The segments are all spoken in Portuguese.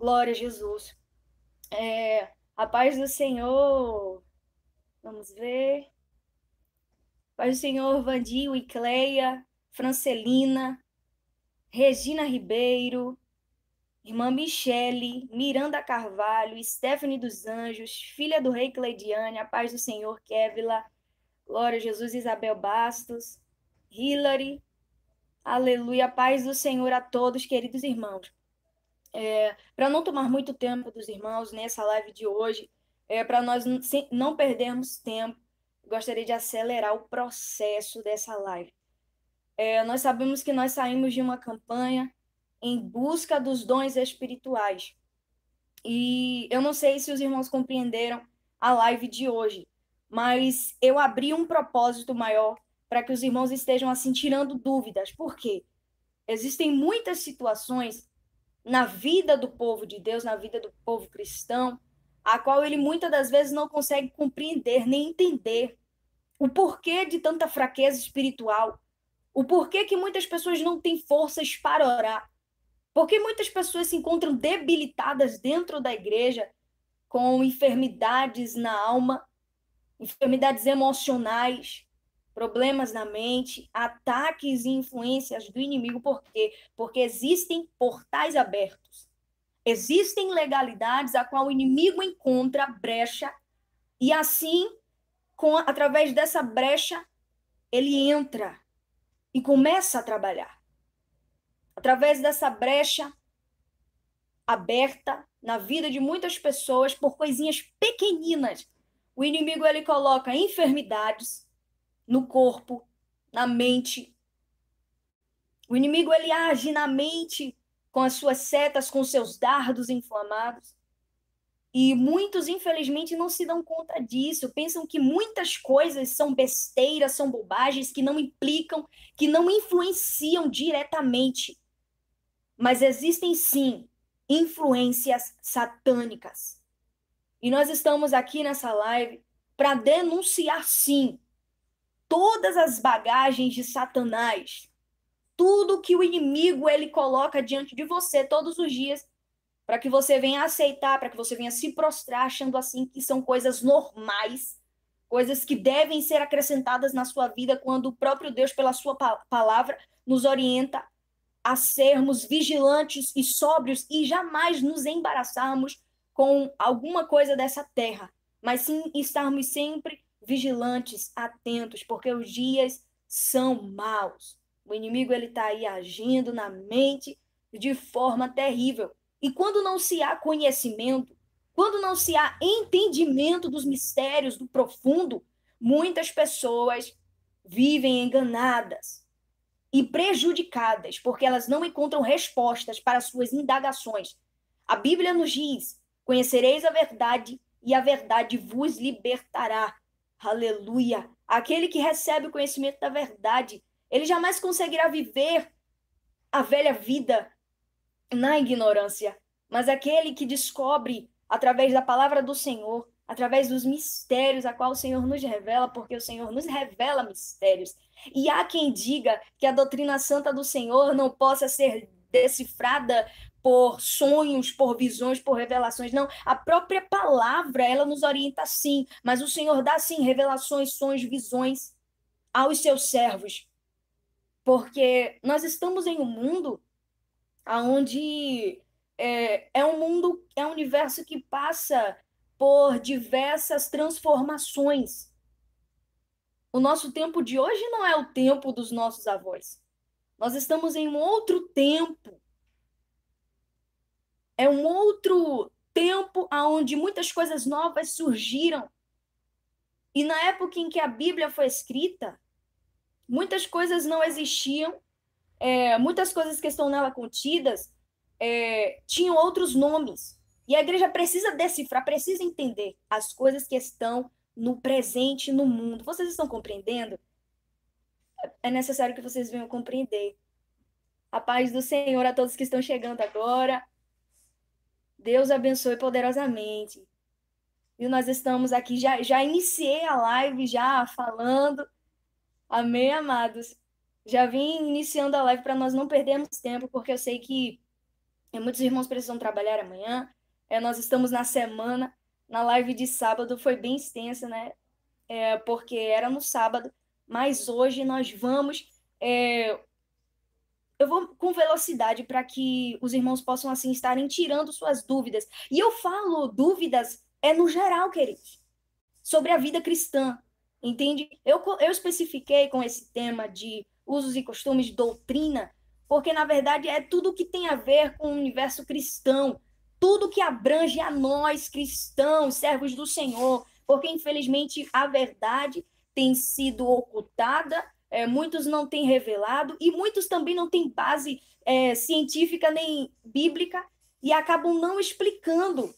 Glória a Jesus. A paz do Senhor. Vamos ver. Paz do Senhor, Vandil e Cleia, Francelina, Regina Ribeiro, irmã Michele, Miranda Carvalho, Stephanie dos Anjos, filha do rei Cleidiane, a paz do Senhor, Kévila, Glória a Jesus, Isabel Bastos, Hilary, aleluia, a paz do Senhor a todos, queridos irmãos. Para não tomar muito tempo dos irmãos nessa live de hoje, para nós não perdermos tempo, gostaria de acelerar o processo dessa live. Nós sabemos que nós saímos de uma campanha em busca dos dons espirituais. E eu não sei se os irmãos compreenderam a live de hoje, mas eu abri um propósito maior para que os irmãos estejam assim tirando dúvidas. Por quê? Existem muitas situações na vida do povo de Deus, na vida do povo cristão, a qual ele muitas das vezes não consegue compreender nem entender o porquê de tanta fraqueza espiritual, o porquê que muitas pessoas não têm forças para orar, porque muitas pessoas se encontram debilitadas dentro da igreja com enfermidades na alma, enfermidades emocionais, problemas na mente, ataques e influências do inimigo. Por quê? Porque existem portais abertos. Existem legalidades a qual o inimigo encontra brecha e assim, através dessa brecha, ele entra e começa a trabalhar. Através dessa brecha aberta na vida de muitas pessoas por coisinhas pequeninas, o inimigo ele coloca enfermidades no corpo, na mente. O inimigo ele age na mente com as suas setas, com seus dardos inflamados. E muitos, infelizmente, não se dão conta disso. Pensam que muitas coisas são besteiras, são bobagens, que não implicam, que não influenciam diretamente. Mas existem, sim, influências satânicas. E nós estamos aqui nessa live para denunciar, sim, todas as bagagens de Satanás, tudo que o inimigo ele coloca diante de você todos os dias, para que você venha aceitar, para que você venha se prostrar, achando assim que são coisas normais, coisas que devem ser acrescentadas na sua vida, quando o próprio Deus, pela sua palavra, nos orienta a sermos vigilantes e sóbrios e jamais nos embaraçarmos com alguma coisa dessa terra, mas sim estarmos sempre vigilantes, atentos, porque os dias são maus. O inimigo ele está aí agindo na mente de forma terrível. E quando não se há conhecimento, quando não se há entendimento dos mistérios do profundo, muitas pessoas vivem enganadas e prejudicadas, porque elas não encontram respostas para suas indagações. A Bíblia nos diz: conhecereis a verdade e a verdade vos libertará. Aleluia! Aquele que recebe o conhecimento da verdade, ele jamais conseguirá viver a velha vida na ignorância, mas aquele que descobre através da palavra do Senhor, através dos mistérios a qual o Senhor nos revela, porque o Senhor nos revela mistérios. E há quem diga que a doutrina santa do Senhor não possa ser decifrada por sonhos, por visões, por revelações. Não, a própria palavra, ela nos orienta sim, mas o Senhor dá sim revelações, sonhos, visões aos seus servos. Porque nós estamos em um mundo onde um mundo, é um universo que passa por diversas transformações. O nosso tempo de hoje não é o tempo dos nossos avós. Nós estamos em um outro tempo. É um outro tempo onde muitas coisas novas surgiram. E na época em que a Bíblia foi escrita, muitas coisas não existiam, muitas coisas que estão nela contidas tinham outros nomes. E a igreja precisa decifrar, precisa entender as coisas que estão no presente, no mundo. Vocês estão compreendendo? É necessário que vocês venham compreender. A paz do Senhor a todos que estão chegando agora. Deus abençoe poderosamente. E nós estamos aqui, já iniciei a live, já falando. Amém, amados? Já vim iniciando a live para nós não perdermos tempo, porque eu sei que muitos irmãos precisam trabalhar amanhã. Nós estamos na semana. Na live de sábado foi bem extensa, né? Porque era no sábado. Mas hoje nós vamos... eu vou com velocidade para que os irmãos possam, assim, estarem tirando suas dúvidas. E eu falo dúvidas no geral, queridos, sobre a vida cristã, entende? Eu especifiquei com esse tema de usos e costumes, de doutrina, porque, na verdade, é tudo que tem a ver com o universo cristão, tudo que abrange a nós, cristãos, servos do Senhor, porque, infelizmente, a verdade tem sido ocultada, muitos não têm revelado, e muitos também não têm base científica nem bíblica, e acabam não explicando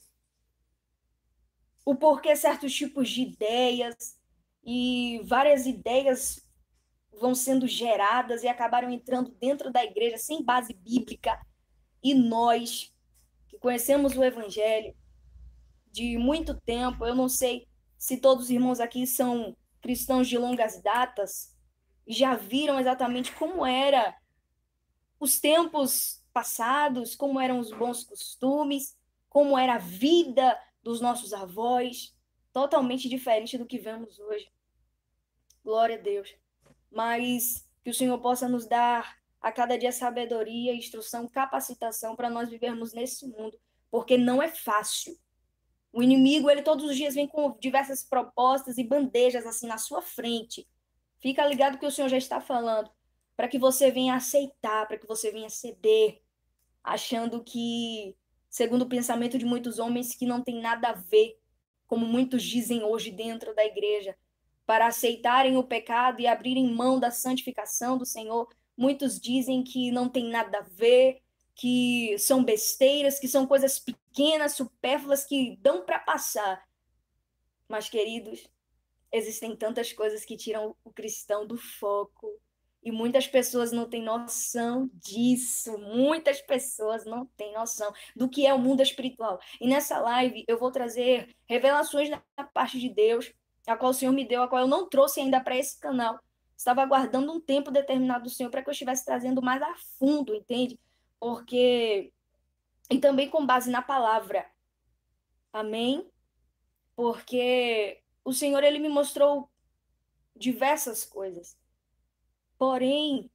o porquê certos tipos de ideias, e várias ideias vão sendo geradas e acabaram entrando dentro da igreja sem base bíblica. E nós, que conhecemos o Evangelho de muito tempo, eu não sei se todos os irmãos aqui são cristãos de longas datas, já viram exatamente como era os tempos passados, como eram os bons costumes, como era a vida dos nossos avós, totalmente diferente do que vemos hoje. Glória a Deus. Mas que o Senhor possa nos dar a cada dia sabedoria, instrução, capacitação para nós vivermos nesse mundo, porque não é fácil. O inimigo, ele todos os dias vem com diversas propostas e bandejas assim na sua frente. Fica ligado que o Senhor já está falando, para que você venha aceitar, para que você venha ceder, achando que, segundo o pensamento de muitos homens, que não tem nada a ver, como muitos dizem hoje dentro da igreja, para aceitarem o pecado e abrirem mão da santificação do Senhor. Muitos dizem que não tem nada a ver, que são besteiras, que são coisas pequenas, supérfluas, que dão para passar. Mas, queridos, existem tantas coisas que tiram o cristão do foco. E muitas pessoas não têm noção disso. Muitas pessoas não têm noção do que é o mundo espiritual. E nessa live eu vou trazer revelações da parte de Deus, a qual o Senhor me deu, a qual eu não trouxe ainda para esse canal. Estava aguardando um tempo determinado do Senhor para que eu estivesse trazendo mais a fundo, entende? Porque... E também com base na palavra. Amém? Porque o Senhor, ele me mostrou diversas coisas. Porém,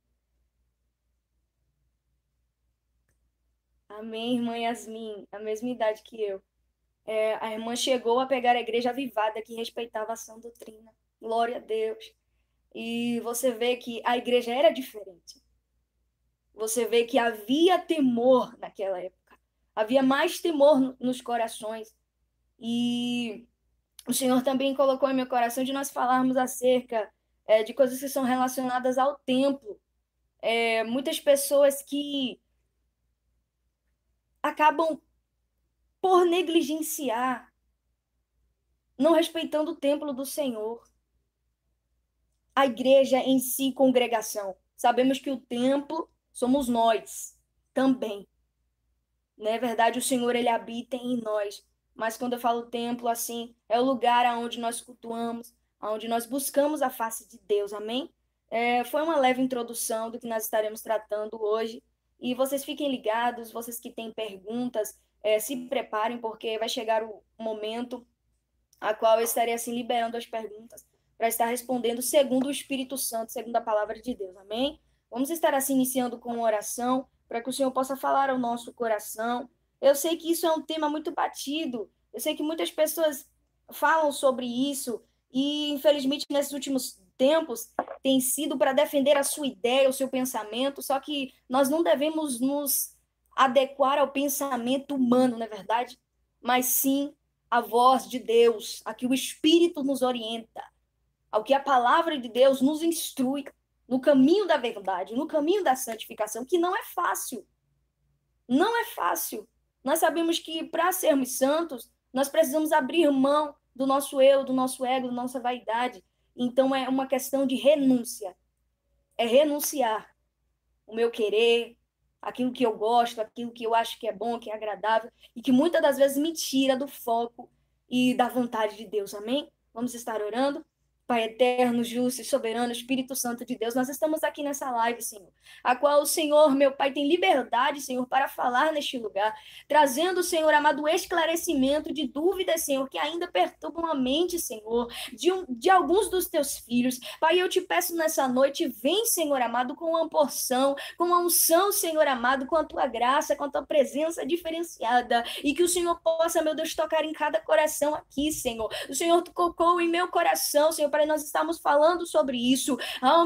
amém, irmã Yasmin, a mesma idade que eu. A irmã chegou a pegar a igreja avivada que respeitava a sã doutrina. Glória a Deus. E você vê que a igreja era diferente. Você vê que havia temor naquela época. Havia mais temor nos corações. E o Senhor também colocou em meu coração de nós falarmos acerca de coisas que são relacionadas ao templo. Muitas pessoas que acabam por negligenciar, não respeitando o templo do Senhor. A igreja em si, congregação. Sabemos que o templo somos nós também. Não é verdade? O Senhor, ele habita em nós. Mas quando eu falo templo, assim, é o lugar onde nós cultuamos, onde nós buscamos a face de Deus. Amém? Foi uma leve introdução do que nós estaremos tratando hoje. E vocês fiquem ligados, vocês que têm perguntas, se preparem, porque vai chegar o momento a qual eu estarei assim liberando as perguntas para estar respondendo segundo o Espírito Santo, segundo a palavra de Deus. Amém? Vamos estar assim iniciando com uma oração para que o Senhor possa falar ao nosso coração. Eu sei que isso é um tema muito batido. Eu sei que muitas pessoas falam sobre isso e, infelizmente, nesses últimos tempos tem sido para defender a sua ideia, o seu pensamento, só que nós não devemos nos adequar ao pensamento humano, não é verdade? Mas sim a voz de Deus, a que o Espírito nos orienta, ao que a palavra de Deus nos instrui no caminho da verdade, no caminho da santificação, que não é fácil. Não é fácil. Nós sabemos que para sermos santos, nós precisamos abrir mão do nosso eu, do nosso ego, da nossa vaidade. Então é uma questão de renúncia. É renunciar o meu querer, aquilo que eu gosto, aquilo que eu acho que é bom, que é agradável, e que muitas das vezes me tira do foco e da vontade de Deus. Amém? Vamos estar orando? Pai eterno, justo e soberano, Espírito Santo de Deus, nós estamos aqui nessa live, Senhor, a qual o Senhor, meu Pai, tem liberdade, Senhor, para falar neste lugar, trazendo, Senhor amado, esclarecimento de dúvidas, Senhor, que ainda perturbam a mente, Senhor, de alguns dos teus filhos. Pai, eu te peço nessa noite, vem, Senhor amado, com uma porção, com uma unção, Senhor amado, com a tua graça, com a tua presença diferenciada, e que o Senhor possa, meu Deus, tocar em cada coração aqui, Senhor. O Senhor tocou em meu coração, Senhor, para nós estarmos falando sobre isso.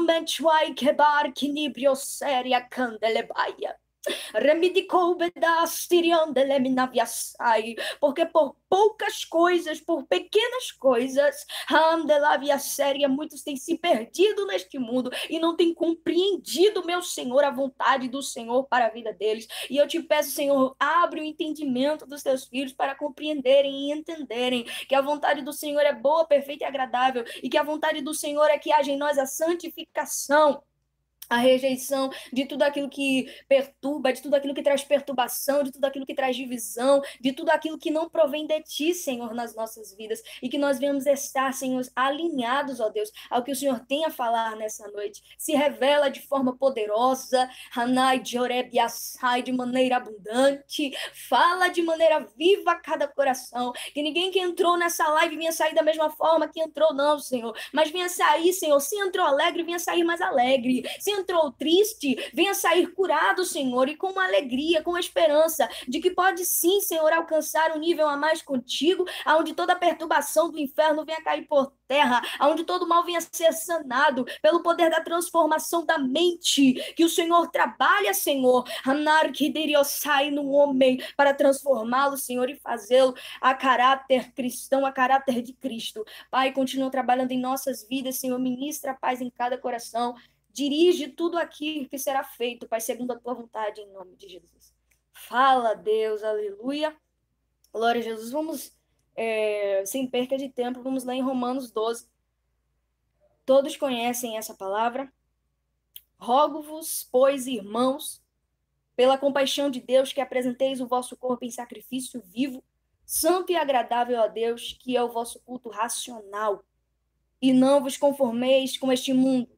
Porque por poucas coisas, por pequenas coisas, muitos têm se perdido neste mundo e não têm compreendido, meu Senhor, a vontade do Senhor para a vida deles. E eu te peço, Senhor, abre o entendimento dos teus filhos para compreenderem e entenderem que a vontade do Senhor é boa, perfeita e agradável, e que a vontade do Senhor é que haja em nós a santificação, a rejeição de tudo aquilo que perturba, de tudo aquilo que traz perturbação, de tudo aquilo que traz divisão, de tudo aquilo que não provém de ti, Senhor, nas nossas vidas, e que nós venhamos estar, Senhor, alinhados, ó Deus, ao que o Senhor tem a falar nessa noite. Se revela de forma poderosa, Hanai Joreb Yassai, de maneira abundante, fala de maneira viva a cada coração, que ninguém que entrou nessa live venha sair da mesma forma que entrou, não, Senhor, mas venha sair, Senhor, se entrou alegre, venha sair mais alegre, se entrou triste, venha sair curado, Senhor, e com uma alegria, com a esperança de que pode sim, Senhor, alcançar um nível a mais contigo, aonde toda perturbação do inferno venha cair por terra, aonde todo mal venha ser sanado pelo poder da transformação da mente, que o Senhor trabalha, Senhor, sai no homem para transformá-lo, Senhor, e fazê-lo a caráter cristão, a caráter de Cristo. Pai, continua trabalhando em nossas vidas, Senhor, ministra a paz em cada coração, dirige tudo aquilo que será feito, Pai, segundo a tua vontade, em nome de Jesus. Fala, Deus, aleluia. Glória a Jesus. Vamos, sem perca de tempo, vamos lá em Romanos 12. Todos conhecem essa palavra. Rogo-vos, pois, irmãos, pela compaixão de Deus, que apresenteis o vosso corpo em sacrifício vivo, santo e agradável a Deus, que é o vosso culto racional. E não vos conformeis com este mundo,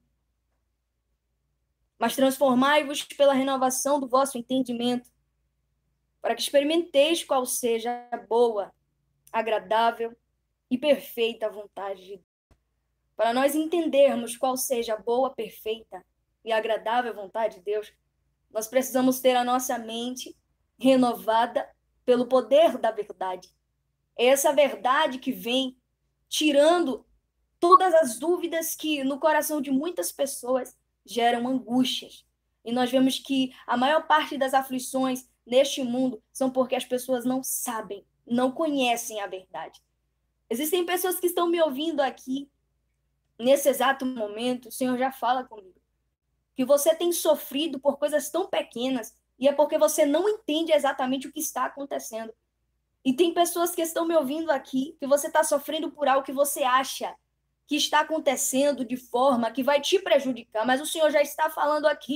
mas transformai-vos pela renovação do vosso entendimento, para que experimenteis qual seja a boa, agradável e perfeita vontade de Deus. Para nós entendermos qual seja a boa, perfeita e agradável vontade de Deus, nós precisamos ter a nossa mente renovada pelo poder da verdade. É essa verdade que vem tirando todas as dúvidas que no coração de muitas pessoas geram angústias. E nós vemos que a maior parte das aflições neste mundo são porque as pessoas não sabem, não conhecem a verdade. Existem pessoas que estão me ouvindo aqui, nesse exato momento, o Senhor já fala comigo, que você tem sofrido por coisas tão pequenas, e é porque você não entende exatamente o que está acontecendo. E tem pessoas que estão me ouvindo aqui, que você está sofrendo por algo que você acha que está acontecendo de forma que vai te prejudicar, mas o Senhor já está falando aqui,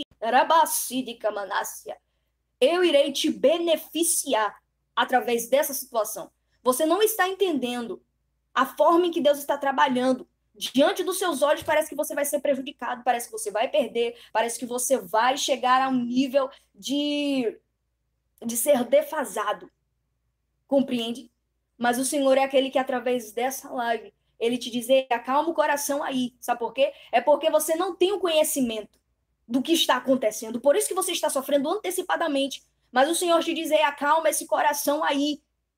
eu irei te beneficiar através dessa situação. Você não está entendendo a forma em que Deus está trabalhando. Diante dos seus olhos parece que você vai ser prejudicado, parece que você vai perder, parece que você vai chegar a um nível de ser defasado. Compreende? Mas o Senhor é aquele que, através dessa live, ele te diz, acalma o coração aí. Sabe por quê? É porque você não tem o conhecimento do que está acontecendo. Por isso que você está sofrendo antecipadamente. Mas o Senhor te diz, acalma esse coração aí.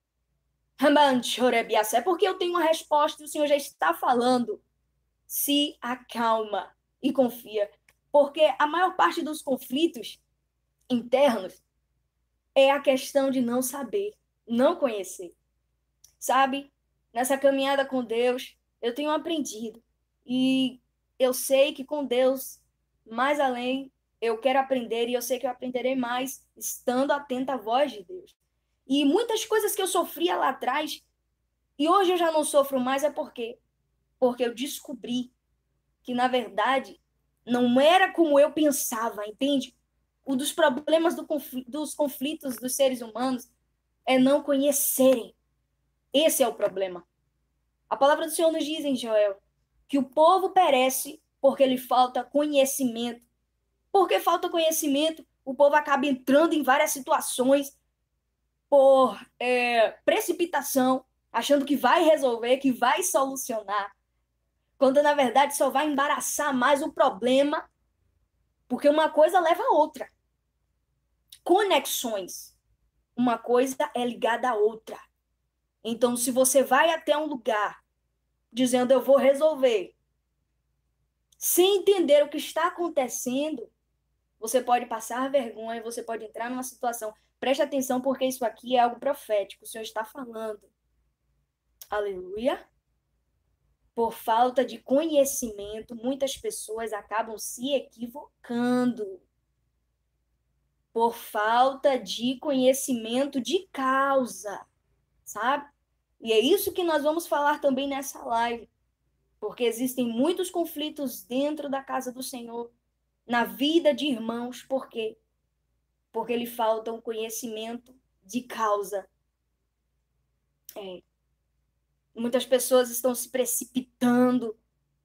É porque eu tenho uma resposta e o Senhor já está falando. Se acalma e confia. Porque a maior parte dos conflitos internos é a questão de não saber, não conhecer. Sabe? Nessa caminhada com Deus, eu tenho aprendido. E eu sei que com Deus, mais além, eu quero aprender e eu sei que eu aprenderei mais estando atenta à voz de Deus. E muitas coisas que eu sofria lá atrás, e hoje eu já não sofro mais, é porque eu descobri que, na verdade, não era como eu pensava, entende? Um dos problemas dos conflitos dos seres humanos é não conhecerem. Esse é o problema. A palavra do Senhor nos diz em Joel que o povo perece porque lhe falta conhecimento. Porque falta conhecimento, o povo acaba entrando em várias situações por precipitação, achando que vai resolver, que vai solucionar, quando na verdade só vai embaraçar mais o problema, porque uma coisa leva a outra. Conexões. Uma coisa é ligada à outra. Então, se você vai até um lugar dizendo eu vou resolver, sem entender o que está acontecendo, você pode passar vergonha, você pode entrar numa situação. Preste atenção, porque isso aqui é algo profético. O Senhor está falando. Aleluia. Por falta de conhecimento, muitas pessoas acabam se equivocando. Por falta de conhecimento de causa, sabe? E é isso que nós vamos falar também nessa live. Porque existem muitos conflitos dentro da casa do Senhor, na vida de irmãos. Por quê? Porque lhe falta um conhecimento de causa. Muitas pessoas estão se precipitando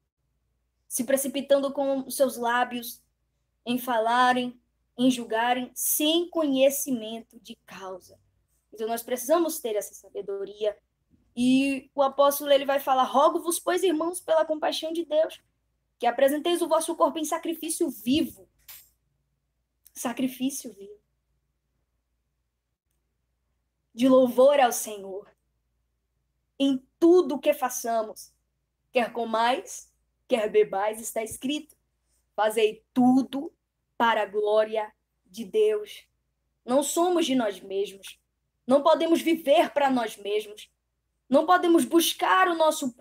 com os seus lábios em falarem, em julgarem, sem conhecimento de causa. Então nós precisamos ter essa sabedoria. E o apóstolo ele vai falar: rogo-vos, pois, irmãos, pela compaixão de Deus, que apresenteis o vosso corpo em sacrifício vivo. Sacrifício vivo. De louvor ao Senhor. Em tudo o que façamos, quer comais, quer bebais, está escrito: fazei tudo para a glória de Deus. Não somos de nós mesmos. Não podemos viver para nós mesmos. Não podemos buscar os nossos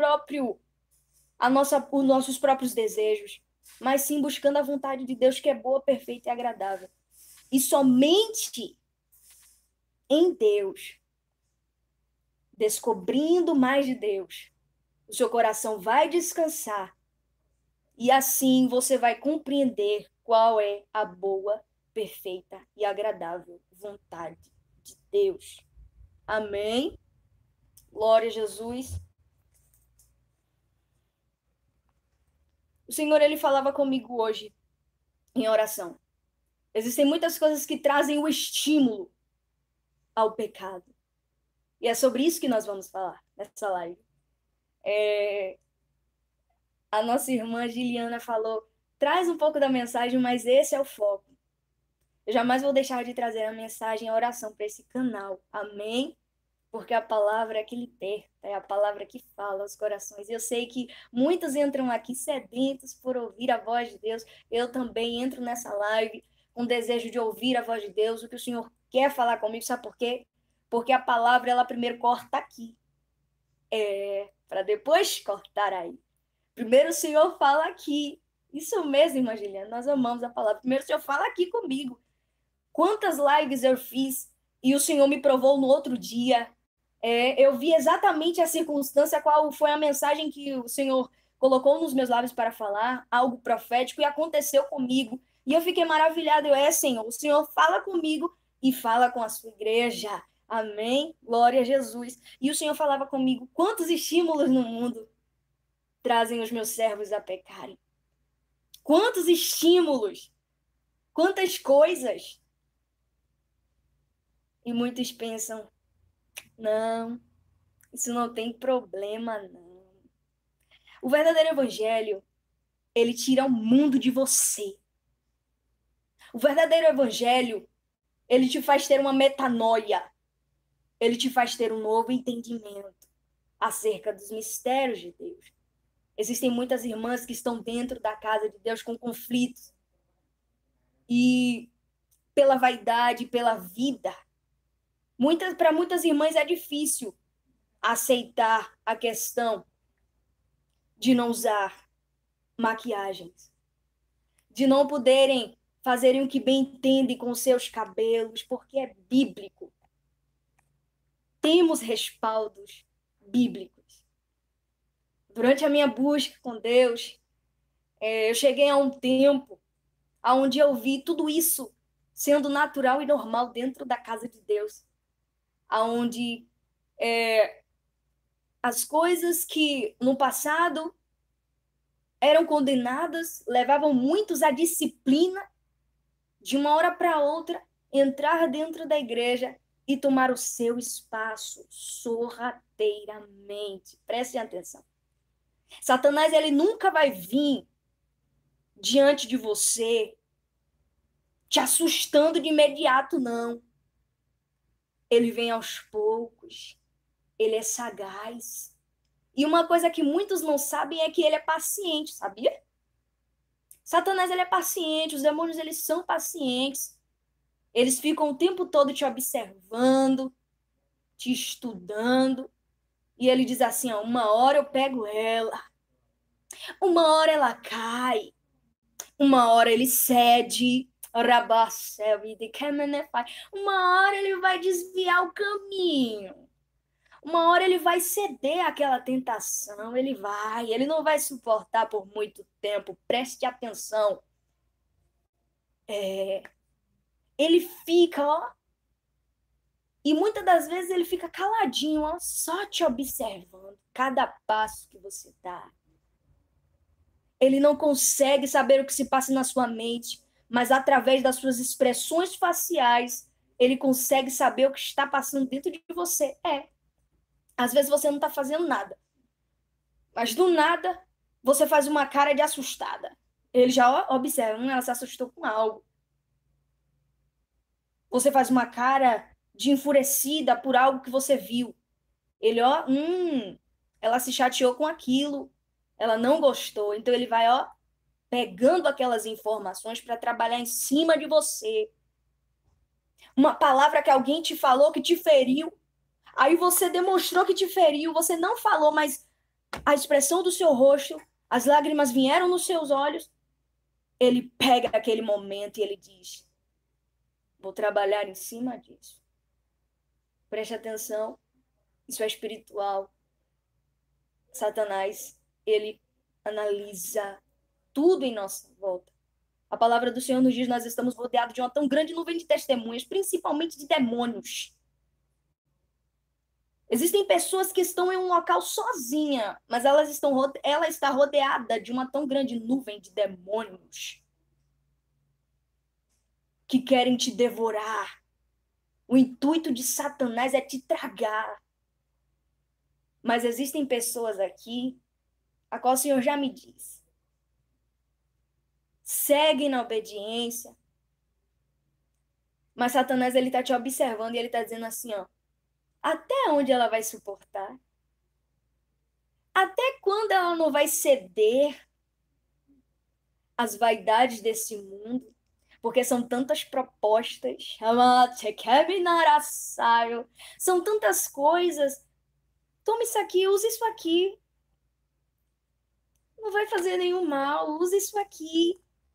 próprios desejos, mas sim buscando a vontade de Deus, que é boa, perfeita e agradável. E somente em Deus, descobrindo mais de Deus, o seu coração vai descansar e assim você vai compreender qual é a boa, perfeita e agradável vontade de Deus. Amém? Glória a Jesus. O Senhor, ele falava comigo hoje em oração. Existem muitas coisas que trazem o estímulo ao pecado. E é sobre isso que nós vamos falar nessa live. A nossa irmã Giliana falou: traz um pouco da mensagem, mas esse é o foco. Eu jamais vou deixar de trazer a mensagem e a oração para esse canal. Amém? Porque a palavra é que liberta, é a palavra que fala aos corações. Eu sei que muitos entram aqui sedentos por ouvir a voz de Deus. Eu também entro nessa live com desejo de ouvir a voz de Deus, o que o Senhor quer falar comigo. Sabe por quê? Porque a palavra, ela primeiro corta aqui. Para depois cortar aí. Primeiro o Senhor fala aqui. Isso mesmo, irmã Juliana, nós amamos a palavra. Primeiro o Senhor fala aqui comigo. Quantas lives eu fiz e o Senhor me provou no outro dia. Eu vi exatamente a circunstância, qual foi a mensagem que o Senhor colocou nos meus lábios para falar, algo profético, e aconteceu comigo. E eu fiquei maravilhada. Senhor, o Senhor fala comigo e fala com a sua igreja. Amém? Glória a Jesus. E o Senhor falava comigo: quantos estímulos no mundo trazem os meus servos a pecarem? Quantos estímulos? Quantas coisas? E muitos pensam: não, isso não tem problema, não. O verdadeiro evangelho, ele tira o mundo de você. O verdadeiro evangelho, ele te faz ter uma metanoia. Ele te faz ter um novo entendimento acerca dos mistérios de Deus. Existem muitas irmãs que estão dentro da casa de Deus com conflitos. E pela vaidade, pela vida, para muitas irmãs é difícil aceitar a questão de não usar maquiagens, de não poderem fazerem o que bem entendem com seus cabelos, porque é bíblico. Temos respaldos bíblicos. Durante a minha busca com Deus, eu cheguei a um tempo onde eu vi tudo isso sendo natural e normal dentro da casa de Deus, onde as coisas que no passado eram condenadas, levavam muitos à disciplina, de uma hora para outra, entrar dentro da igreja e tomar o seu espaço sorrateiramente. Prestem atenção. Satanás, ele nunca vai vir diante de você te assustando de imediato, não. Ele vem aos poucos. Ele é sagaz. E uma coisa que muitos não sabem é que ele é paciente, sabia? Satanás, ele é paciente, os demônios, eles são pacientes. Eles ficam o tempo todo te observando, te estudando. E ele diz assim, ó, uma hora eu pego ela, uma hora ela cai, uma hora ele cede, uma hora ele vai desviar o caminho. Uma hora ele vai ceder àquela tentação, ele não vai suportar por muito tempo. Preste atenção. Ele fica, ó, e muitas das vezes ele fica caladinho, ó, só te observando, cada passo que você dá. Ele não consegue saber o que se passa na sua mente, mas através das suas expressões faciais, ele consegue saber o que está passando dentro de você. Às vezes você não está fazendo nada, mas do nada você faz uma cara de assustada. Ele já observa, ela se assustou com algo. Você faz uma cara de enfurecida por algo que você viu. Ele, ó, ela se chateou com aquilo, ela não gostou. Então ele vai, ó, pegando aquelas informações para trabalhar em cima de você. Uma palavra que alguém te falou que te feriu, aí você demonstrou que te feriu, você não falou, mas a expressão do seu rosto, as lágrimas vieram nos seus olhos. Ele pega aquele momento e ele diz: vou trabalhar em cima disso. Preste atenção, isso é espiritual. Satanás, ele analisa tudo em nossa volta. A palavra do Senhor nos diz: nós estamos rodeados de uma tão grande nuvem de testemunhas, principalmente de demônios. Existem pessoas que estão em um local sozinha, mas ela está rodeada de uma tão grande nuvem de demônios que querem te devorar. O intuito de Satanás é te tragar. Mas existem pessoas aqui, a qual o Senhor já me disse, seguem na obediência, mas Satanás, ele está te observando e ele está dizendo assim, ó, até onde ela vai suportar? Até quando ela não vai ceder às vaidades desse mundo? Porque são tantas propostas, são tantas coisas. Toma isso aqui, usa isso aqui. Não vai fazer nenhum mal, usa isso aqui.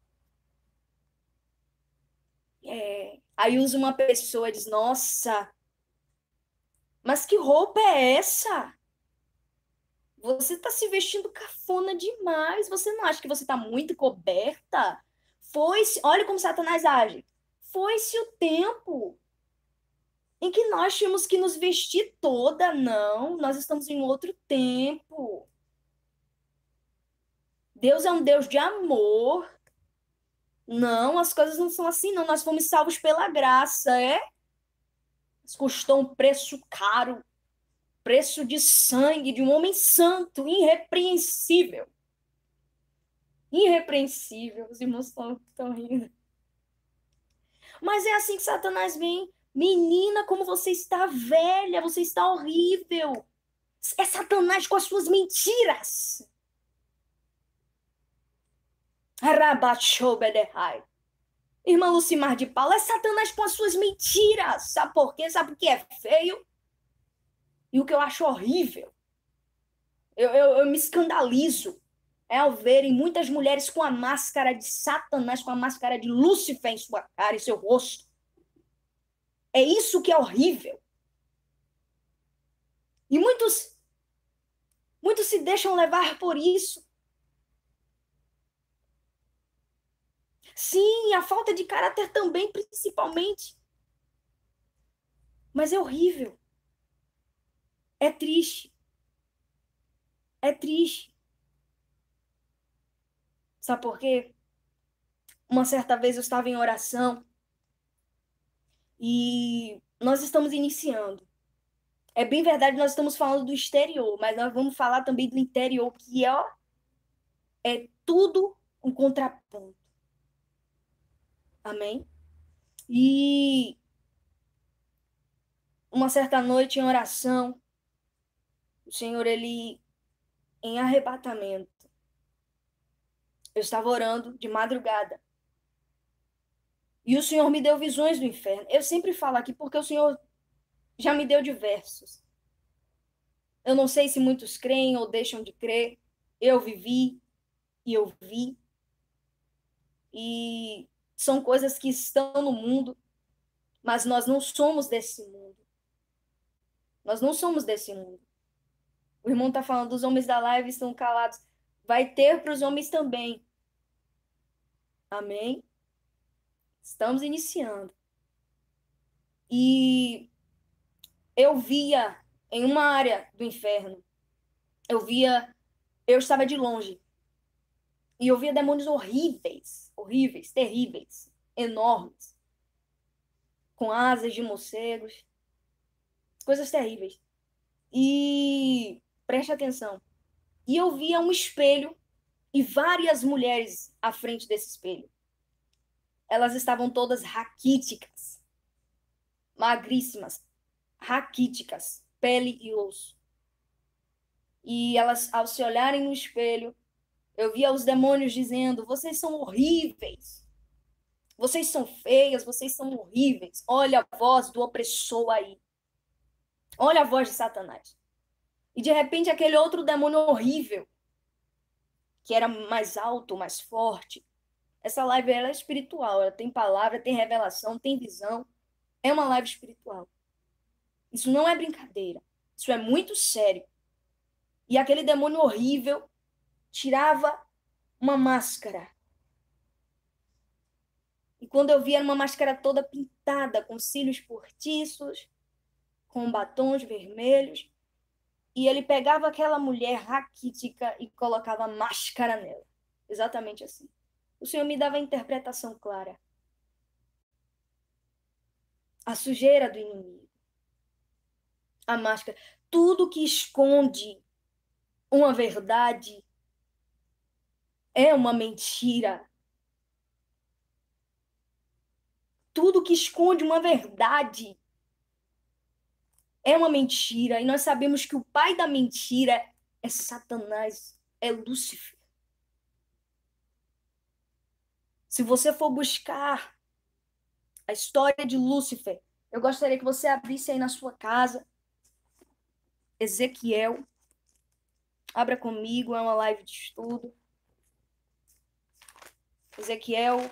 Aí usa uma pessoa e diz, nossa, mas que roupa é essa? Você está se vestindo cafona demais. Você não acha que você está muito coberta? Foi-se, olha como Satanás age. Foi-se o tempo em que nós tínhamos que nos vestir toda. Não, nós estamos em outro tempo. Deus é um Deus de amor. Não, as coisas não são assim, não. Nós fomos salvos pela graça, Custou um preço caro. Preço de sangue de um homem santo, irrepreensível. Irrepreensível. Os irmãos estão rindo. Mas é assim que Satanás vem. Menina, como você está velha, você está horrível. É Satanás com as suas mentiras. Irmã Lucimar de Paula, é Satanás com as suas mentiras. Sabe por quê? Sabe o que é feio? E o que eu acho horrível? Eu me escandalizo ao verem muitas mulheres com a máscara de Satanás, com a máscara de Lúcifer em sua cara, em seu rosto. É isso que é horrível. E muitos se deixam levar por isso. Sim, a falta de caráter também, principalmente. Mas é horrível. É triste. É triste. Sabe por quê? Uma certa vez eu estava em oração e nós estamos iniciando. É bem verdade, nós estamos falando do exterior, mas nós vamos falar também do interior, que é tudo um contraponto. Amém? E uma certa noite em oração, o Senhor, ele, em arrebatamento, eu estava orando de madrugada. E o Senhor me deu visões do inferno. Eu sempre falo aqui porque o Senhor já me deu diversos. Eu não sei se muitos creem ou deixam de crer. Eu vivi e eu vi. E são coisas que estão no mundo, mas nós não somos desse mundo. Nós não somos desse mundo. O irmão está falando, os homens da live estão calados. Vai ter para os homens também. Amém? Estamos iniciando. E eu via em uma área do inferno, eu estava de longe, e eu via demônios horríveis, horríveis, terríveis, enormes, com asas de morcegos, coisas terríveis. E preste atenção. E eu via um espelho e várias mulheres à frente desse espelho. Elas estavam todas raquíticas, magríssimas, raquíticas, pele e osso. E elas, ao se olharem no espelho, eu via os demônios dizendo: vocês são horríveis, vocês são feias, vocês são horríveis. Olha a voz do opressor aí. Olha a voz de Satanás. E de repente aquele outro demônio horrível, que era mais alto, mais forte. Essa live ela é espiritual, ela tem palavra, tem revelação, tem visão. É uma live espiritual. Isso não é brincadeira. Isso é muito sério. E aquele demônio horrível tirava uma máscara. E quando eu via, era uma máscara toda pintada, com cílios postiços, com batons vermelhos. E ele pegava aquela mulher raquítica e colocava máscara nela. Exatamente assim. O Senhor me dava a interpretação clara. A sujeira do inimigo. A máscara. Tudo que esconde uma verdade é uma mentira. Tudo que esconde uma verdade é uma mentira. E nós sabemos que o pai da mentira é Satanás, é Lúcifer. Se você for buscar a história de Lúcifer, eu gostaria que você abrisse aí na sua casa. Ezequiel. Abra comigo, é uma live de estudo. Ezequiel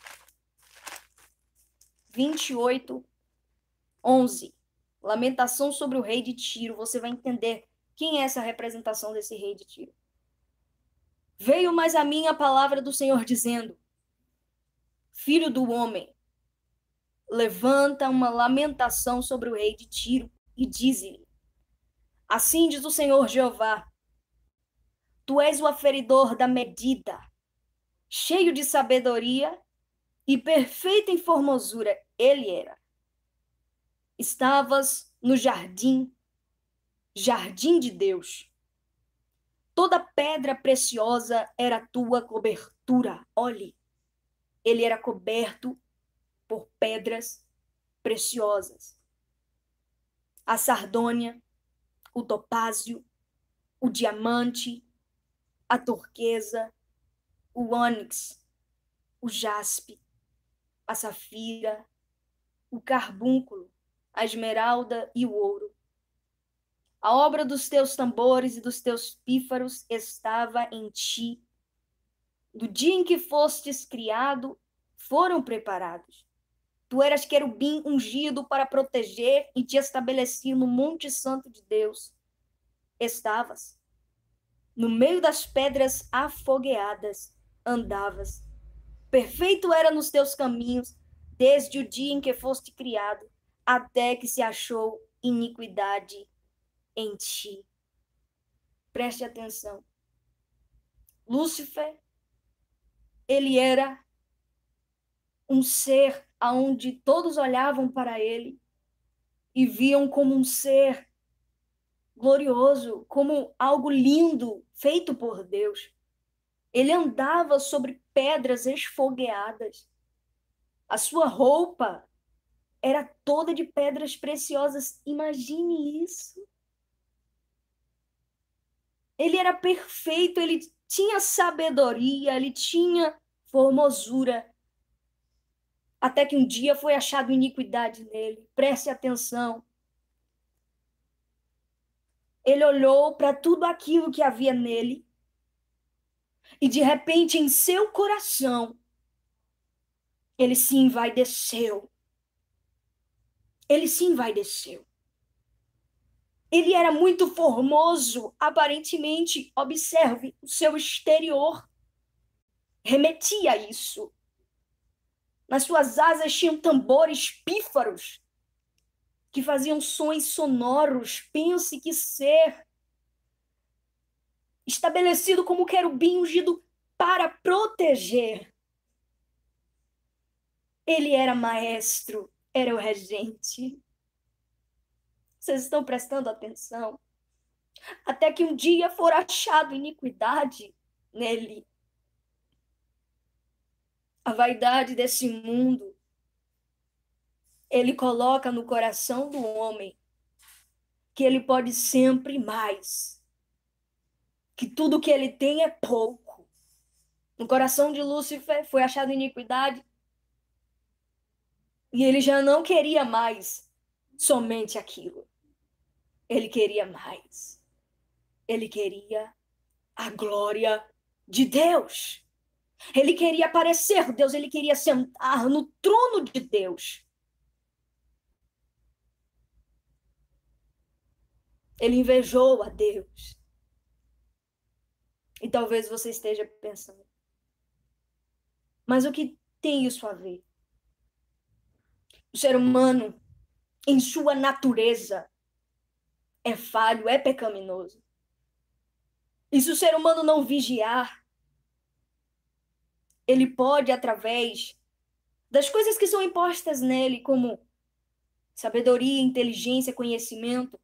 28, 11. Lamentação sobre o rei de Tiro. Você vai entender quem é essa representação desse rei de Tiro. Veio mais a mim a palavra do Senhor dizendo: filho do homem, levanta uma lamentação sobre o rei de Tiro e dize-lhe: assim diz o Senhor Jeová, tu és o aferidor da medida, cheio de sabedoria e perfeito em formosura ele era. Estavas no jardim, jardim de Deus. Toda pedra preciosa era tua cobertura. Olhe, ele era coberto por pedras preciosas. A sardônia, o topázio, o diamante, a turquesa, o ônix, o jaspe, a safira, o carbúnculo, a esmeralda e o ouro. A obra dos teus tambores e dos teus pífaros estava em ti. Do dia em que fostes criado, foram preparados. Tu eras querubim ungido para proteger e te estabeleci no monte santo de Deus. Estavas. No meio das pedras afogueadas andavas. Perfeito era nos teus caminhos, desde o dia em que foste criado, até que se achou iniquidade em ti. Preste atenção. Lúcifer Ele era um ser aonde todos olhavam para ele e viam como um ser glorioso, como algo lindo, feito por Deus. Ele andava sobre pedras esfogueadas. A sua roupa era toda de pedras preciosas. Imagine isso. Ele era perfeito, ele tinha sabedoria, ele tinha formosura. Até que um dia foi achado iniquidade nele. Preste atenção. Ele olhou para tudo aquilo que havia nele e de repente em seu coração ele se envaideceu. Ele se envaideceu. Ele era muito formoso, aparentemente. Observe, o seu exterior remetia a isso. Nas suas asas tinham tambores pífaros que faziam sons sonoros. Pense que ser estabelecido como querubim ungido para proteger. Ele era maestro, era o regente. Vocês estão prestando atenção? Até que um dia for achado iniquidade nele. A vaidade desse mundo, ele coloca no coração do homem que ele pode sempre mais, que tudo que ele tem é pouco. No coração de Lúcifer foi achada iniquidade e ele já não queria mais somente aquilo. Ele queria mais. Ele queria a glória de Deus. Ele queria parecer Deus, ele queria sentar no trono de Deus. Ele invejou a Deus. E talvez você esteja pensando, mas o que tem isso a ver? O ser humano, em sua natureza, é falho, é pecaminoso. E se o ser humano não vigiar, ele pode, através das coisas que são impostas nele, como sabedoria, inteligência, conhecimento,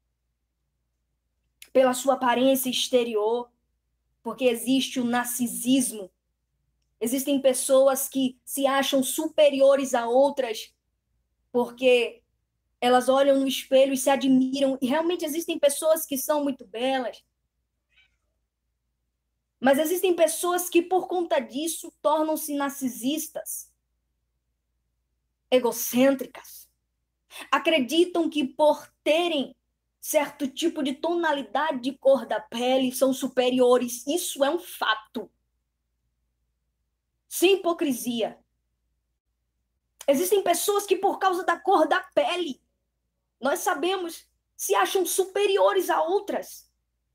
pela sua aparência exterior, porque existe o narcisismo. Existem pessoas que se acham superiores a outras porque elas olham no espelho e se admiram. E realmente existem pessoas que são muito belas. Mas existem pessoas que, por conta disso, tornam-se narcisistas, egocêntricas. Acreditam que por terem certo tipo de tonalidade de cor da pele são superiores. Isso é um fato. Sem hipocrisia. Existem pessoas que, por causa da cor da pele, nós sabemos, se acham superiores a outras.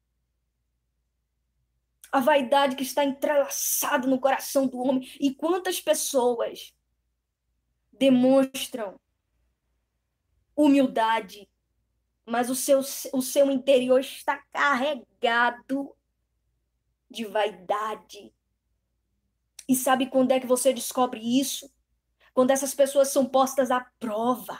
A vaidade que está entrelaçada no coração do homem. E quantas pessoas demonstram humildade, mas o seu interior está carregado de vaidade. E sabe quando é que você descobre isso? Quando essas pessoas são postas à prova.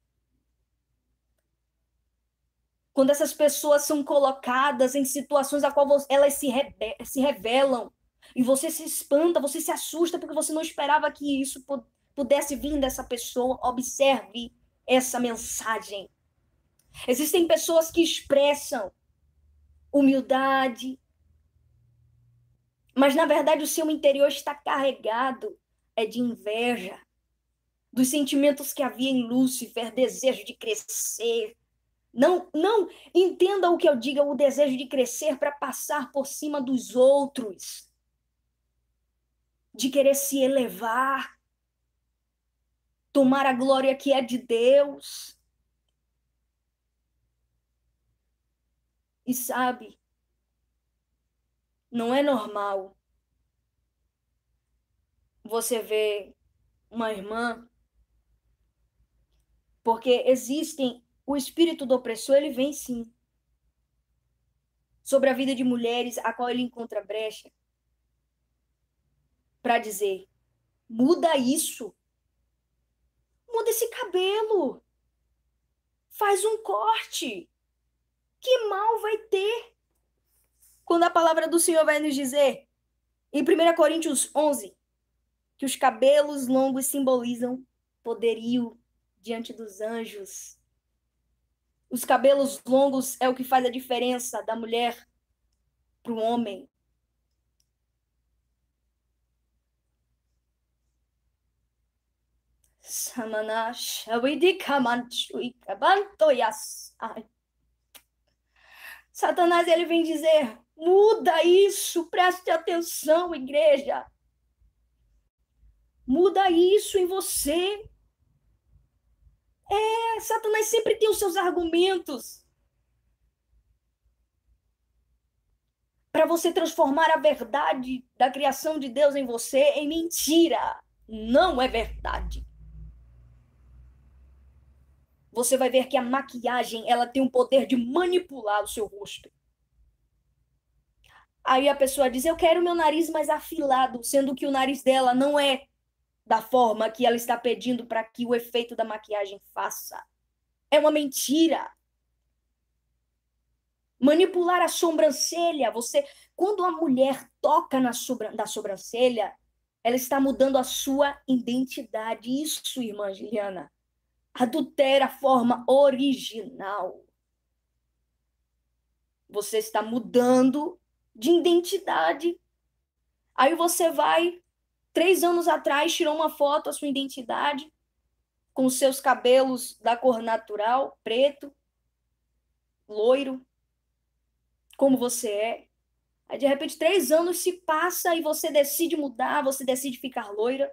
Quando essas pessoas são colocadas em situações a qual elas se revelam. E você se espanta, você se assusta porque você não esperava que isso pudesse vir dessa pessoa. Observe essa mensagem. Existem pessoas que expressam humildade, mas na verdade o seu interior está carregado de inveja, dos sentimentos que havia em Lúcifer, desejo de crescer. Não entenda o que eu digo, o desejo de crescer para passar por cima dos outros, de querer se elevar, tomar a glória que é de Deus. E sabe, não é normal você ver uma irmã, porque o espírito do opressor, ele vem sim sobre a vida de mulheres a qual ele encontra brecha, para dizer: muda isso, muda esse cabelo, faz um corte. Que mal vai ter? Quando a palavra do Senhor vai nos dizer, em 1 Coríntios 11, que os cabelos longos simbolizam poderio diante dos anjos. Os cabelos longos é o que faz a diferença da mulher para o homem. Satanás, ele vem dizer: muda isso, preste atenção, igreja. Muda isso em você. Satanás sempre tem os seus argumentos para você transformar a verdade da criação de Deus em você em mentira. Não é verdade. Você vai ver que a maquiagem, ela tem o poder de manipular o seu rosto. Aí a pessoa diz: eu quero meu nariz mais afilado, sendo que o nariz dela não é da forma que ela está pedindo para que o efeito da maquiagem faça. É uma mentira. Manipular a sobrancelha. Quando a mulher toca na sobrancelha, ela está mudando a sua identidade. Isso, irmã Juliana, adultera a forma original. Você está mudando de identidade. Aí você vai, 3 anos atrás, tirou uma foto, a sua identidade, com seus cabelos da cor natural, preto, loiro, como você é. Aí, de repente, 3 anos se passa e você decide mudar, você decide ficar loira.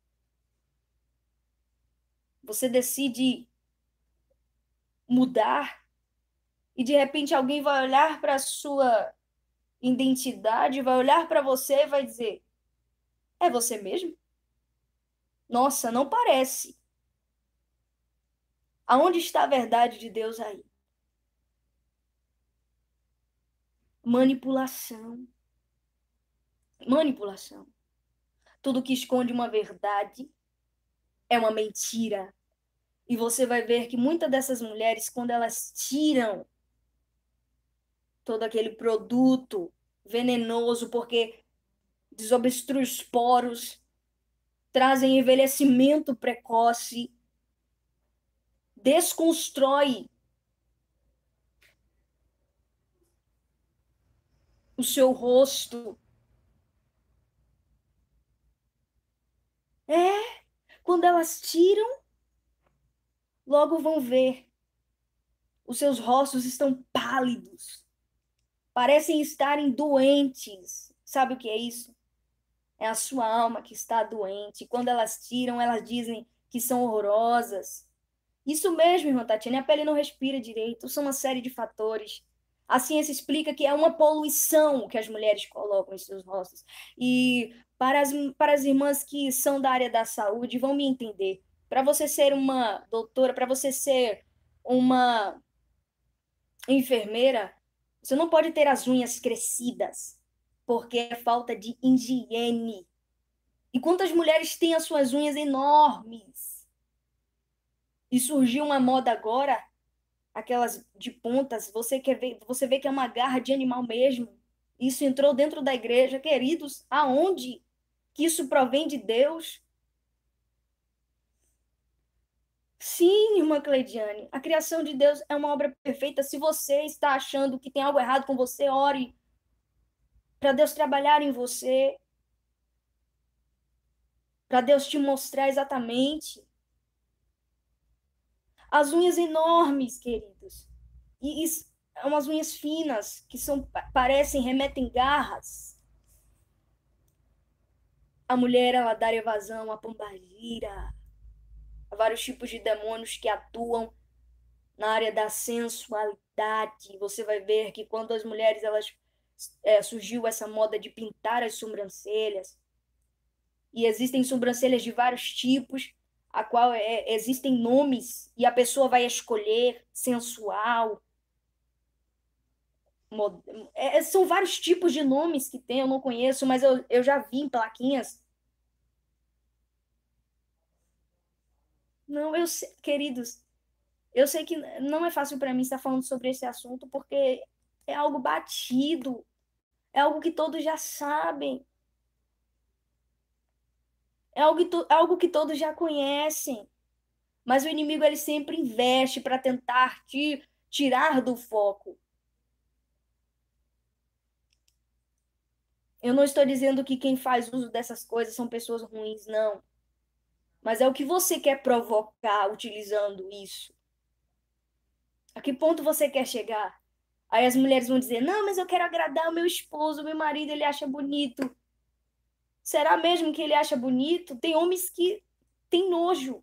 Você decide mudar. E, de repente, alguém vai olhar para a sua identidade, vai olhar para você e vai dizer: é você mesmo? Nossa, não parece. Aonde está a verdade de Deus aí? Manipulação. Manipulação. Tudo que esconde uma verdade é uma mentira. E você vai ver que muitas dessas mulheres, quando elas tiram todo aquele produto venenoso, porque desobstrui os poros, trazem envelhecimento precoce, desconstrói o seu rosto. Quando elas tiram, logo vão ver. Os seus rostos estão pálidos. Parecem estarem doentes. Sabe o que é isso? É a sua alma que está doente. Quando elas tiram, elas dizem que são horrorosas. Isso mesmo, irmã Tatiana, a pele não respira direito. São uma série de fatores. A ciência explica que é uma poluição que as mulheres colocam em seus rostos. E para as irmãs que são da área da saúde, vão me entender. Para você ser uma doutora, para você ser uma enfermeira, você não pode ter as unhas crescidas, porque é falta de higiene. E quantas mulheres têm as suas unhas enormes? E surgiu uma moda agora, aquelas de pontas, você vê que é uma garra de animal mesmo. Isso entrou dentro da igreja, queridos, aonde que isso provém de Deus? Sim, irmã Cleidiane, a criação de Deus é uma obra perfeita. Se você está achando que tem algo errado com você, ore para Deus trabalhar em você, para Deus te mostrar exatamente. As unhas enormes, queridos. E umas unhas finas, que parecem, remetem garras. A mulher, ela dá evasão, a pombagira. Há vários tipos de demônios que atuam na área da sensualidade. Você vai ver que quando as mulheres, surgiu essa moda de pintar as sobrancelhas, e existem sobrancelhas de vários tipos, a qual existem nomes, e a pessoa vai escolher sensual. São vários tipos de nomes que tem, eu não conheço, mas eu já vi em plaquinhas Não, eu sei, queridos, eu sei que não é fácil para mim estar falando sobre esse assunto, porque é algo batido, é algo que todos já sabem, é algo que todos já conhecem. Mas o inimigo ele sempre investe para tentar te tirar do foco. Eu não estou dizendo que quem faz uso dessas coisas são pessoas ruins, não. Mas é o que você quer provocar utilizando isso. A que ponto você quer chegar? Aí as mulheres vão dizer: não, mas eu quero agradar o meu esposo, o meu marido, ele acha bonito. Será mesmo que ele acha bonito? Tem homens que têm nojo.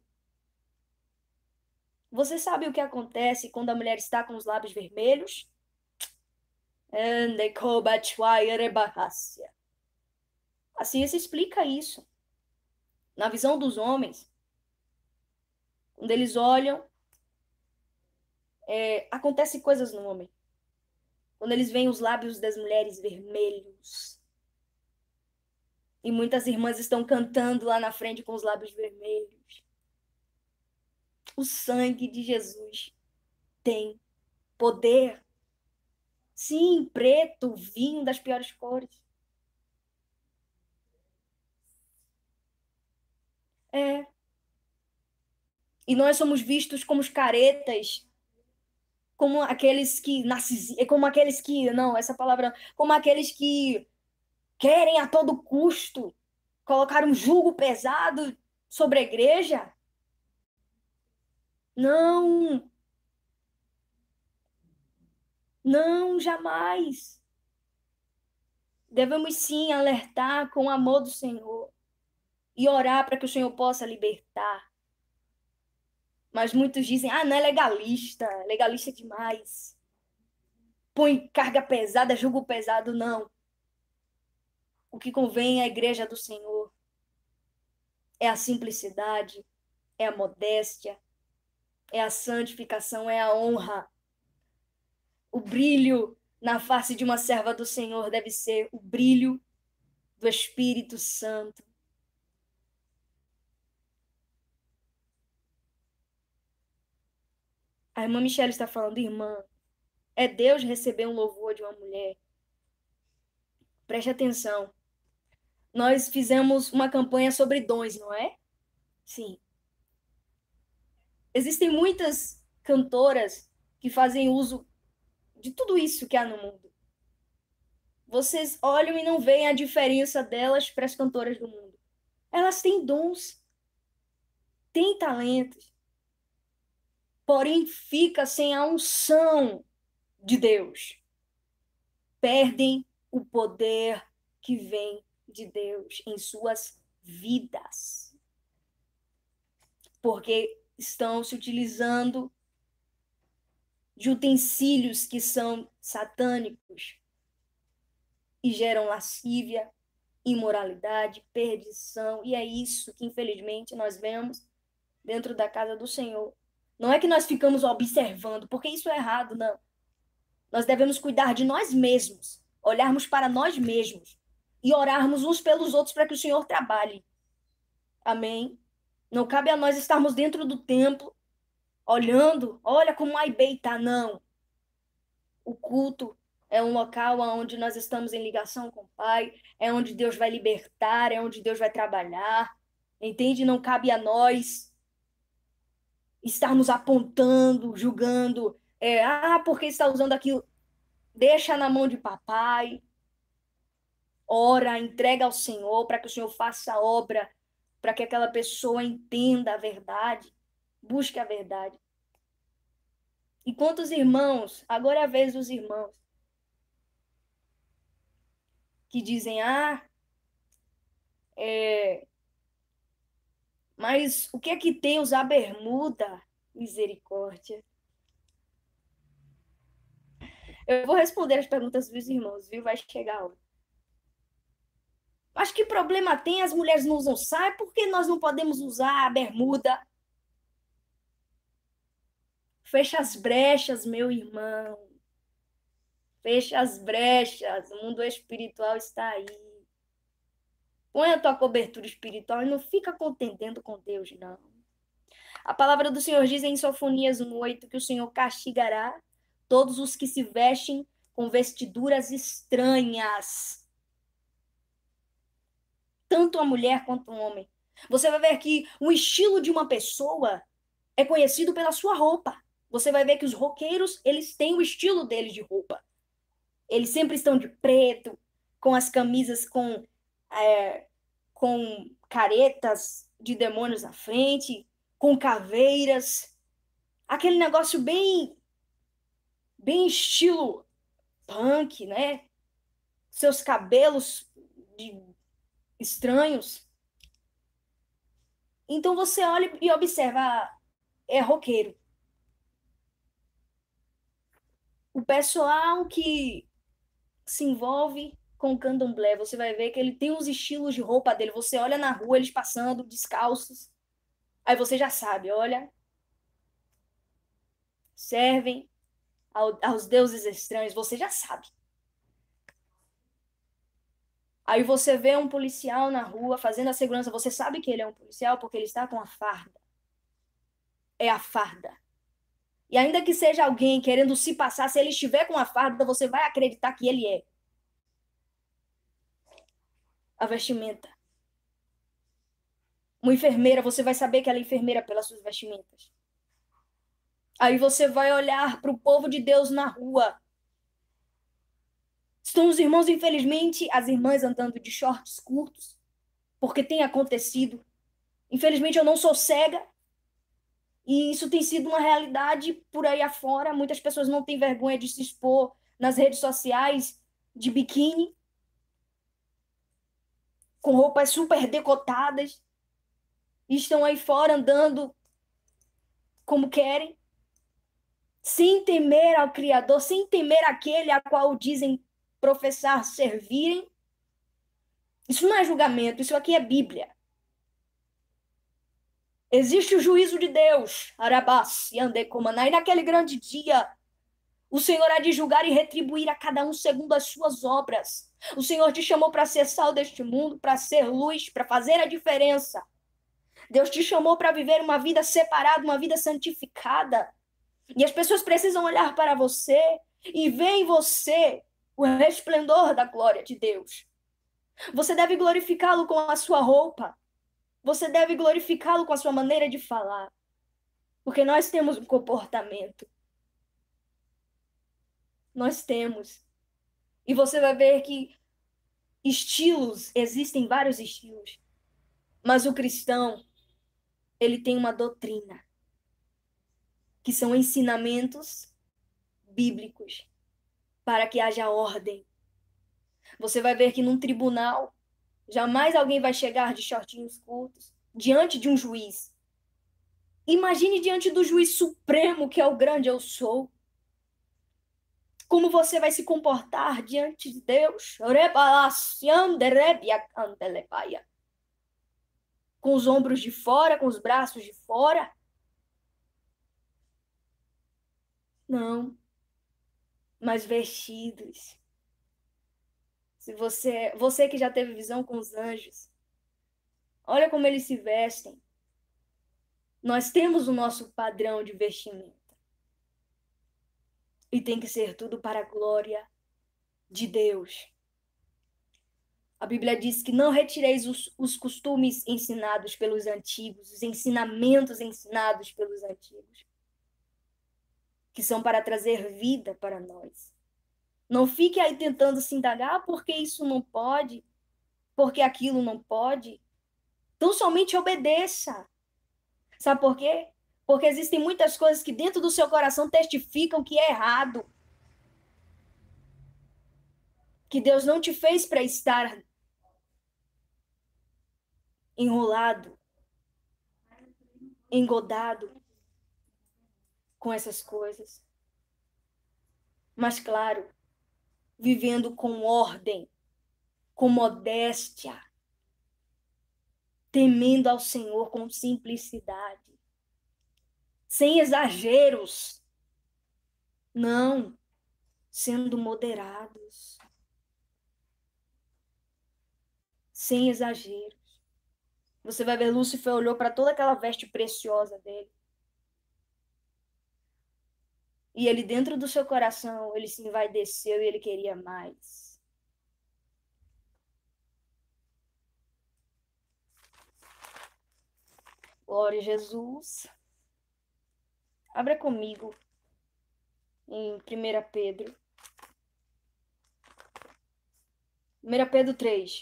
Você sabe o que acontece quando a mulher está com os lábios vermelhos? Assim se explica isso. Na visão dos homens, quando eles olham, acontecem coisas no homem. Quando eles veem os lábios das mulheres vermelhos. E muitas irmãs estão cantando lá na frente com os lábios vermelhos. O sangue de Jesus tem poder. Sim, preto, vinho das piores cores. É. E nós somos vistos como os caretas, como aqueles que como aqueles que, não, essa palavra, como aqueles que querem a todo custo colocar um jugo pesado sobre a igreja. Não, não, jamais. Devemos sim alertar com o amor do Senhor e orar para que o Senhor possa libertar. Mas muitos dizem: ah, não é legalista, legalista demais. Põe carga pesada, jugo pesado, não. O que convém à igreja do Senhor é a simplicidade, é a modéstia, é a santificação, é a honra. O brilho na face de uma serva do Senhor deve ser o brilho do Espírito Santo. A irmã Michelle está falando: irmã, é Deus receber um louvor de uma mulher. Preste atenção. Nós fizemos uma campanha sobre dons, não é? Sim. Existem muitas cantoras que fazem uso de tudo isso que há no mundo. Vocês olham e não veem a diferença delas para as cantoras do mundo. Elas têm dons, têm talentos, porém fica sem a unção de Deus. Perdem o poder que vem de Deus em suas vidas. Porque estão se utilizando de utensílios que são satânicos e geram lascívia, imoralidade, perdição, e é isso que infelizmente nós vemos dentro da casa do Senhor. Não é que nós ficamos observando, porque isso é errado, não. Nós devemos cuidar de nós mesmos, olharmos para nós mesmos e orarmos uns pelos outros para que o Senhor trabalhe. Amém? Não cabe a nós estarmos dentro do templo, olhando, olha como a IB está, não. O culto é um local onde nós estamos em ligação com o Pai, é onde Deus vai libertar, é onde Deus vai trabalhar. Entende? Não cabe a nós estarmos apontando, julgando, porque está usando aquilo. Deixa na mão de papai, ora, entrega ao Senhor para que o Senhor faça a obra, para que aquela pessoa entenda a verdade, busque a verdade. E quantos irmãos, agora é a vez dos irmãos, que dizem: mas o que é que tem usar bermuda? Misericórdia. Eu vou responder as perguntas dos irmãos, viu? Vai chegar a hora. Mas que problema tem? As mulheres não usam saia, por que nós não podemos usar a bermuda? Fecha as brechas, meu irmão. Fecha as brechas. O mundo espiritual está aí. Põe a tua cobertura espiritual e não fica contendendo com Deus, não. A palavra do Senhor diz em Sofonias 1:8 que o Senhor castigará todos os que se vestem com vestiduras estranhas, tanto a mulher quanto o homem. Você vai ver que o estilo de uma pessoa é conhecido pela sua roupa. Você vai ver que os roqueiros, eles têm o estilo deles de roupa. Eles sempre estão de preto, com as camisas com caretas de demônios na frente, com caveiras. Aquele negócio bem estilo punk, né? Seus cabelos estranhos. Então você olha e observa, é roqueiro. O pessoal que se envolve com o candomblé, você vai ver que ele tem os estilos de roupa dele. Você olha na rua, eles passando descalços. Aí você já sabe, olha, servem aos deuses estranhos, você já sabe. Aí você vê um policial na rua fazendo a segurança, você sabe que ele é um policial porque ele está com a farda. É a farda. E ainda que seja alguém querendo se passar, se ele estiver com a farda, você vai acreditar que ele é. A vestimenta. Uma enfermeira, você vai saber que ela é enfermeira pelas suas vestimentas. Aí você vai olhar para o povo de Deus na rua. Estão os irmãos, infelizmente, as irmãs andando de shorts curtos, porque tem acontecido. Infelizmente, eu não sou cega, e isso tem sido uma realidade por aí afora. Muitas pessoas não têm vergonha de se expor nas redes sociais de biquíni, com roupas super decotadas, e estão aí fora andando como querem, sem temer ao Criador, sem temer aquele a qual dizem professar servirem. Isso não é julgamento, isso aqui é Bíblia. Existe o juízo de Deus, Arabás e Andecomaná, e naquele grande dia o Senhor há de julgar e retribuir a cada um segundo as suas obras. O Senhor te chamou para ser sal deste mundo, para ser luz, para fazer a diferença. Deus te chamou para viver uma vida separada, uma vida santificada. E as pessoas precisam olhar para você e ver em você o resplendor da glória de Deus. Você deve glorificá-lo com a sua roupa. Você deve glorificá-lo com a sua maneira de falar. Porque nós temos um comportamento. Nós temos. E você vai ver que estilos, existem vários estilos. Mas o cristão, ele tem uma doutrina, que são ensinamentos bíblicos, para que haja ordem. Você vai ver que num tribunal, jamais alguém vai chegar de shortinhos curtos diante de um juiz. Imagine diante do juiz supremo, que é o grande eu sou. Como você vai se comportar diante de Deus? Com os ombros de fora, com os braços de fora? Não, mas vestidos. Se você que já teve visão com os anjos, olha como eles se vestem. Nós temos o nosso padrão de vestimenta. E tem que ser tudo para a glória de Deus. A Bíblia diz que não retireis os costumes ensinados pelos antigos, os ensinamentos ensinados pelos antigos, que são para trazer vida para nós. Não fique aí tentando se indagar porque isso não pode, porque aquilo não pode. Então somente obedeça. Sabe por quê? Porque existem muitas coisas que dentro do seu coração testificam que é errado. Que Deus não te fez para estar enrolado, engodado com essas coisas. Mas, claro, vivendo com ordem, com modéstia, temendo ao Senhor com simplicidade, sem exageros. Não, sendo moderados, sem exageros. Você vai ver, Lúcifer olhou para toda aquela veste preciosa dele. E ele, dentro do seu coração, ele se envaideceu e ele queria mais. Glória a Jesus. Abra comigo em 1 Pedro. 1 Pedro 3.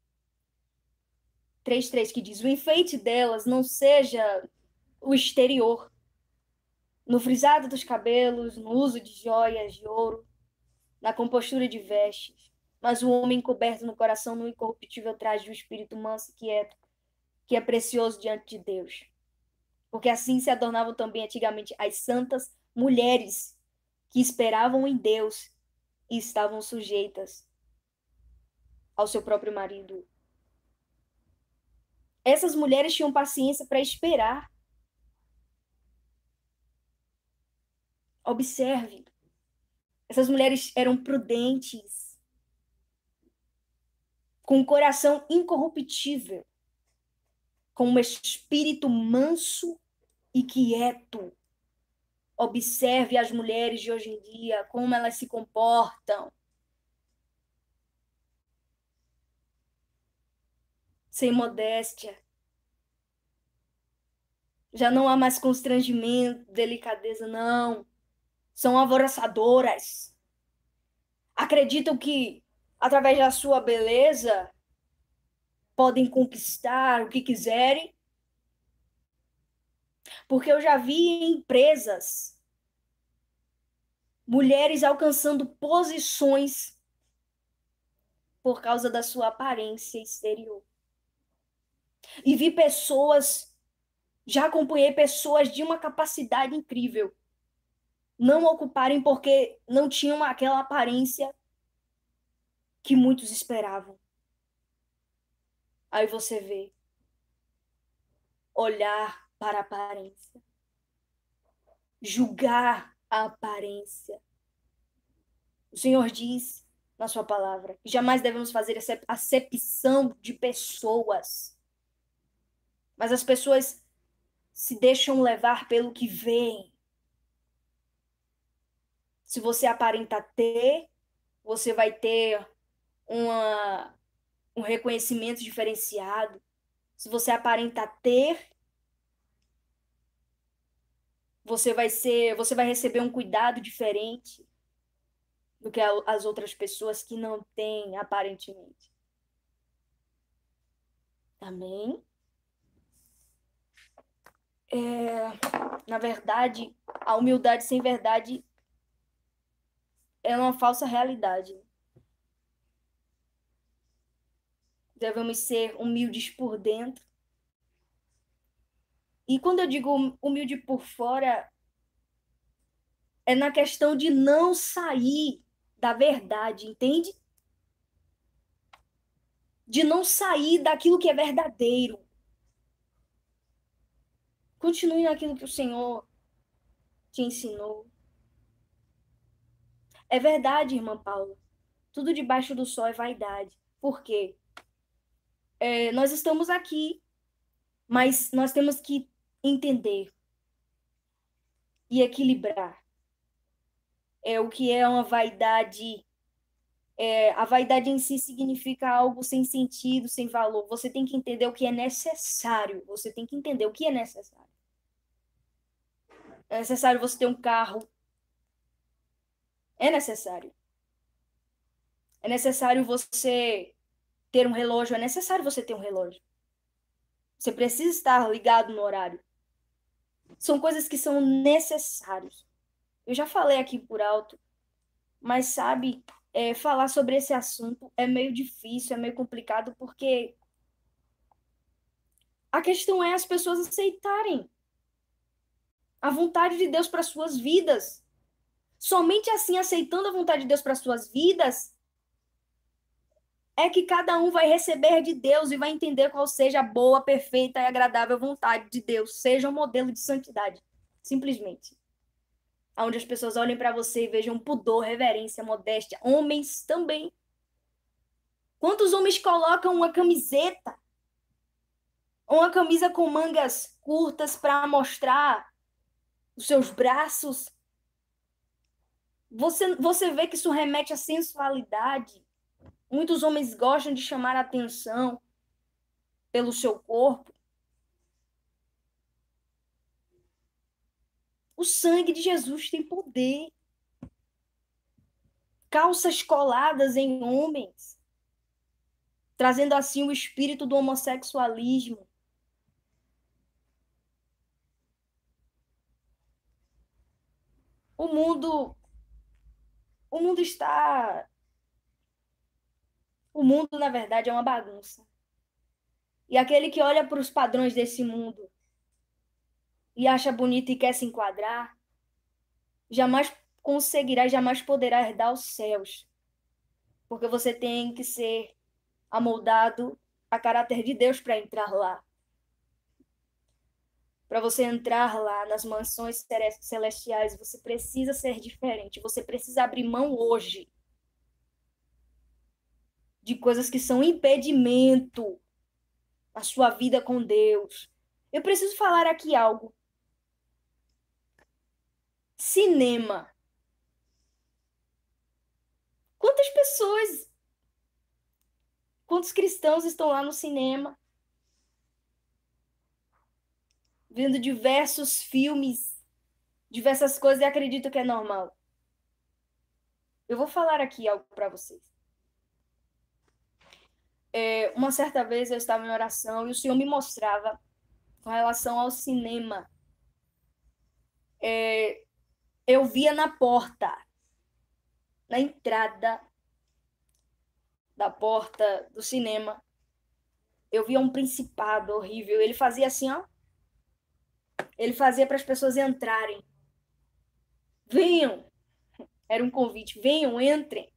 3:3, que diz: o enfeite delas não seja o exterior, no frisado dos cabelos, no uso de joias de ouro, na compostura de vestes, mas o homem coberto no coração no incorruptível traje de um espírito manso e quieto, que é precioso diante de Deus. Porque assim se adornavam também antigamente as santas mulheres que esperavam em Deus e estavam sujeitas ao seu próprio marido. Essas mulheres tinham paciência para esperar. Observe, essas mulheres eram prudentes, com um coração incorruptível, com um espírito manso e quieto. Observe as mulheres de hoje em dia, como elas se comportam. Sem modéstia. Já não há mais constrangimento, delicadeza, não. São alvoroçadoras. Acreditam que, através da sua beleza, podem conquistar o que quiserem. Porque eu já vi em empresas mulheres alcançando posições por causa da sua aparência exterior. E vi pessoas, já acompanhei pessoas de uma capacidade incrível não ocuparem porque não tinham aquela aparência que muitos esperavam. Aí você vê, olhar para a aparência, julgar a aparência. O Senhor diz na sua palavra que jamais devemos fazer acepção de pessoas, mas as pessoas se deixam levar pelo que veem. Se você aparenta ter, você vai ter um reconhecimento diferenciado. Se você aparenta ter, você vai receber um cuidado diferente do que as outras pessoas que não têm, aparentemente. Amém? Na verdade, a humildade sem verdade é uma falsa realidade. Devemos ser humildes por dentro. E quando eu digo humilde por fora, é na questão de não sair da verdade, entende? De não sair daquilo que é verdadeiro. Continue naquilo que o Senhor te ensinou. É verdade, irmã Paula. Tudo debaixo do sol é vaidade. Por quê? Nós estamos aqui, mas nós temos que entender e equilibrar. O que é uma vaidade. A vaidade em si significa algo sem sentido, sem valor. Você tem que entender o que é necessário. Você tem que entender o que é necessário. É necessário você ter um carro. É necessário. É necessário você ter um relógio. É necessário você ter um relógio. Você precisa estar ligado no horário. São coisas que são necessárias. Eu já falei aqui por alto, mas sabe, falar sobre esse assunto é meio difícil, é meio complicado, porque a questão é as pessoas aceitarem a vontade de Deus para suas vidas. Somente assim, aceitando a vontade de Deus para suas vidas, é que cada um vai receber de Deus e vai entender qual seja a boa, perfeita e agradável vontade de Deus. Seja um modelo de santidade, simplesmente. Onde as pessoas olhem para você e vejam pudor, reverência, modéstia. Homens também. Quantos homens colocam uma camiseta ou uma camisa com mangas curtas para mostrar os seus braços? Você vê que isso remete à sensualidade. Muitos homens gostam de chamar a atenção pelo seu corpo. O sangue de Jesus tem poder. Calças coladas em homens, trazendo assim o espírito do homossexualismo. O mundo, o mundo está, o mundo na verdade é uma bagunça. E aquele que olha para os padrões desse mundo e acha bonito e quer se enquadrar, jamais conseguirá, jamais poderá herdar os céus, porque você tem que ser amoldado a caráter de Deus para entrar lá. Para você entrar lá nas mansões celestiais, você precisa ser diferente. Você precisa abrir mão hoje de coisas que são impedimento à sua vida com Deus. Eu preciso falar aqui algo. Cinema. Quantas pessoas, quantos cristãos estão lá no cinema, vendo diversos filmes, diversas coisas e acreditam que é normal? Eu vou falar aqui algo para vocês. Uma certa vez eu estava em oração e o Senhor me mostrava com relação ao cinema. Eu via na porta, na entrada da porta do cinema, eu via um principado horrível. Ele fazia assim, ó. Ele fazia para as pessoas entrarem. Venham. Era um convite. Venham, entrem.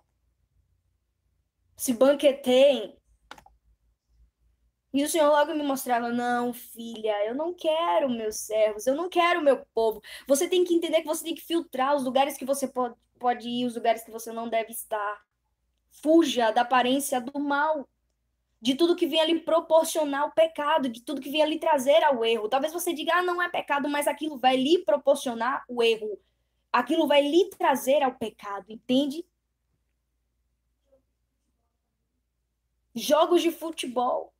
Se banqueteiem. E o Senhor logo me mostrava: não, filha, eu não quero meus servos, eu não quero meu povo. Você tem que entender que você tem que filtrar os lugares que você pode ir, os lugares que você não deve estar. Fuja da aparência do mal, de tudo que vem ali proporcionar o pecado, de tudo que vem ali trazer ao erro. Talvez você diga: ah, não é pecado, mas aquilo vai lhe proporcionar o erro. Aquilo vai lhe trazer ao pecado, entende? Jogos de futebol.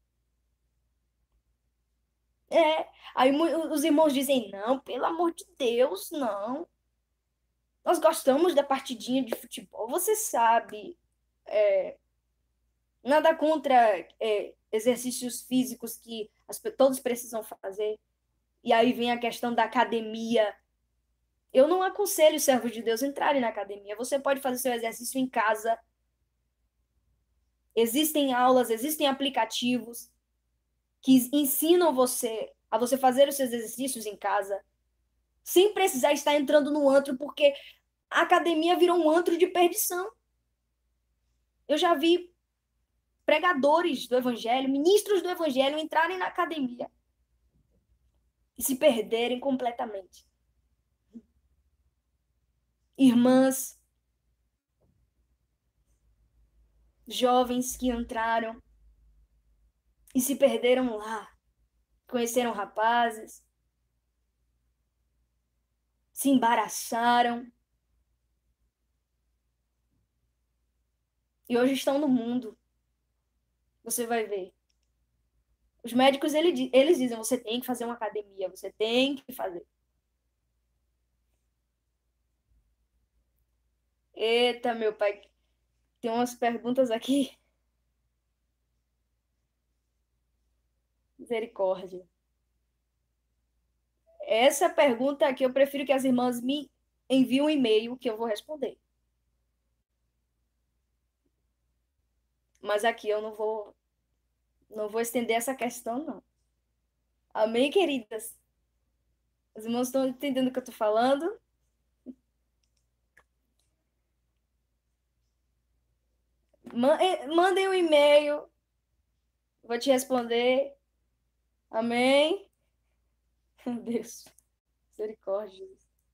Aí os irmãos dizem: não, pelo amor de Deus, não. Nós gostamos da partidinha de futebol, você sabe. Nada contra exercícios físicos que todos precisam fazer. E aí vem a questão da academia. Eu não aconselho os servos de Deus a entrarem na academia. Você pode fazer seu exercício em casa. Existem aulas, existem aplicativos que ensinam você a você fazer os seus exercícios em casa, sem precisar estar entrando no antro, porque a academia virou um antro de perdição. Eu já vi pregadores do evangelho, ministros do evangelho entrarem na academia e se perderem completamente. Irmãs, jovens que entraram e se perderam lá, conheceram rapazes, se embaraçaram e hoje estão no mundo. Você vai ver. Os médicos, eles dizem: você tem que fazer uma academia, você tem que fazer. Eita, meu pai, tem umas perguntas aqui. Misericórdia. Essa pergunta aqui eu prefiro que as irmãs me enviem um e-mail que eu vou responder. Mas aqui eu não vou estender essa questão, não. Amém, queridas? As irmãs estão entendendo o que eu estou falando? Mandem um e-mail, vou te responder. Amém? Meu Deus, misericórdia.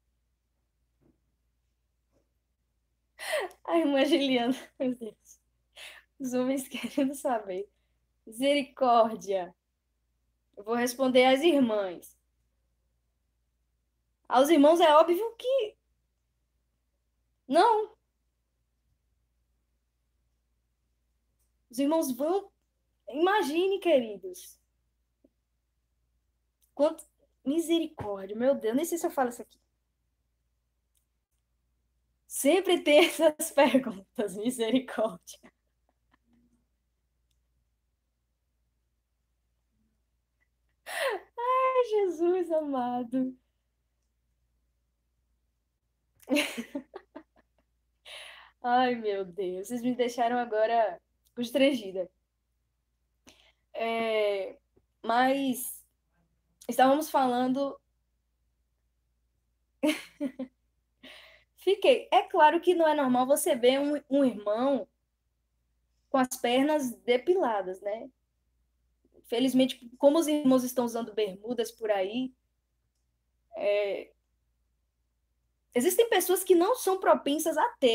A irmã Juliana, meu Deus. Os homens querendo saber. Misericórdia. Eu vou responder às irmãs. Aos irmãos é óbvio que Não, os irmãos vão. Imagine, queridos. Quanto. Misericórdia, meu Deus, nem sei se eu falo isso aqui. Sempre tem essas perguntas, misericórdia. Ai, Jesus amado. Ai, meu Deus, vocês me deixaram agora constrangida. É, mas estávamos falando. Fiquei. É claro que não é normal você ver um irmão com as pernas depiladas, né? Felizmente, como os irmãos estão usando bermudas por aí, existem pessoas que não são propensas a ter,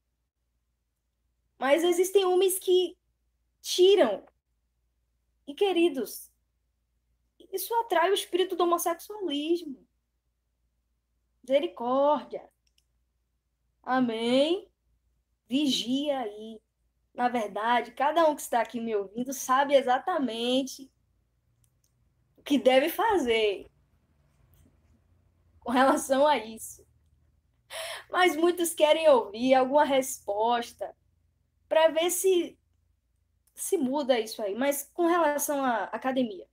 mas existem homens que tiram. E, queridos, isso atrai o espírito do homossexualismo. Misericórdia. Amém. Vigia aí. Na verdade, cada um que está aqui me ouvindo sabe exatamente o que deve fazer com relação a isso. Mas muitos querem ouvir alguma resposta para ver se muda isso aí. Mas com relação à academia,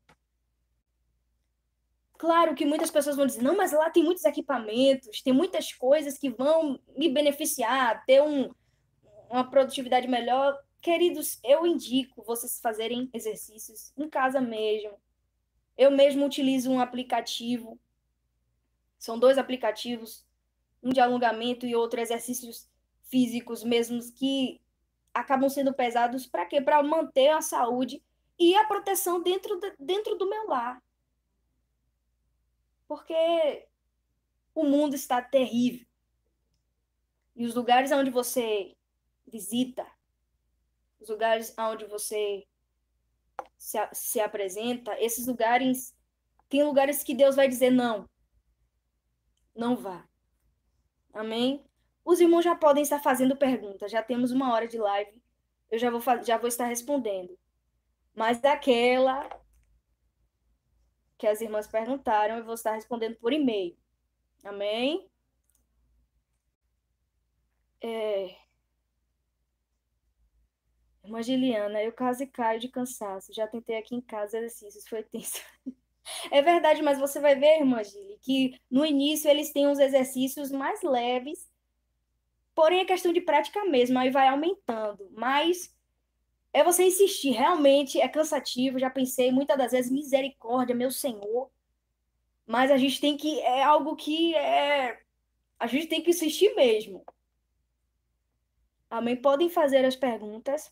claro que muitas pessoas vão dizer, não, mas lá tem muitos equipamentos, tem muitas coisas que vão me beneficiar, ter uma produtividade melhor. Queridos, eu indico vocês fazerem exercícios em casa mesmo. Eu mesmo utilizo um aplicativo, são dois aplicativos, um de alongamento e outro exercícios físicos mesmos que acabam sendo pesados para quê? Para manter a saúde e a proteção dentro do meu lar. Porque o mundo está terrível. E os lugares onde você visita, os lugares onde você se apresenta, esses lugares, tem lugares que Deus vai dizer não, não vá. Amém? Os irmãos já podem estar fazendo perguntas, já temos 1 hora de live, eu já vou estar respondendo. Mas daquela que as irmãs perguntaram, eu vou estar respondendo por e-mail. Amém? É, irmã Giliana, eu quase caio de cansaço. Já tentei aqui em casa exercícios, foi tenso. É verdade, mas você vai ver, irmã Gili, que no início eles têm uns exercícios mais leves, porém é questão de prática mesmo, aí vai aumentando. Mas é você insistir, realmente é cansativo, já pensei muitas das vezes, misericórdia, meu Senhor. Mas a gente tem que, é algo que a gente tem que insistir mesmo. Amém? Podem fazer as perguntas.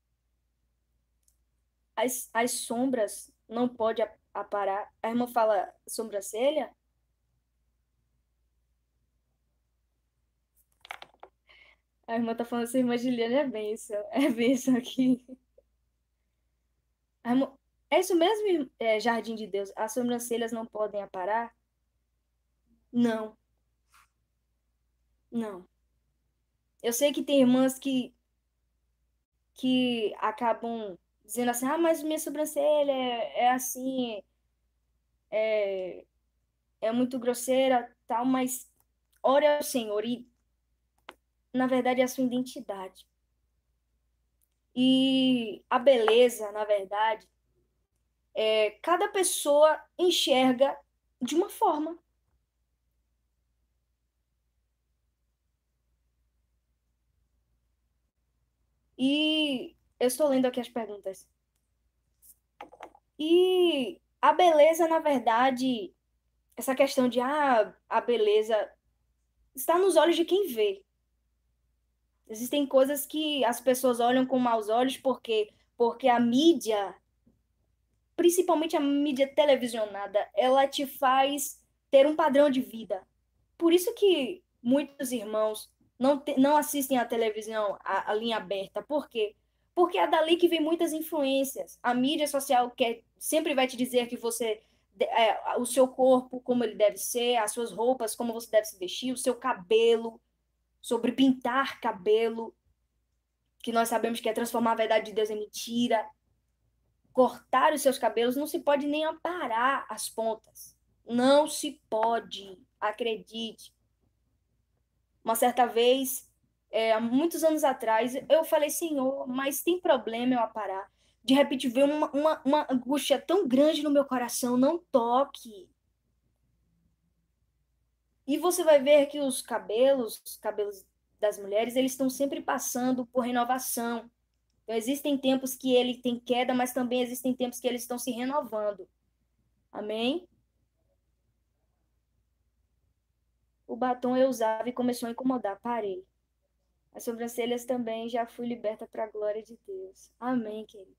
As sombras não pode aparar. A irmã fala sobrancelha? A irmã tá falando assim, irmã Juliana é bênção aqui. A irmã, é isso mesmo, Jardim de Deus? As sobrancelhas não podem aparar? Não, não. Eu sei que tem irmãs que acabam dizendo assim, ah, mas minha sobrancelha é assim, é, é muito grosseira, tal, mas ore ao Senhor e, na verdade, é a sua identidade. E a beleza, na verdade, cada pessoa enxerga de uma forma. E eu estou lendo aqui as perguntas. E a beleza, na verdade, essa questão de a beleza está nos olhos de quem vê. Existem coisas que as pessoas olham com maus olhos porque a mídia, principalmente a mídia televisionada, ela te faz ter um padrão de vida. Por isso que muitos irmãos não assistem à televisão, a linha aberta. Por quê? Porque é dali que vem muitas influências. A mídia social sempre vai te dizer que o seu corpo, como ele deve ser, as suas roupas, como você deve se vestir, o seu cabelo. sobre pintar cabelo, que nós sabemos que é transformar a verdade de Deus em mentira. Cortar os seus cabelos, não se pode nem aparar as pontas. Não se pode, acredite. Uma certa vez, há muitos anos atrás, eu falei, Senhor, mas tem problema eu aparar? De repente veio uma angústia tão grande no meu coração, não toque. E você vai ver que os cabelos das mulheres, eles estão sempre passando por renovação. Então, existem tempos que ele tem queda, mas também existem tempos que eles estão se renovando. Amém? O batom eu usava e começou a incomodar. Parei. As sobrancelhas também já fui liberta para a glória de Deus. Amém, querido.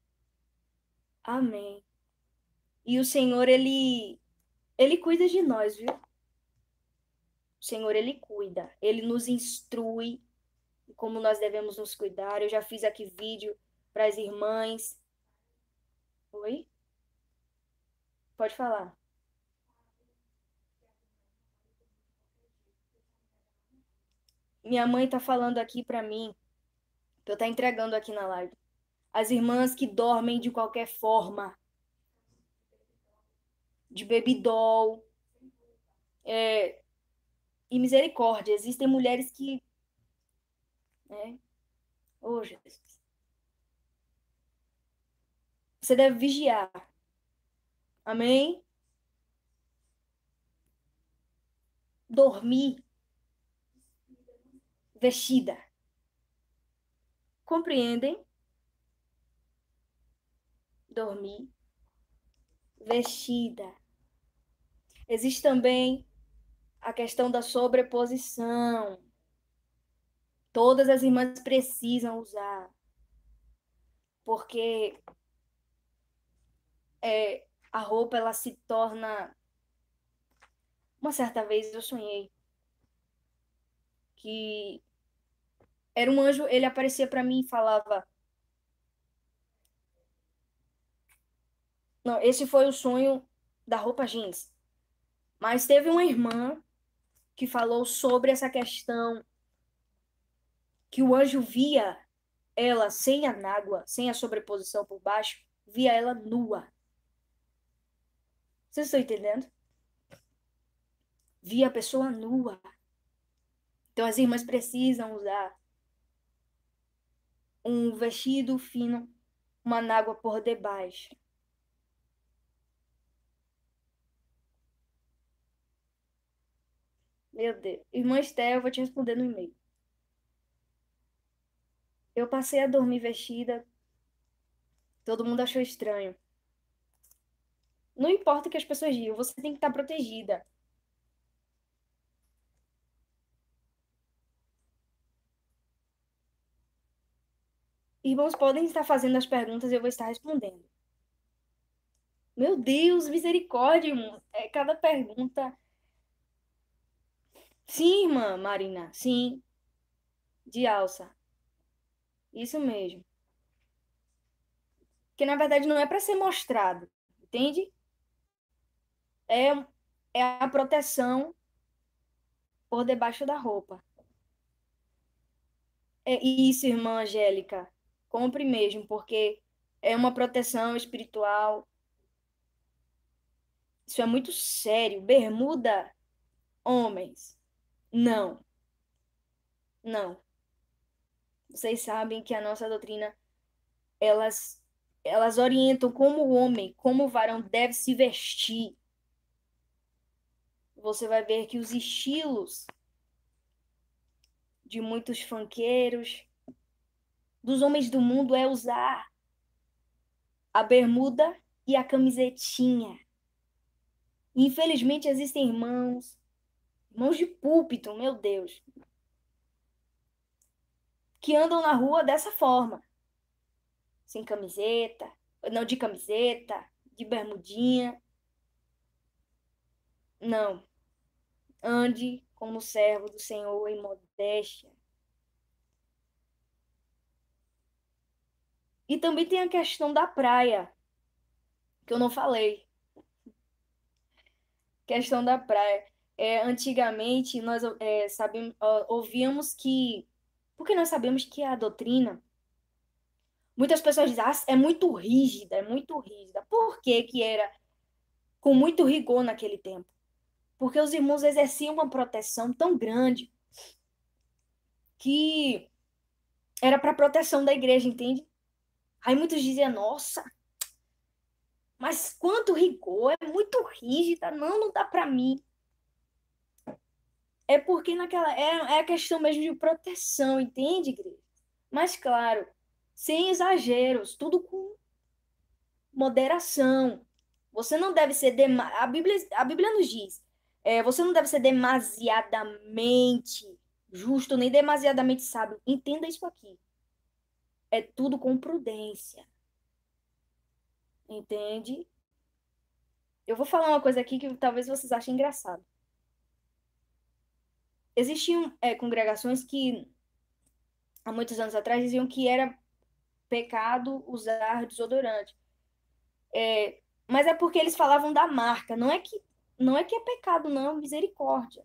Amém. E o Senhor, ele cuida de nós, viu? O Senhor, ele cuida. Ele nos instrui como nós devemos nos cuidar. Eu já fiz aqui vídeo para as irmãs. Oi? Pode falar. Minha mãe tá falando aqui para mim, que eu tá entregando aqui na live. As irmãs que dormem de qualquer forma, de babydoll, é, e misericórdia. Existem mulheres que, né? Oh, Jesus. Você deve vigiar. Amém? Dormir vestida. Compreendem? Dormir vestida. Existe também a questão da sobreposição. Todas as irmãs precisam usar, porque a roupa ela se torna. Uma certa vez eu sonhei que era um anjo, ele aparecia para mim e falava. Não, esse foi o sonho da roupa jeans. Mas teve uma irmã que falou sobre essa questão que o anjo via ela sem a nágua, sem a sobreposição por baixo, via ela nua. Vocês estão entendendo? Via a pessoa nua. Então as irmãs precisam usar um vestido fino, uma nágua por debaixo. Meu Deus. Irmã Esté, eu vou te responder no e-mail. Eu passei a dormir vestida, todo mundo achou estranho. Não importa o que as pessoas digam, você tem que estar protegida. Irmãos podem estar fazendo as perguntas e eu vou estar respondendo. Meu Deus, misericórdia, irmão. É cada pergunta. Sim, irmã Marina, sim, de alça. Isso mesmo. Que na verdade não é para ser mostrado, entende? É, é a proteção por debaixo da roupa. É isso, irmã Angélica. Compre mesmo, porque é uma proteção espiritual. Isso é muito sério. Bermuda, homens. Não, não. Vocês sabem que a nossa doutrina, elas, elas orientam como o homem, como o varão deve se vestir. Você vai ver que os estilos de muitos funkeiros, dos homens do mundo, é usar a bermuda e a camisetinha. Infelizmente, existem irmãos de púlpito, meu Deus, que andam na rua dessa forma, sem camiseta, não de camiseta, de bermudinha. Não, ande como servo do Senhor em modéstia. E também tem a questão da praia, que eu não falei. Questão da praia. Antigamente nós sabemos, ouvíamos que, porque nós sabemos que a doutrina, muitas pessoas dizem, é muito rígida, é muito rígida. Por que que era com muito rigor naquele tempo? Porque os irmãos exerciam uma proteção tão grande que era para proteção da igreja, entende? Aí muitos diziam, nossa, mas quanto rigor, é muito rígida, não dá para mim. É porque é a questão mesmo de proteção, entende, igreja? Mas claro, sem exageros, tudo com moderação. Você não deve ser a Bíblia nos diz, você não deve ser demasiadamente justo nem demasiadamente sábio. Entenda isso aqui. É tudo com prudência, entende? Eu vou falar uma coisa aqui que talvez vocês achem engraçado. Existiam congregações que há muitos anos atrás diziam que era pecado usar desodorante. Mas é porque eles falavam da marca, não é que é pecado, não, misericórdia.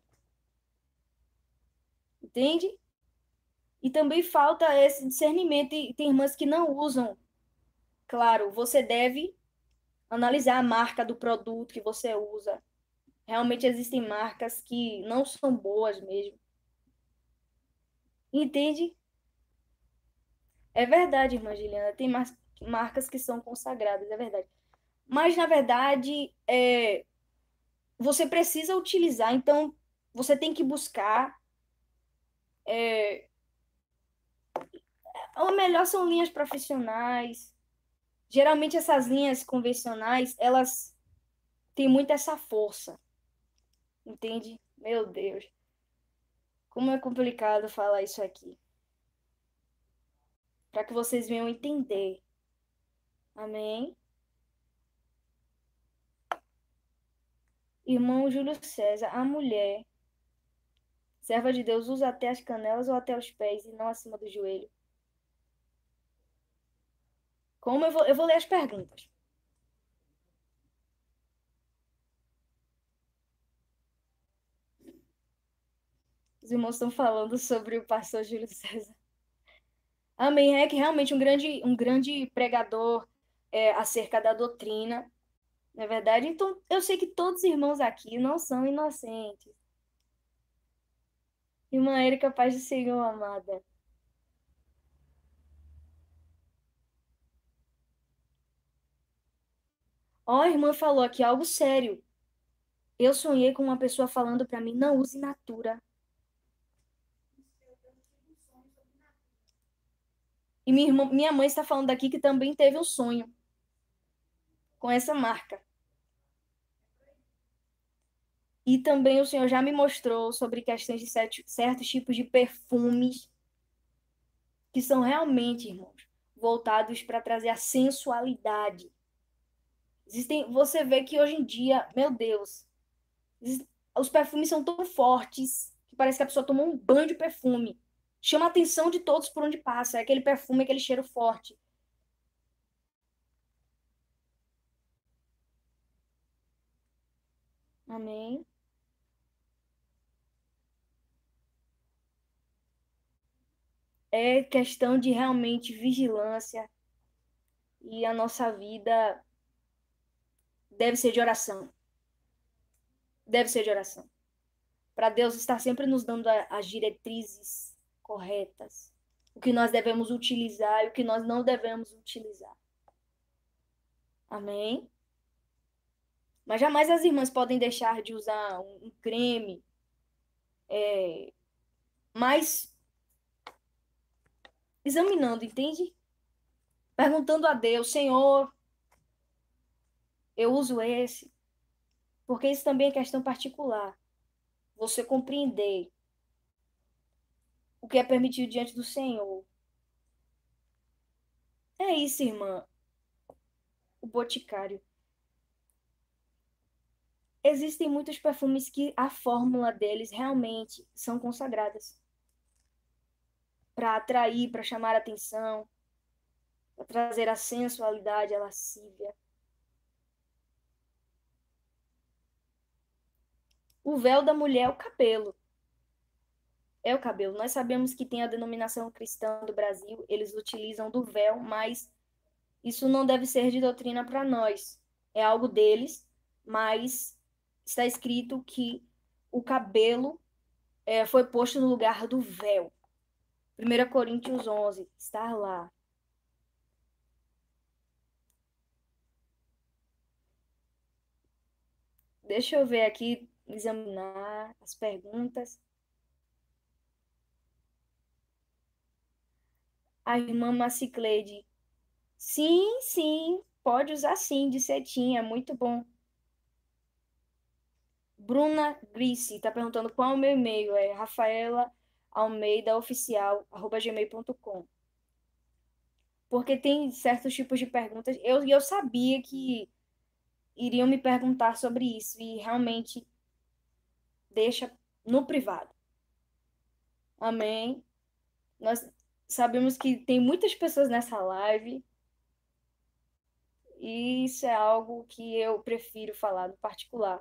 Entende? E também falta esse discernimento. E tem irmãs que não usam. Claro, você deve analisar a marca do produto que você usa. Realmente existem marcas que não são boas mesmo. Entende? É verdade, irmã Juliana. Tem marcas que são consagradas, é verdade. Mas, na verdade, você precisa utilizar. Então, você tem que buscar. É, o melhor são linhas profissionais. Geralmente, essas linhas convencionais, elas têm muito essa força. Entende? Meu Deus. Como é complicado falar isso aqui. Para que vocês venham entender. Amém? Irmão Júlio César, a mulher, serva de Deus, usa até as canelas ou até os pés e não acima do joelho. Como eu vou ler as perguntas. Os irmãos estão falando sobre o pastor Júlio César. Amém. É que realmente um grande pregador acerca da doutrina, não é verdade? Então, eu sei que todos os irmãos aqui não são inocentes. Irmã Érica, paz do Senhor, amada. Ó, a irmã falou aqui algo sério. Eu sonhei com uma pessoa falando para mim, não use Natura. E minha mãe está falando aqui que também teve um sonho com essa marca. E também o Senhor já me mostrou sobre questões de certos tipos de perfumes que são realmente, irmãos, voltados para trazer a sensualidade. Você vê que hoje em dia, meu Deus, os perfumes são tão fortes que parece que a pessoa tomou um banho de perfume. Chama a atenção de todos por onde passa. É aquele perfume, aquele cheiro forte. Amém. É questão de realmente vigilância e a nossa vida deve ser de oração. Deve ser de oração. Para Deus estar sempre nos dando as diretrizes corretas. O que nós devemos utilizar e o que nós não devemos utilizar. Amém? Mas jamais as irmãs podem deixar de usar um creme, mas examinando, entende? Perguntando a Deus, Senhor, eu uso esse, porque isso também é questão particular. Você compreender o que é permitido diante do Senhor. É isso, irmã. O Boticário. Existem muitos perfumes que a fórmula deles realmente são consagradas para atrair, para chamar a atenção, para trazer a sensualidade, a lascívia. O véu da mulher é o cabelo. É o cabelo. Nós sabemos que tem a denominação cristã do Brasil, eles utilizam do véu, mas isso não deve ser de doutrina para nós. É algo deles, mas está escrito que o cabelo foi posto no lugar do véu. 1 Coríntios 11, está lá. Deixa eu ver aqui, examinar as perguntas. A irmã Macicleide. Sim, sim, pode usar sim, de cetim, é muito bom. Bruna Grice está perguntando qual é o meu e-mail. É rafaelaalmeidaoficial@gmail.com. Porque tem certos tipos de perguntas. Eu sabia que iriam me perguntar sobre isso e realmente deixa no privado. Amém. Nós sabemos que tem muitas pessoas nessa live e isso é algo que eu prefiro falar no particular.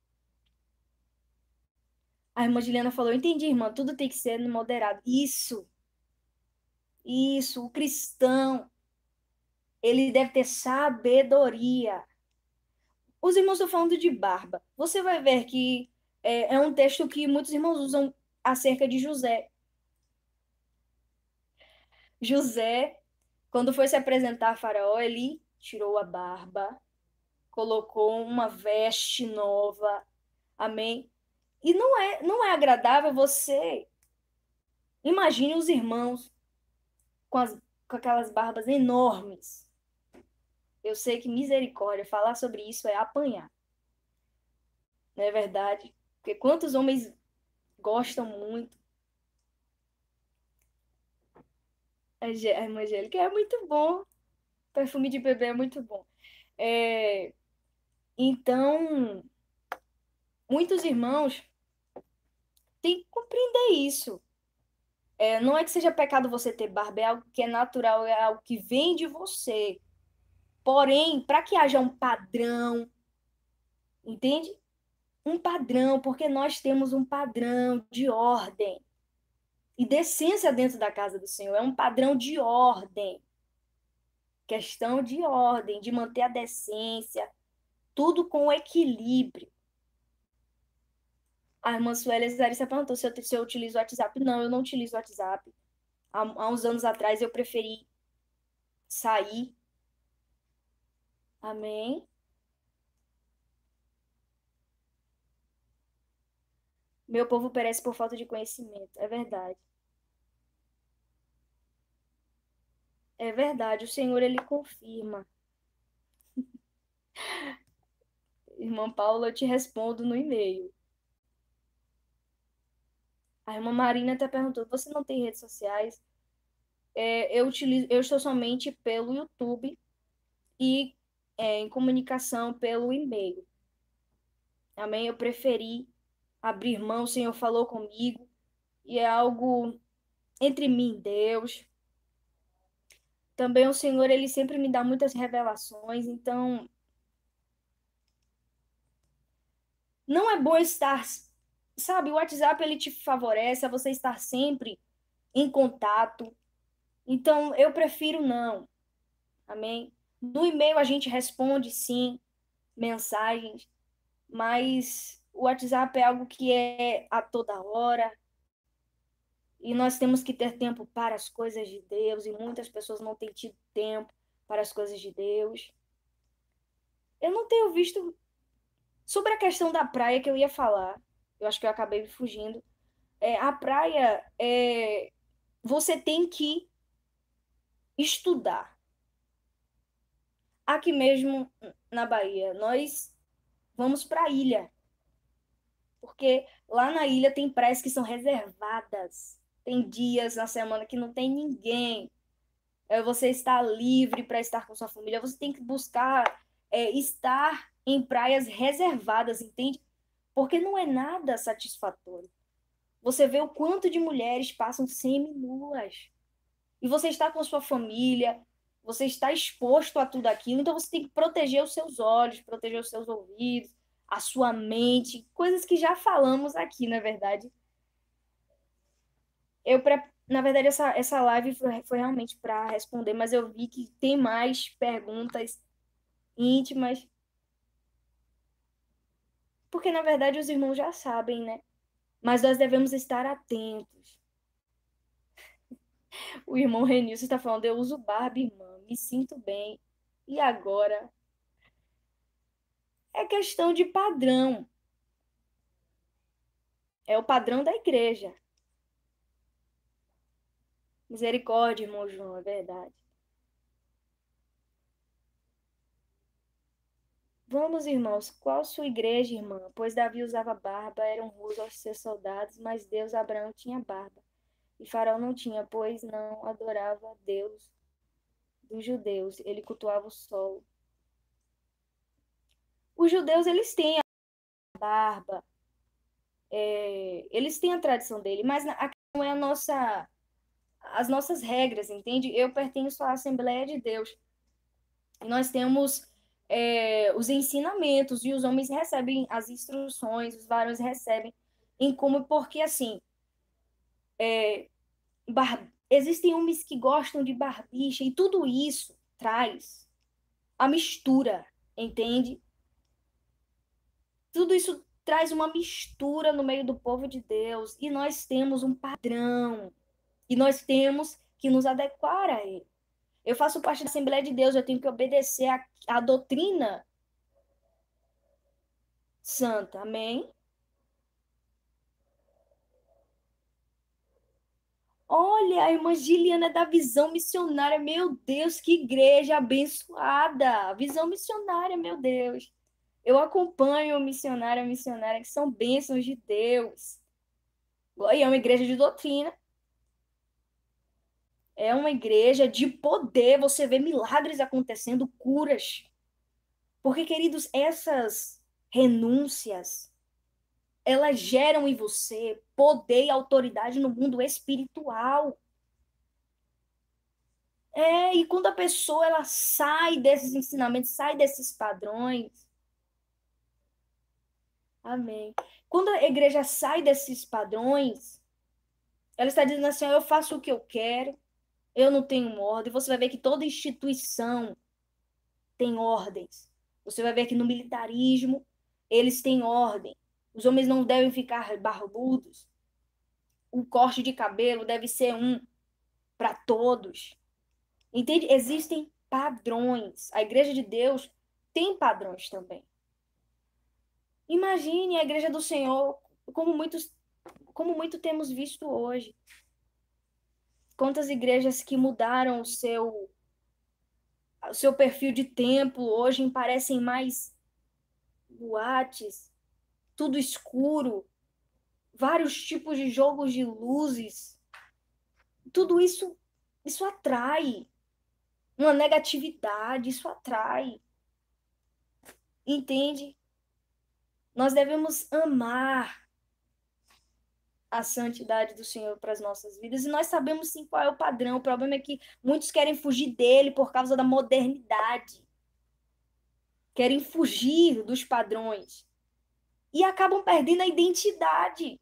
A irmã Juliana falou: entendi, irmã, tudo tem que ser no moderado. Isso, o cristão, ele deve ter sabedoria. Os irmãos estão falando de barba. Você vai ver que é um texto que muitos irmãos usam acerca de José. José, quando foi se apresentar a Faraó, ele tirou a barba, colocou uma veste nova. Amém? E não é agradável você. Imagine os irmãos com, com aquelas barbas enormes. Eu sei que misericórdia, falar sobre isso é apanhar. Não é verdade? Porque quantos homens gostam muito. A irmã Angélica é muito bom. Perfume de bebê é muito bom. É, então, muitos irmãos têm que compreender isso. Não é que seja pecado você ter barba, é algo que é natural, é algo que vem de você. Porém, para que haja um padrão, entende? Um padrão, porque nós temos um padrão de ordem e decência dentro da casa do Senhor. É um padrão de ordem, questão de ordem, de manter a decência, tudo com equilíbrio. A irmã Suélia Larissa perguntou se eu utilizo o WhatsApp. Não, eu não utilizo o WhatsApp. Há uns anos atrás eu preferi sair. Amém. Meu povo perece por falta de conhecimento. É verdade. É verdade. O Senhor, ele confirma. Irmã Paula, eu te respondo no e-mail. A irmã Marina até perguntou: você não tem redes sociais? Eu estou somente pelo YouTube e em comunicação pelo e-mail. Amém? Eu preferi abrir mão, o Senhor falou comigo, e é algo entre mim e Deus. Também o Senhor, ele sempre me dá muitas revelações, então não é bom estar, sabe, o WhatsApp ele te favorece a você estar sempre em contato. Então eu prefiro não. Amém? No e-mail a gente responde sim, mensagens, mas o WhatsApp é algo que é a toda hora e nós temos que ter tempo para as coisas de Deus e muitas pessoas não têm tido tempo para as coisas de Deus. Eu não tenho visto sobre a questão da praia que eu ia falar. Eu acho que eu acabei me fugindo. A praia você tem que estudar. Aqui mesmo na Bahia, nós vamos para a ilha. Porque lá na ilha tem praias que são reservadas. Tem dias na semana que não tem ninguém. Você está livre para estar com sua família. Você tem que buscar estar em praias reservadas, entende? Porque não é nada satisfatório. Você vê o quanto de mulheres passam semi-nuas. E você está com a sua família, você está exposto a tudo aquilo, então você tem que proteger os seus olhos, proteger os seus ouvidos. a sua mente, coisas que já falamos aqui, na verdade. Na verdade, essa live foi realmente para responder, mas eu vi que tem mais perguntas íntimas, porque na verdade os irmãos já sabem, né? Mas nós devemos estar atentos. O irmão Renilson está falando, eu uso barba, irmã, me sinto bem. E agora? É questão de padrão. É o padrão da igreja. Misericórdia, irmão João, é verdade. Vamos, irmãos, qual sua igreja, irmã? Pois Davi usava barba, era honroso aos seus soldados, mas Deus, Abraão, tinha barba. E Faraó não tinha, pois não adorava Deus dos judeus. Ele cultuava o sol. Os judeus, eles têm a barba, eles têm a tradição dele, mas a questão é as nossas regras, entende? Eu pertenço à Assembleia de Deus. E nós temos os ensinamentos, e os homens recebem as instruções, os varões recebem em como, porque assim, existem homens que gostam de barbicha, e tudo isso traz a mistura, entende? Tudo isso traz uma mistura no meio do povo de Deus, e nós temos um padrão, e nós temos que nos adequar a ele. Eu faço parte da Assembleia de Deus, eu tenho que obedecer a doutrina santa, amém? Olha, a irmã Giliana é da Visão Missionária, meu Deus, que igreja abençoada! Visão Missionária, meu Deus. Eu acompanho missionária, que são bênçãos de Deus. E é uma igreja de doutrina, é uma igreja de poder, você vê milagres acontecendo, curas. Porque, queridos, essas renúncias, elas geram em você poder e autoridade no mundo espiritual. E quando a pessoa ela sai desses ensinamentos, sai desses padrões, amém. Quando a igreja sai desses padrões, ela está dizendo assim, eu faço o que eu quero, eu não tenho ordem. Você vai ver que toda instituição tem ordens. Você vai ver que no militarismo, eles têm ordem. Os homens não devem ficar barbudos. O corte de cabelo deve ser um para todos. Entende? Existem padrões. A igreja de Deus tem padrões também. Imagine a igreja do Senhor, como muito temos visto hoje. Quantas igrejas que mudaram o seu perfil de templo, hoje parecem mais boates, tudo escuro, vários tipos de jogos de luzes. Tudo isso atrai uma negatividade, isso atrai. Entende? Nós devemos amar a santidade do Senhor para as nossas vidas. E nós sabemos sim qual é o padrão. O problema é que muitos querem fugir dele por causa da modernidade. Querem fugir dos padrões. E acabam perdendo a identidade.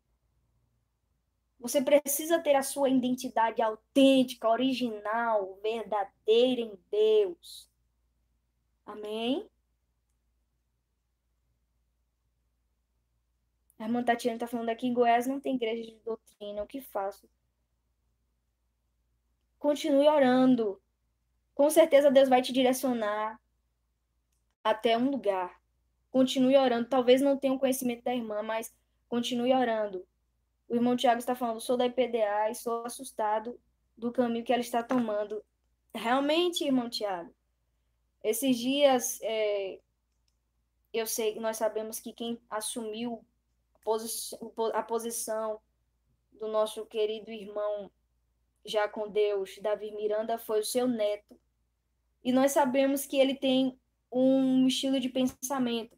Você precisa ter a sua identidade autêntica, original, verdadeira em Deus. Amém? A irmã Tatiana está falando aqui, em Goiás não tem igreja de doutrina, o que faço? Continue orando. Com certeza Deus vai te direcionar até um lugar. Continue orando. Talvez não tenha o conhecimento da irmã, mas continue orando. O irmão Tiago está falando, sou da IPDA e sou assustado do caminho que ela está tomando. Realmente, irmão Tiago, esses dias, eu sei, nós sabemos que quem assumiu a posição do nosso querido irmão já com Deus, Davi Miranda, foi o seu neto. E nós sabemos que ele tem um estilo de pensamento.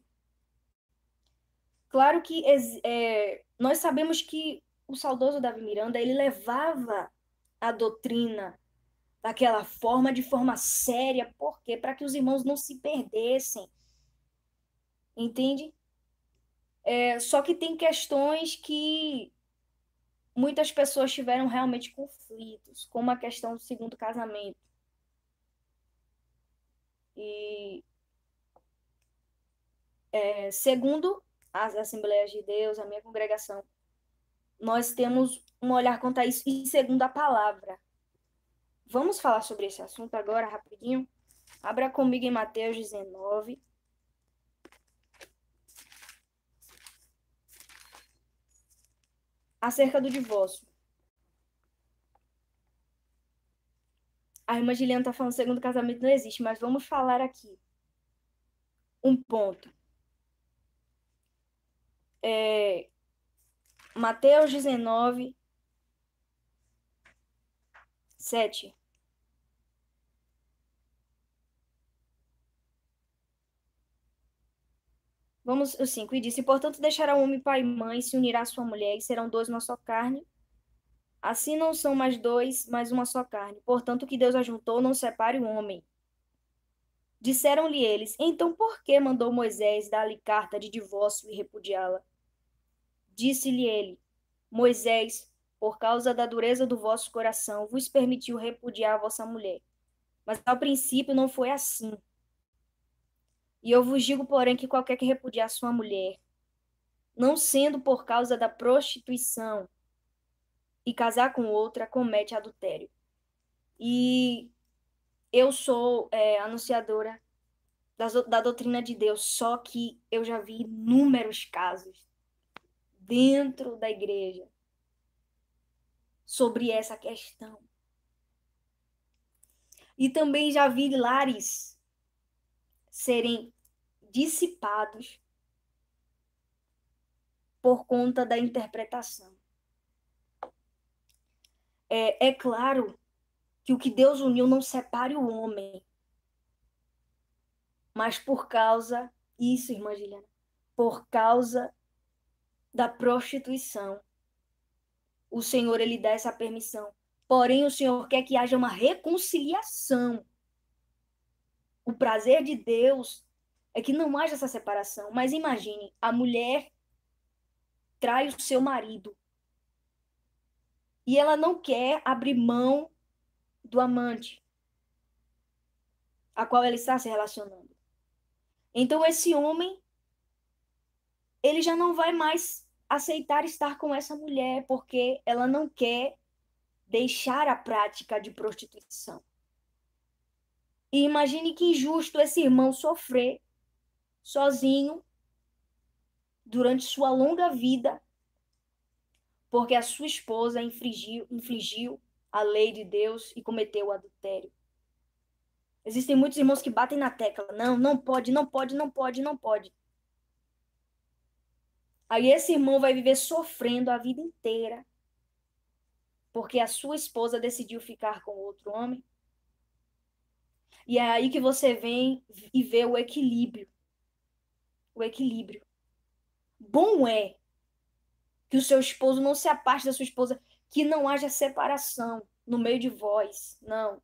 Claro que nós sabemos que o saudoso Davi Miranda, ele levava a doutrina daquela forma, de forma séria, por quê? Para que os irmãos não se perdessem. entende? Só que tem questões que muitas pessoas tiveram realmente conflitos, como a questão do segundo casamento. E segundo as Assembleias de Deus, a minha congregação, nós temos um olhar quanto a isso, e segundo a palavra. Vamos falar sobre esse assunto agora, rapidinho? Abra comigo em Mateus 19. Acerca do divórcio. A irmã Giliana está falando que segundo casamento não existe, mas vamos falar aqui. Um ponto. Mateus 19, 7. Vamos, o 5. E disse: portanto, deixará o homem pai e mãe, se unirá à sua mulher, e serão dois uma só carne. Assim não são mais dois, mas uma só carne. Portanto, o que Deus ajuntou, não separe o homem. Disseram-lhe eles: então por que mandou Moisés dar-lhe carta de divórcio e repudiá-la? Disse-lhe ele: Moisés, por causa da dureza do vosso coração, vos permitiu repudiar a vossa mulher. Mas ao princípio não foi assim. E eu vos digo, porém, que qualquer que repudiar sua mulher, não sendo por causa da prostituição, e casar com outra, comete adultério. E eu sou anunciadora da doutrina de Deus, só que eu já vi inúmeros casos dentro da igreja sobre essa questão. E também já vi lares serem dissipados por conta da interpretação. É claro que o que Deus uniu não separe o homem, mas por causa, isso, irmã Juliana, por causa da prostituição, o Senhor, ele dá essa permissão. Porém, o Senhor quer que haja uma reconciliação. O prazer de Deus é que não haja essa separação. Mas imagine, a mulher trai o seu marido e ela não quer abrir mão do amante a qual ela está se relacionando. Então, esse homem, ele já não vai mais aceitar estar com essa mulher, porque ela não quer deixar a prática de prostituição. E imagine que injusto esse irmão sofrer sozinho durante sua longa vida, porque a sua esposa infligiu a lei de Deus e cometeu o adultério. Existem muitos irmãos que batem na tecla. Não, não pode, não pode, não pode, não pode. Aí esse irmão vai viver sofrendo a vida inteira, porque a sua esposa decidiu ficar com outro homem. E é aí que você vem e vê o equilíbrio. O equilíbrio. Bom é que o seu esposo não se aparte da sua esposa, que não haja separação no meio de vós. Não.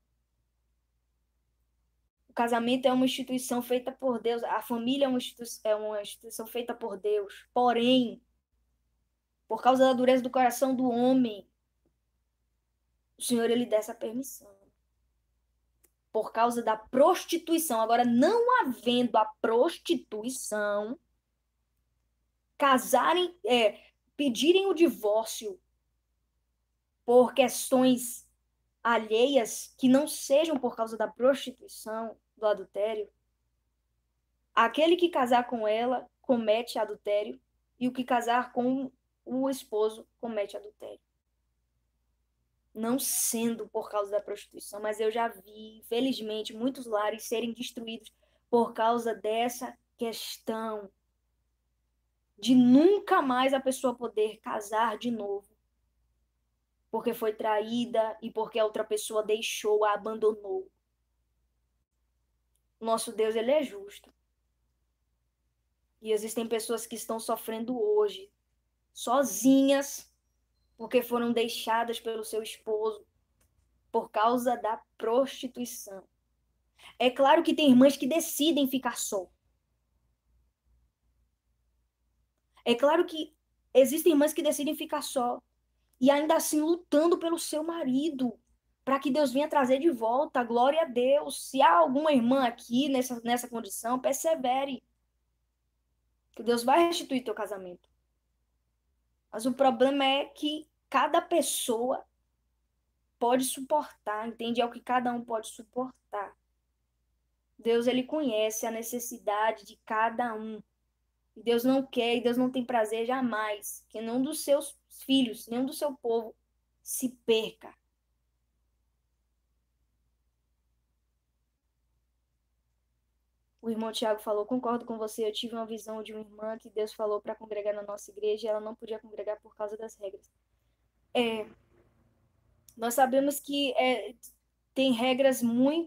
O casamento é uma instituição feita por Deus, a família é uma instituição feita por Deus. Porém, por causa da dureza do coração do homem, o Senhor, ele dá essa permissão. Por causa da prostituição. Agora, não havendo a prostituição, casarem, pedirem o divórcio por questões alheias que não sejam por causa da prostituição, do adultério, aquele que casar com ela comete adultério e o que casar com o esposo comete adultério. Não sendo por causa da prostituição, mas eu já vi, infelizmente, muitos lares serem destruídos por causa dessa questão de nunca mais a pessoa poder casar de novo, porque foi traída e porque a outra pessoa deixou, a abandonou. Nosso Deus, ele é justo. E existem pessoas que estão sofrendo hoje, sozinhas, porque foram deixadas pelo seu esposo, por causa da prostituição. É claro que tem irmãs que decidem ficar só. É claro que existem irmãs que decidem ficar só e ainda assim lutando pelo seu marido, para que Deus venha trazer de volta. Glória a Deus. Se há alguma irmã aqui nessa condição, persevere, que Deus vai restituir teu casamento. Mas o problema é que cada pessoa pode suportar, entende? É o que cada um pode suportar. Deus, ele conhece a necessidade de cada um. E Deus não quer e Deus não tem prazer jamais que nenhum dos seus filhos, nenhum do seu povo se perca. O irmão Tiago falou, concordo com você, eu tive uma visão de uma irmã que Deus falou para congregar na nossa igreja e ela não podia congregar por causa das regras. É, nós sabemos que tem regras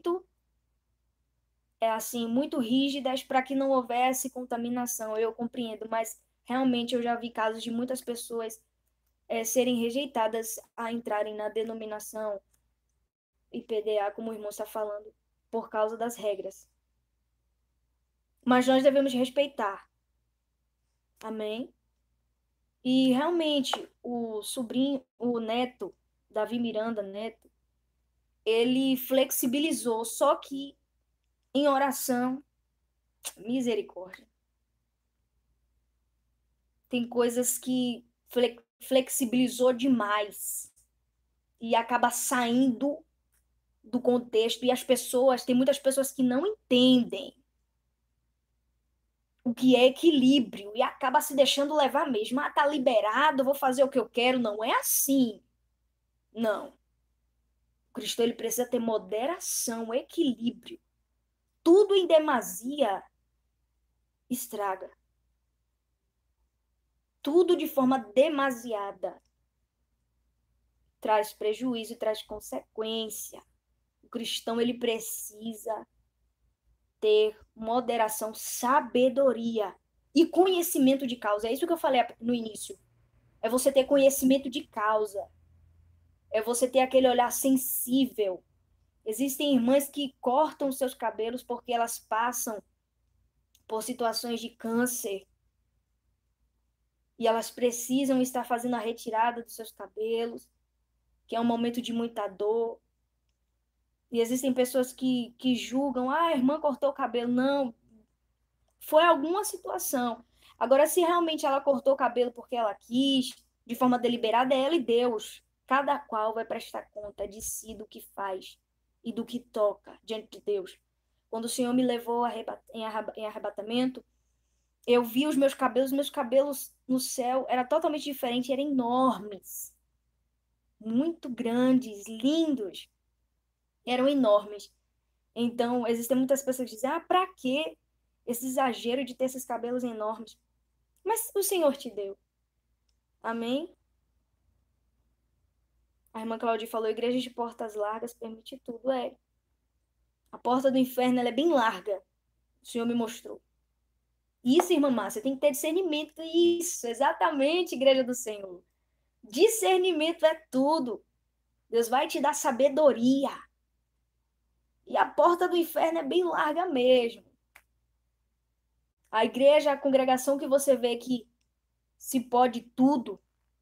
muito rígidas para que não houvesse contaminação, eu compreendo, mas realmente eu já vi casos de muitas pessoas serem rejeitadas a entrarem na denominação IPDA, como o irmão está falando, por causa das regras. Mas nós devemos respeitar. Amém? E realmente, o sobrinho, o neto, Davi Miranda Neto, ele flexibilizou, só que em oração, misericórdia. Tem coisas que flexibilizou demais e acaba saindo do contexto e as pessoas, tem muitas pessoas que não entendem o que é equilíbrio e acaba se deixando levar mesmo. Ah, tá liberado, vou fazer o que eu quero. Não é assim. Não. O cristão ele precisa ter moderação, equilíbrio. Tudo em demasia estraga. Tudo de forma demasiada traz prejuízo e traz consequência. O cristão ele precisa ter moderação, sabedoria e conhecimento de causa. É isso que eu falei no início. É você ter conhecimento de causa. É você ter aquele olhar sensível. Existem irmãs que cortam seus cabelos porque elas passam por situações de câncer e elas precisam estar fazendo a retirada dos seus cabelos, que é um momento de muita dor. E existem pessoas que julgam, ah, a irmã cortou o cabelo. Não, foi alguma situação. Agora, se realmente ela cortou o cabelo porque ela quis, de forma deliberada, é ela e Deus. Cada qual vai prestar conta de si, do que faz e do que toca diante de Deus. Quando o Senhor me levou em arrebatamento, eu vi os meus cabelos no céu era totalmente diferente, eram enormes, muito grandes, lindos, eram enormes. Então, existem muitas pessoas que dizem, ah, pra quê esse exagero de ter esses cabelos enormes? Mas o Senhor te deu. Amém? A irmã Claudia falou, igreja de portas largas permite tudo. A porta do inferno ela é bem larga. O Senhor me mostrou. Isso, irmã Márcia, tem que ter discernimento. Isso, exatamente, igreja do Senhor. Discernimento é tudo. Deus vai te dar sabedoria. E a porta do inferno é bem larga mesmo. A igreja, a congregação que você vê que se pode tudo,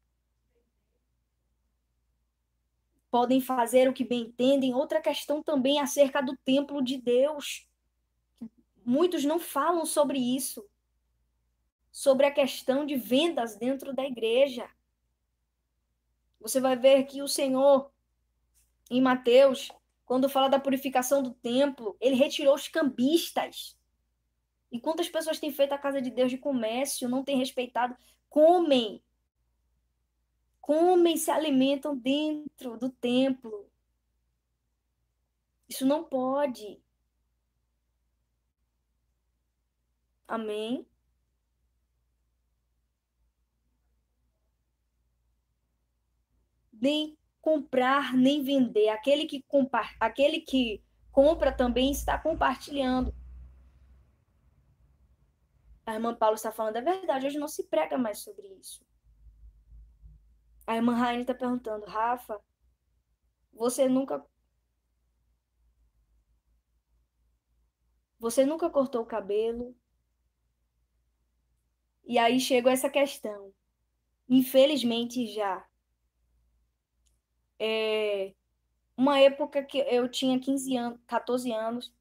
podem fazer o que bem entendem. Outra questão também acerca do templo de Deus. Muitos não falam sobre isso, sobre a questão de vendas dentro da igreja. Você vai ver que o Senhor, em Mateus, quando fala da purificação do templo, ele retirou os cambistas. E quantas pessoas têm feito a casa de Deus de comércio, não têm respeitado, comem, comem, se alimentam dentro do templo. Isso não pode. Amém? Nem comprar, nem vender. Aquele que compra também está compartilhando. A irmã Paula está falando, é verdade, hoje não se prega mais sobre isso. A irmã Raine está perguntando, Rafa, você nunca, você nunca cortou o cabelo? E aí chegou essa questão. Infelizmente já. É, uma época que eu tinha 15 anos, 14 anos,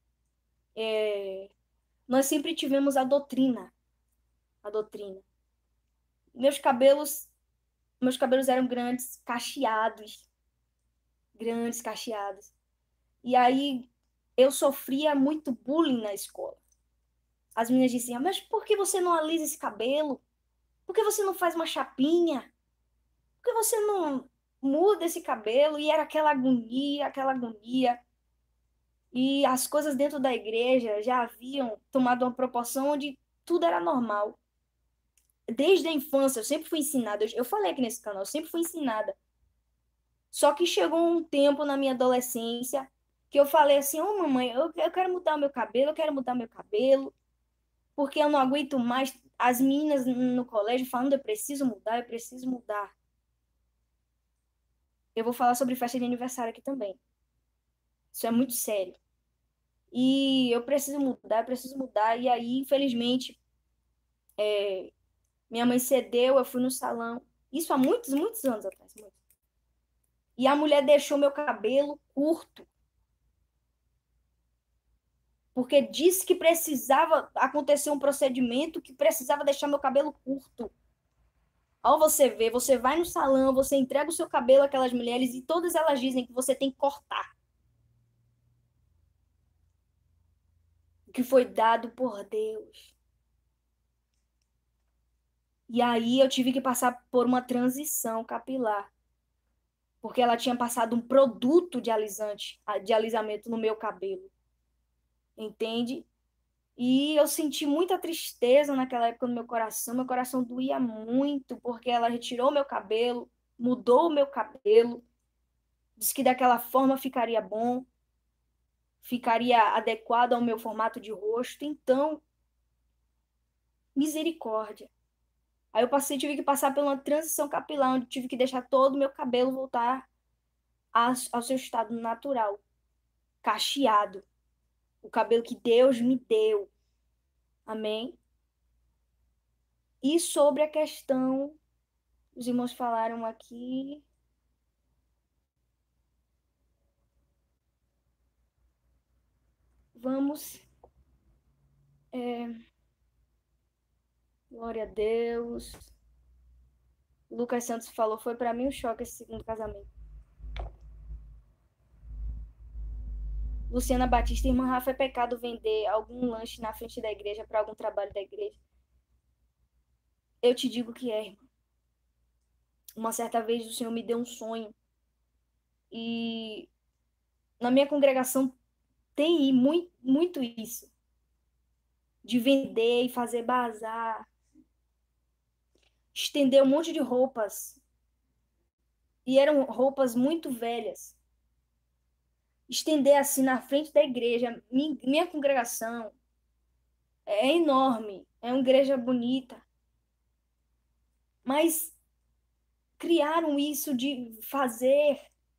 nós sempre tivemos a doutrina. Meus cabelos, meus cabelos eram grandes, cacheados. E aí eu sofria muito bullying na escola. As meninas diziam: "Mas por que você não alisa esse cabelo? Por que você não faz uma chapinha? Por que você não muda esse cabelo?" E era aquela agonia, aquela agonia. E as coisas dentro da igreja já haviam tomado uma proporção onde tudo era normal. Desde a infância, eu sempre fui ensinada. Eu falei aqui nesse canal, eu sempre fui ensinada. Só que chegou um tempo na minha adolescência que eu falei assim: "Ô mamãe, eu quero mudar o meu cabelo, eu quero mudar meu cabelo, porque eu não aguento mais as meninas no colégio falando: eu preciso mudar, eu preciso mudar." Eu vou falar sobre festa de aniversário aqui também. Isso é muito sério. E eu preciso mudar, eu preciso mudar. E aí, infelizmente, minha mãe cedeu, eu fui no salão. Isso há muitos, muitos anos atrás. Muitos. E a mulher deixou meu cabelo curto, porque disse que precisava acontecer um procedimento que precisava deixar meu cabelo curto. Ao você ver, você vai no salão, você entrega o seu cabelo àquelas mulheres e todas elas dizem que você tem que cortar. O que foi dado por Deus. E aí eu tive que passar por uma transição capilar, porque ela tinha passado um produto de alisante, de alisamento no meu cabelo, entende? E eu senti muita tristeza naquela época no meu coração doía muito, porque ela retirou meu cabelo, mudou o meu cabelo, disse que daquela forma ficaria bom, ficaria adequado ao meu formato de rosto. Então, misericórdia. Aí eu tive que passar por uma transição capilar, onde tive que deixar todo o meu cabelo voltar ao seu estado natural, cacheado, o cabelo que Deus me deu. Amém? E sobre a questão, os irmãos falaram aqui. Vamos. É, glória a Deus. Lucas Santos falou: foi para mim um choque esse segundo casamento. Luciana Batista, irmã Rafa, é pecado vender algum lanche na frente da igreja para algum trabalho da igreja? Eu te digo que é, irmã. Uma certa vez o Senhor me deu um sonho e na minha congregação tem muito, muito isso, de vender e fazer bazar, estender um monte de roupas, e eram roupas muito velhas. Estender assim na frente da igreja, minha congregação é enorme, é uma igreja bonita, mas criaram isso de fazer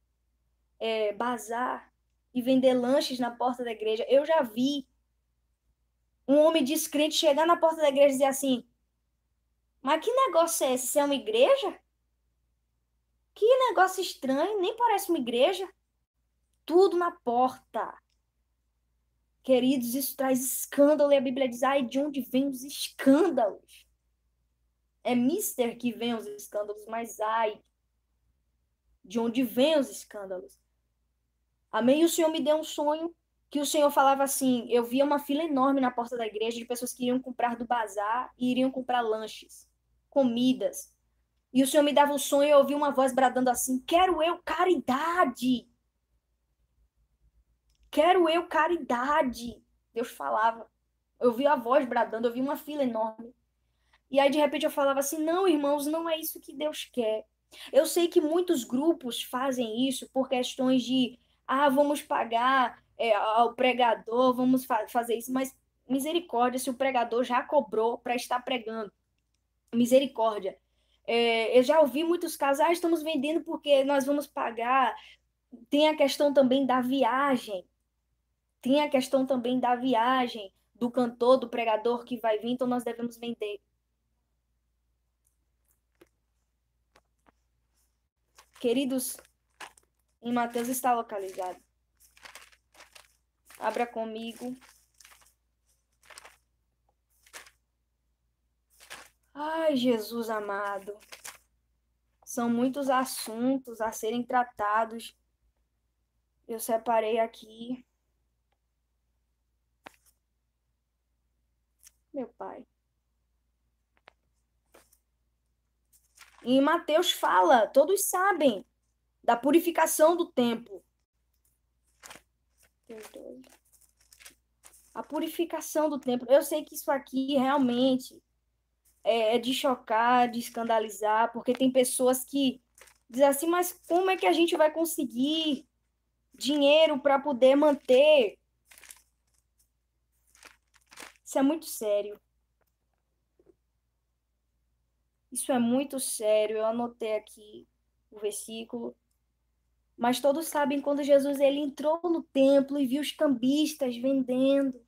bazar e vender lanches na porta da igreja. Eu já vi um homem descrente chegar na porta da igreja e dizer assim: mas que negócio é esse? Isso é uma igreja? Que negócio estranho, nem parece uma igreja. Tudo na porta. Queridos, isso traz escândalo e a Bíblia diz: ai, de onde vêm os escândalos? É mister que vem os escândalos, mas ai, de onde vêm os escândalos? Amém? E o Senhor me deu um sonho que o Senhor falava assim: eu via uma fila enorme na porta da igreja de pessoas que iriam comprar do bazar e iriam comprar lanches, comidas. E o Senhor me dava um sonho e eu ouvi uma voz bradando assim: quero eu caridade! Quero eu caridade! Deus falava. Eu vi a voz bradando, eu vi uma fila enorme. E aí, de repente, eu falava assim: não, irmãos, não é isso que Deus quer. Eu sei que muitos grupos fazem isso por questões de, vamos pagar ao pregador, vamos fazer isso, mas misericórdia, se o pregador já cobrou para estar pregando, misericórdia. Eu já ouvi muitos casos: estamos vendendo porque nós vamos pagar. Tem a questão também da viagem, tem a questão também da viagem do cantor, do pregador que vai vir, então nós devemos vender. Queridos, em Mateus está localizado. Abra comigo. Ai, Jesus amado. São muitos assuntos a serem tratados. Eu separei aqui. Meu pai. E em Mateus fala, todos sabem, da purificação do templo. A purificação do templo. Eu sei que isso aqui realmente é de chocar, de escandalizar, porque tem pessoas que dizem assim, mas como é que a gente vai conseguir dinheiro para poder manter? Isso é muito sério. Isso é muito sério. Eu anotei aqui o versículo. Mas todos sabem quando Jesus ele entrou no templo e viu os cambistas vendendo.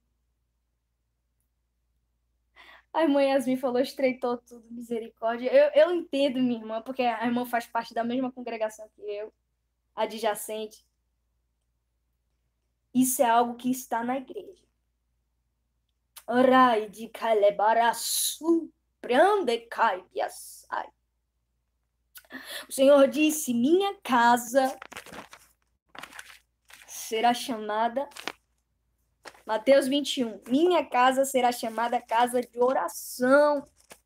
A irmã Yasmin falou, estreitou tudo, misericórdia. Eu entendo, minha irmã, porque a irmã faz parte da mesma congregação que eu, adjacente. Isso é algo que está na igreja. Orai de calebaraçu, prande caibiasai. O Senhor disse, minha casa será chamada... Mateus 21. Minha casa será chamada casa de oração.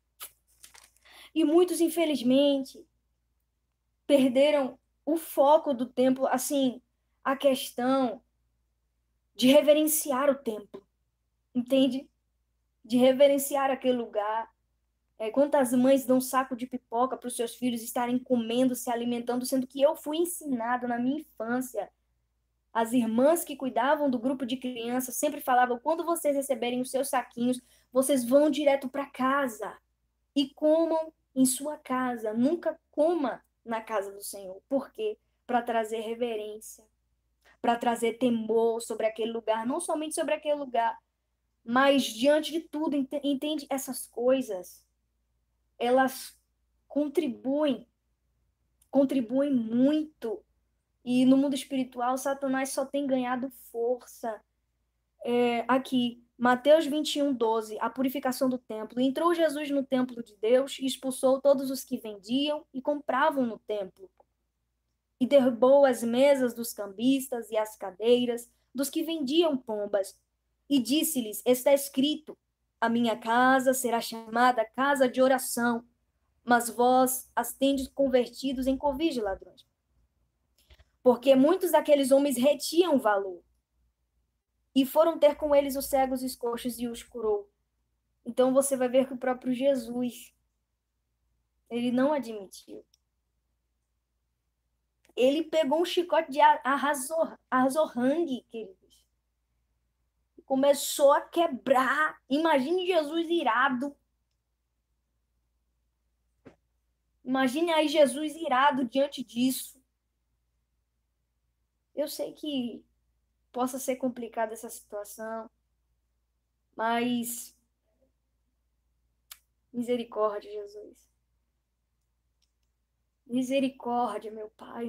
E muitos, infelizmente, perderam o foco do templo, assim, a questão de reverenciar o templo, entende? De reverenciar aquele lugar. Quantas mães dão saco de pipoca para os seus filhos estarem comendo, se alimentando, sendo que eu fui ensinado na minha infância. As irmãs que cuidavam do grupo de crianças sempre falavam, quando vocês receberem os seus saquinhos, vocês vão direto para casa e comam em sua casa. Nunca coma na casa do Senhor. Por quê? Para trazer reverência, para trazer temor sobre aquele lugar, não somente sobre aquele lugar, mas diante de tudo, entende? Essas coisas, elas contribuem muito. E no mundo espiritual, Satanás só tem ganhado força. Aqui, Mateus 21:12, a purificação do templo. Entrou Jesus no templo de Deus e expulsou todos os que vendiam e compravam no templo. E derrubou as mesas dos cambistas e as cadeiras dos que vendiam pombas. E disse-lhes, está escrito, a minha casa será chamada casa de oração, mas vós as tendes convertidos em covis de ladrões. Porque muitos daqueles homens retinham valor. E foram ter com eles os cegos e os coxos e os curou. Então você vai ver que o próprio Jesus, ele não admitiu. Ele pegou um chicote de arrazorrangue, queridos. Começou a quebrar. Imagine Jesus irado. Imagine aí Jesus irado diante disso. Eu sei que possa ser complicada essa situação, mas misericórdia, Jesus. Misericórdia, meu Pai.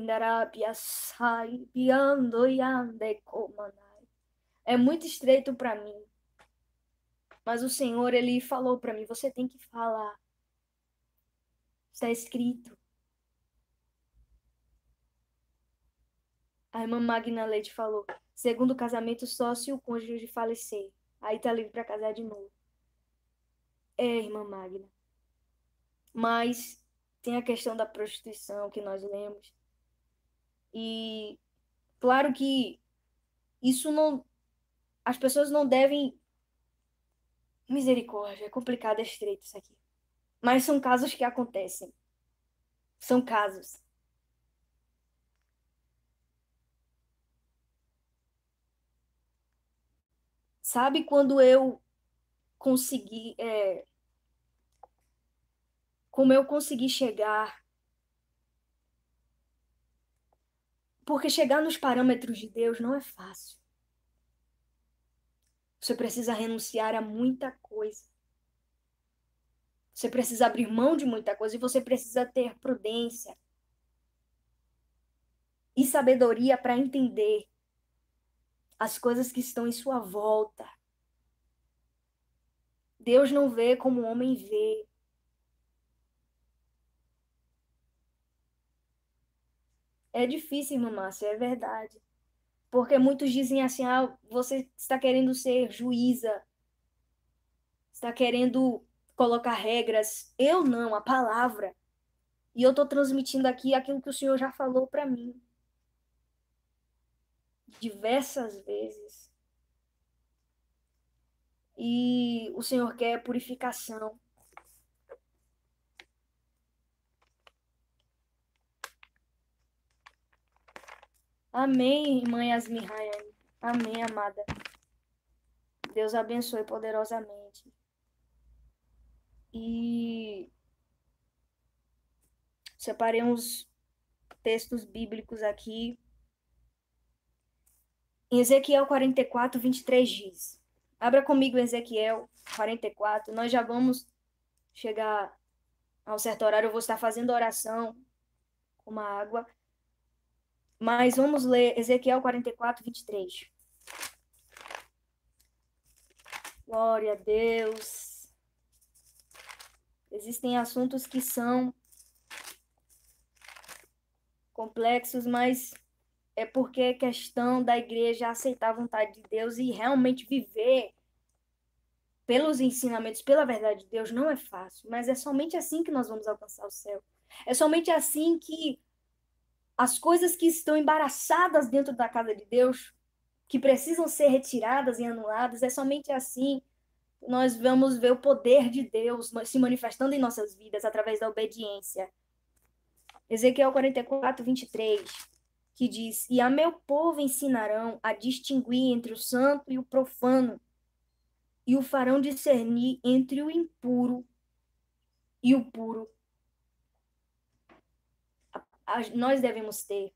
É muito estreito para mim. Mas o Senhor, ele falou para mim, você tem que falar. Está escrito. A irmã Magna Leite falou, segundo o casamento, só se o cônjuge falecer. Aí tá livre para casar de novo. Irmã Magna. Mas tem a questão da prostituição que nós lemos. E claro que isso não... As pessoas não devem... Misericórdia, é complicado, é estreito isso aqui. Mas são casos que acontecem. São casos. Sabe quando eu consegui... como eu consegui chegar... Porque chegar nos parâmetros de Deus não é fácil. Você precisa renunciar a muita coisa. Você precisa abrir mão de muita coisa e você precisa ter prudência. e sabedoria para entender as coisas que estão em sua volta. Deus não vê como o homem vê. É difícil, irmã Márcia, é verdade. Porque muitos dizem assim, você está querendo ser juíza, está querendo colocar regras. Eu não, a palavra. E eu estou transmitindo aqui aquilo que o Senhor já falou para mim diversas vezes. E o Senhor quer purificação. Amém, irmã Yasmin Rayane. Amém, amada. Deus abençoe poderosamente. E separei uns textos bíblicos aqui. Em Ezequiel 44, 23 diz. Abra comigo Ezequiel 44. Nós já vamos chegar ao certo horário. Eu vou estar fazendo oração com uma água. Mas vamos ler Ezequiel 44, 23. Glória a Deus. Existem assuntos que são complexos, mas é porque é questão da igreja aceitar a vontade de Deus e realmente viver pelos ensinamentos, pela verdade de Deus, não é fácil, mas é somente assim que nós vamos alcançar o céu. É somente assim que as coisas que estão embaraçadas dentro da casa de Deus, que precisam ser retiradas e anuladas, é somente assim que nós vamos ver o poder de Deus se manifestando em nossas vidas através da obediência. Ezequiel 44, 23, que diz: E a meu povo ensinarão a distinguir entre o santo e o profano, e o farão discernir entre o impuro e o puro. Nós devemos ter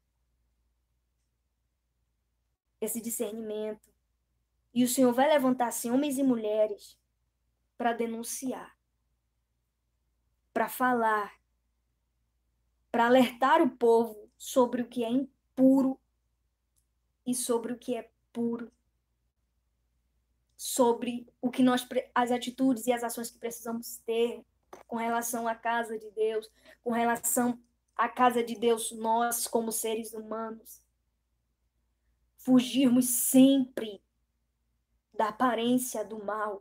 esse discernimento. E o Senhor vai levantar assim, homens e mulheres para denunciar, para falar, para alertar o povo sobre o que é impuro e sobre o que é puro, sobre o que as atitudes e as ações que precisamos ter com relação à casa de Deus, com relação à casa de Deus, nós como seres humanos. Fugirmos sempre da aparência do mal,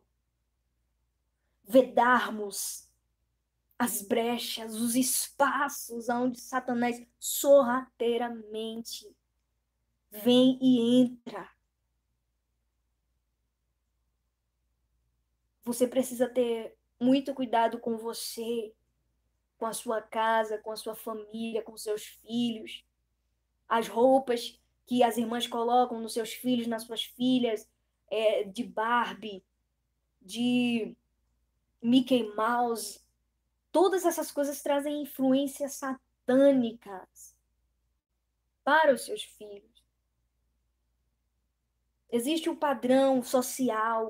vedarmos as brechas, os espaços onde Satanás sorrateiramente vem e entra. Você precisa ter muito cuidado com você, com a sua casa, com a sua família, com seus filhos. As roupas que as irmãs colocam nos seus filhos, nas suas filhas, de Barbie, de Mickey Mouse, todas essas coisas trazem influências satânicas para os seus filhos. Existe um padrão social,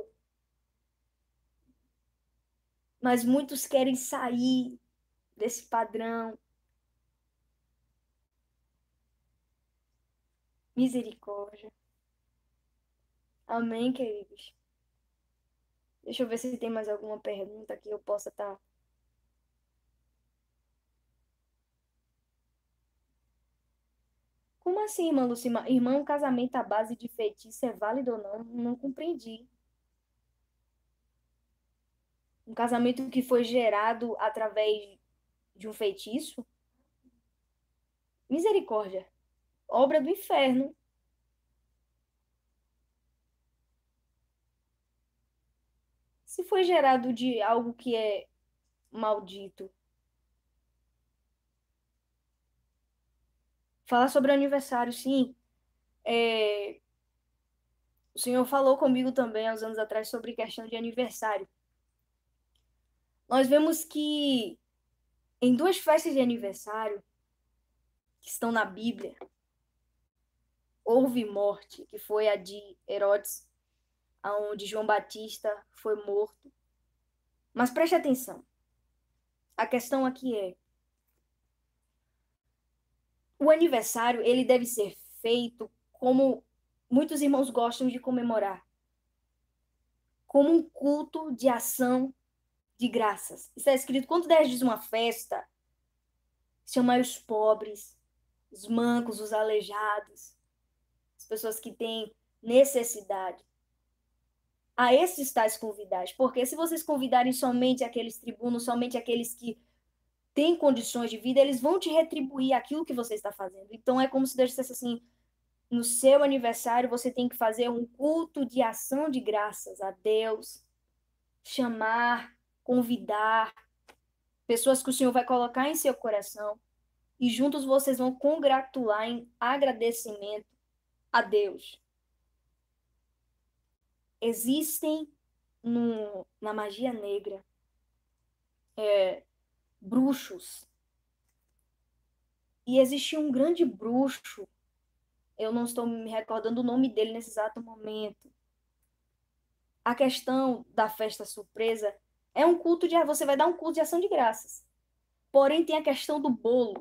mas muitos querem sair desse padrão. Misericórdia. Amém, queridos. Deixa eu ver se tem mais alguma pergunta que eu possa estar. Como assim, irmã Lucima? Irmã, um casamento à base de feitiço é válido ou não? Não compreendi. Um casamento que foi gerado através de um feitiço? Misericórdia. Obra do inferno. Se foi gerado de algo que é maldito. Falar sobre aniversário, sim. O senhor falou comigo também, há uns anos atrás, sobre questão de aniversário. Nós vemos que em duas festas de aniversário que estão na Bíblia, houve morte, que foi a de Herodes, onde João Batista foi morto. Mas preste atenção. A questão aqui é: O aniversário, ele deve ser feito como muitos irmãos gostam de comemorar, como um culto de ação de graças. Está escrito, quando deres uma festa, chamai os pobres, os mancos, os aleijados, as pessoas que têm necessidade. A esses tais convidados. Porque se vocês convidarem somente aqueles tribunos, somente aqueles que têm condições de vida, eles vão te retribuir aquilo que você está fazendo. Então é como se Deus dissesse assim, no seu aniversário você tem que fazer um culto de ação de graças a Deus, chamar, convidar pessoas que o Senhor vai colocar em seu coração e juntos vocês vão congratular em agradecimento a Deus. Existem na magia negra bruxos. E existia um grande bruxo, eu não estou me recordando o nome dele nesse exato momento. A questão da festa surpresa é um culto de... Você vai dar um culto de ação de graças. Porém, tem a questão do bolo.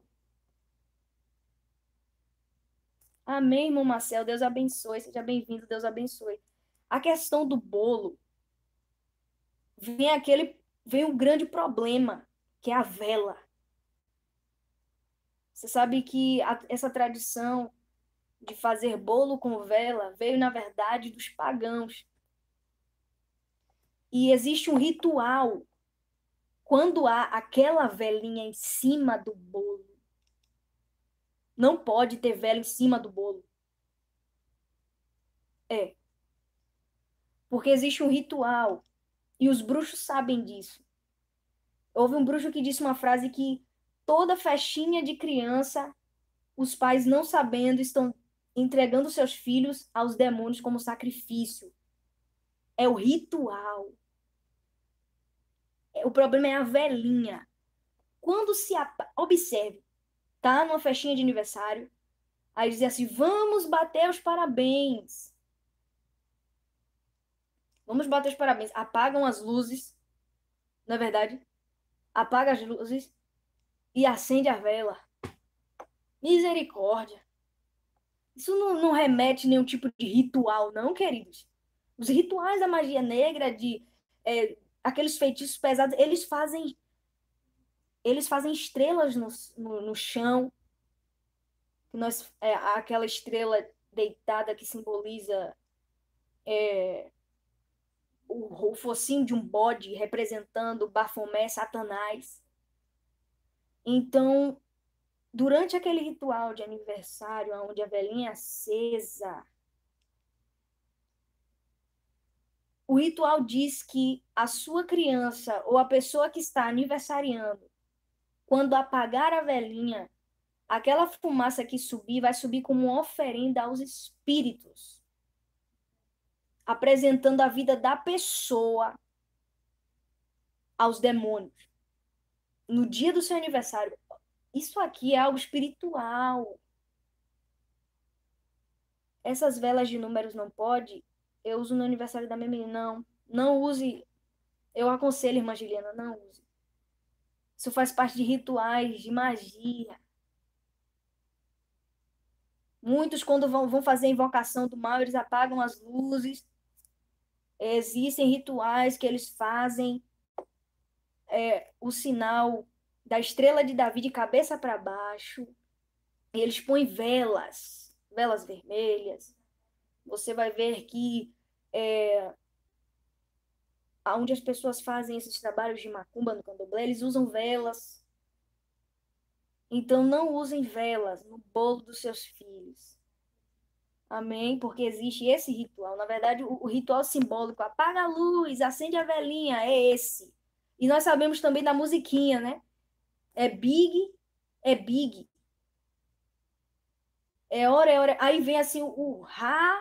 Amém, irmão Marcel. Deus abençoe. Seja bem-vindo. Deus abençoe. A questão do bolo vem um grande problema, que é a vela. Você sabe que essa tradição de fazer bolo com vela veio, na verdade, dos pagãos. E existe um ritual quando há aquela velinha em cima do bolo. Não pode ter vela em cima do bolo. É. Porque existe um ritual. E os bruxos sabem disso. Houve um bruxo que disse uma frase que toda festinha de criança, os pais não sabendo, estão entregando seus filhos aos demônios como sacrifício. É o ritual. O problema é a velinha. Quando se... Observe, tá numa festinha de aniversário, aí diz assim, vamos bater os parabéns. Vamos bater os parabéns. Apagam as luzes, na verdade, apaga as luzes e acende a vela. Misericórdia. Isso não remete a nenhum tipo de ritual, não, queridos. Os rituais da magia negra, aqueles feitiços pesados, eles fazem estrelas no chão. Aquela estrela deitada que simboliza o focinho de um bode representando Bafomé, Satanás. Então, durante aquele ritual de aniversário, onde a velhinha é acesa, o ritual diz que a sua criança ou a pessoa que está aniversariando, quando apagar a velhinha, aquela fumaça que subir vai subir como uma oferenda aos espíritos, apresentando a vida da pessoa aos demônios. No dia do seu aniversário, isso aqui é algo espiritual. Essas velas de números não pode. Eu uso no aniversário da minha menina. Não, não use. Eu aconselho, irmã Juliana, não use. Isso faz parte de rituais, de magia. Muitos, quando vão fazer a invocação do mal, eles apagam as luzes. Existem rituais que eles fazem o sinal da estrela de Davi de cabeça para baixo. E eles põem velas vermelhas. Você vai ver que onde as pessoas fazem esses trabalhos de macumba no candomblé, eles usam velas. Então, não usem velas no bolo dos seus filhos. Amém? Porque existe esse ritual. Na verdade, o ritual simbólico, apaga a luz, acende a velinha, é esse. E nós sabemos também da musiquinha, né? É big, é big. É hora, é hora. Aí vem assim o Ra,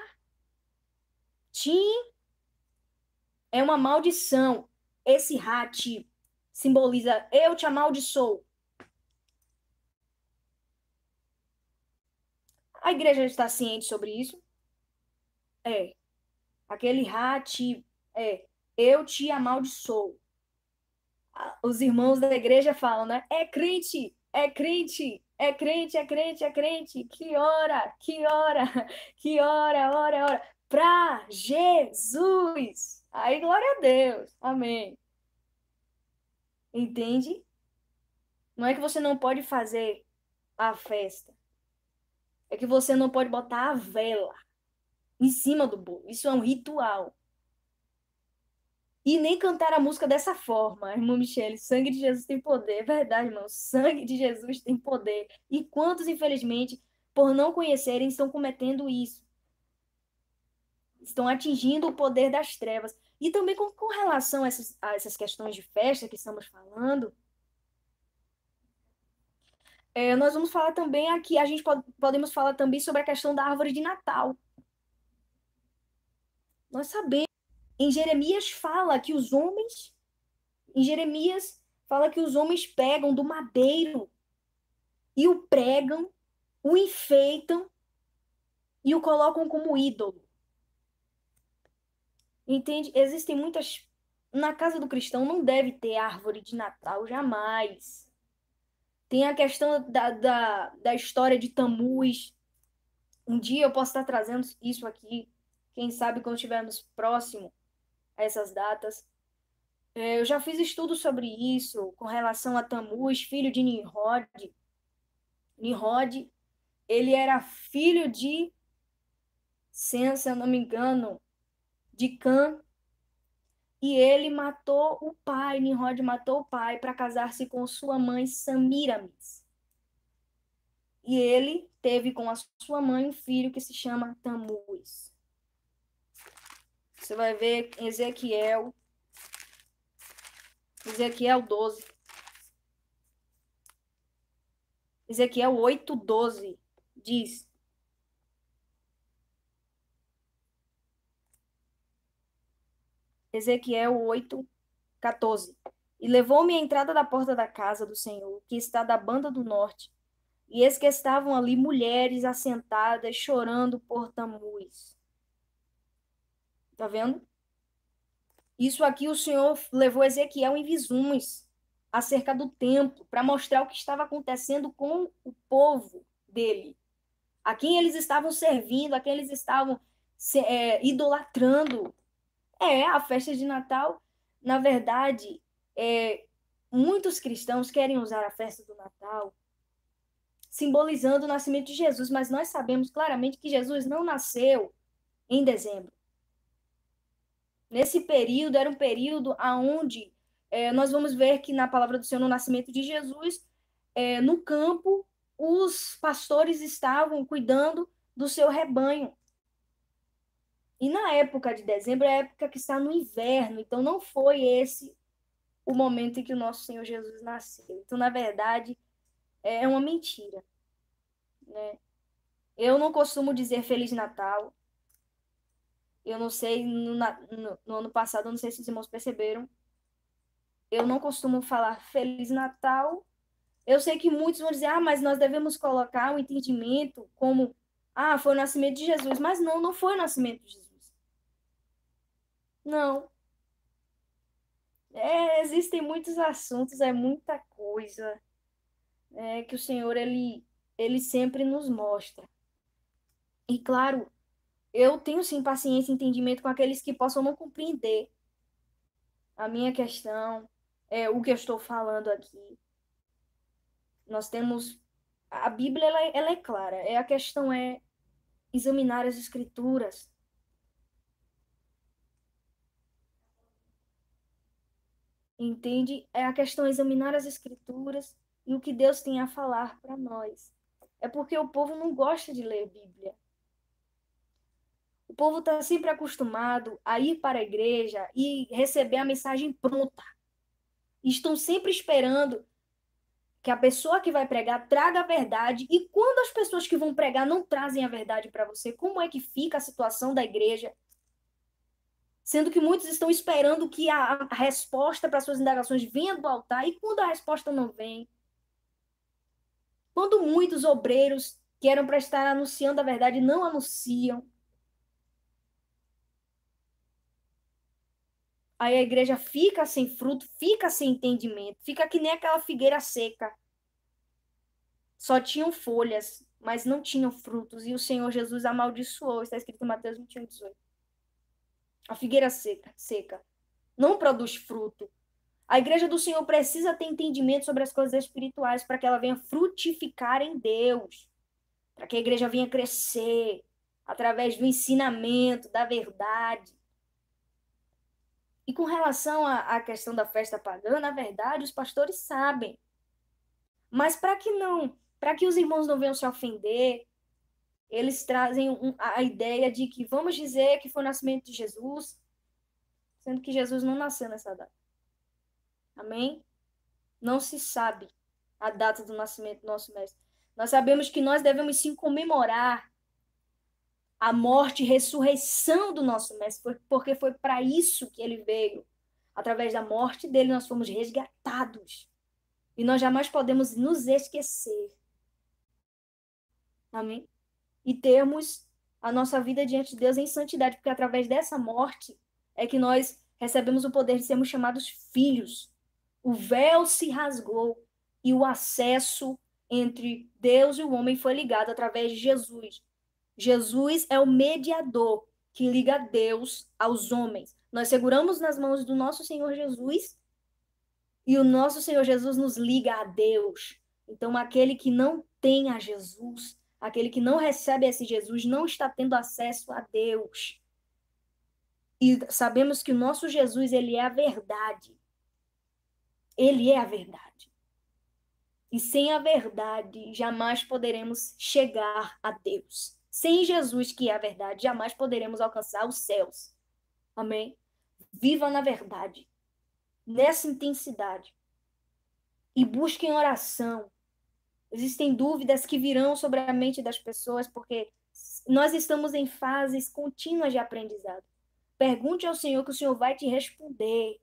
Tim, é uma maldição. Esse Ra, Ti, simboliza eu te amaldiçoo. A igreja está ciente sobre isso? É. Aquele Ra, Ti, eu te amaldiçoo. Os irmãos da igreja falam, né? É crente, é crente, é crente, é crente, é crente, que ora, pra Jesus. Aí, glória a Deus. Amém. Entende? Não é que você não pode fazer a festa. É que você não pode botar a vela em cima do bolo. Isso é um ritual. E nem cantar a música dessa forma, irmão Michele. Sangue de Jesus tem poder. É verdade, irmão. Sangue de Jesus tem poder. E quantos, infelizmente, por não conhecerem, estão cometendo isso? Estão atingindo o poder das trevas. E também com relação a essas questões de festa que estamos falando, nós vamos falar também aqui, a gente podemos falar também sobre a questão da árvore de Natal. Nós sabemos, em Jeremias fala que os homens, em Jeremias fala que os homens pegam do madeiro e o pregam, o enfeitam e o colocam como ídolo. Entende? Existem muitas. Na casa do cristão não deve ter árvore de Natal, jamais. Tem a questão da história de Tamuz. Um dia eu posso estar trazendo isso aqui, quem sabe quando estivermos próximo a essas datas. Eu já fiz estudo sobre isso, com relação a Tamuz, filho de Nimrod. Nimrod, ele era filho de Sem, se eu não me engano, de Cã, e ele matou o pai, Nimrod matou o pai para casar-se com sua mãe Samiramis. E ele teve com a sua mãe um filho que se chama Tamuz. Você vai ver em Ezequiel 12. Ezequiel 8:12 diz: Ezequiel 8:14. E levou-me à entrada da porta da casa do Senhor, que está da banda do norte, e eis que estavam ali mulheres assentadas, chorando por Tamuz. Tá vendo? Isso aqui o Senhor levou Ezequiel em visões acerca do templo, para mostrar o que estava acontecendo com o povo dele, a quem eles estavam servindo, a quem eles estavam idolatrando. A festa de Natal, na verdade, muitos cristãos querem usar a festa do Natal simbolizando o nascimento de Jesus, mas nós sabemos claramente que Jesus não nasceu em dezembro. Nesse período, era um período onde nós vamos ver que na palavra do Senhor, no nascimento de Jesus, no campo, os pastores estavam cuidando do seu rebanho. E na época de dezembro é a época que está no inverno, então não foi esse o momento em que o nosso Senhor Jesus nasceu. Então, na verdade, é uma mentira, né? Eu não costumo dizer Feliz Natal. Eu não sei, no ano passado, eu não sei se os irmãos perceberam, eu não costumo falar Feliz Natal. Eu sei que muitos vão dizer, mas nós devemos colocar o entendimento como, foi o nascimento de Jesus. Mas não, não foi o nascimento de Jesus. Não. Existem muitos assuntos, é muita coisa que o Senhor, ele sempre nos mostra. E claro, eu tenho sim paciência e entendimento com aqueles que possam não compreender a minha questão, o que eu estou falando aqui. Nós temos. A Bíblia, ela é clara. A questão é examinar as Escrituras. Entende? A questão é examinar as Escrituras e o que Deus tem a falar para nós. É porque o povo não gosta de ler Bíblia. O povo está sempre acostumado a ir para a igreja e receber a mensagem pronta. Estão sempre esperando que a pessoa que vai pregar traga a verdade. E quando as pessoas que vão pregar não trazem a verdade para você, como é que fica a situação da igreja? Sendo que muitos estão esperando que a resposta para suas indagações venha do altar, e quando a resposta não vem, quando muitos obreiros que eram para estar anunciando a verdade não anunciam, aí a igreja fica sem fruto, fica sem entendimento, fica que nem aquela figueira seca. só tinham folhas, mas não tinham frutos. E o Senhor Jesus amaldiçoou. Está escrito em Mateus 21:18. A figueira seca não produz fruto. A igreja do Senhor precisa ter entendimento sobre as coisas espirituais para que ela venha frutificar em Deus, para que a igreja venha crescer através do ensinamento, da verdade. E com relação à questão da festa pagã, na verdade, os pastores sabem. Mas para que os irmãos não venham se ofender, eles trazem a ideia de que vamos dizer que foi o nascimento de Jesus, sendo que Jesus não nasceu nessa data. Amém? Não se sabe a data do nascimento do nosso mestre. Nós sabemos que nós devemos sim comemorar a morte e ressurreição do nosso mestre, porque foi para isso que ele veio. Através da morte dele, nós fomos resgatados. E nós jamais podemos nos esquecer. Amém? E termos a nossa vida diante de Deus em santidade, porque através dessa morte é que nós recebemos o poder de sermos chamados filhos. O véu se rasgou e o acesso entre Deus e o homem foi ligado através de Jesus. Jesus é o mediador que liga Deus aos homens. Nós seguramos nas mãos do nosso Senhor Jesus e o nosso Senhor Jesus nos liga a Deus. Então, aquele que não tem a Jesus, aquele que não recebe esse Jesus, não está tendo acesso a Deus. E sabemos que o nosso Jesus, ele é a verdade. Ele é a verdade. E sem a verdade, jamais poderemos chegar a Deus. Sem Jesus, que é a verdade, jamais poderemos alcançar os céus. Amém? Viva na verdade, nessa intensidade. E busquem oração. Existem dúvidas que virão sobre a mente das pessoas, porque nós estamos em fases contínuas de aprendizado. Pergunte ao Senhor que o Senhor vai te responder.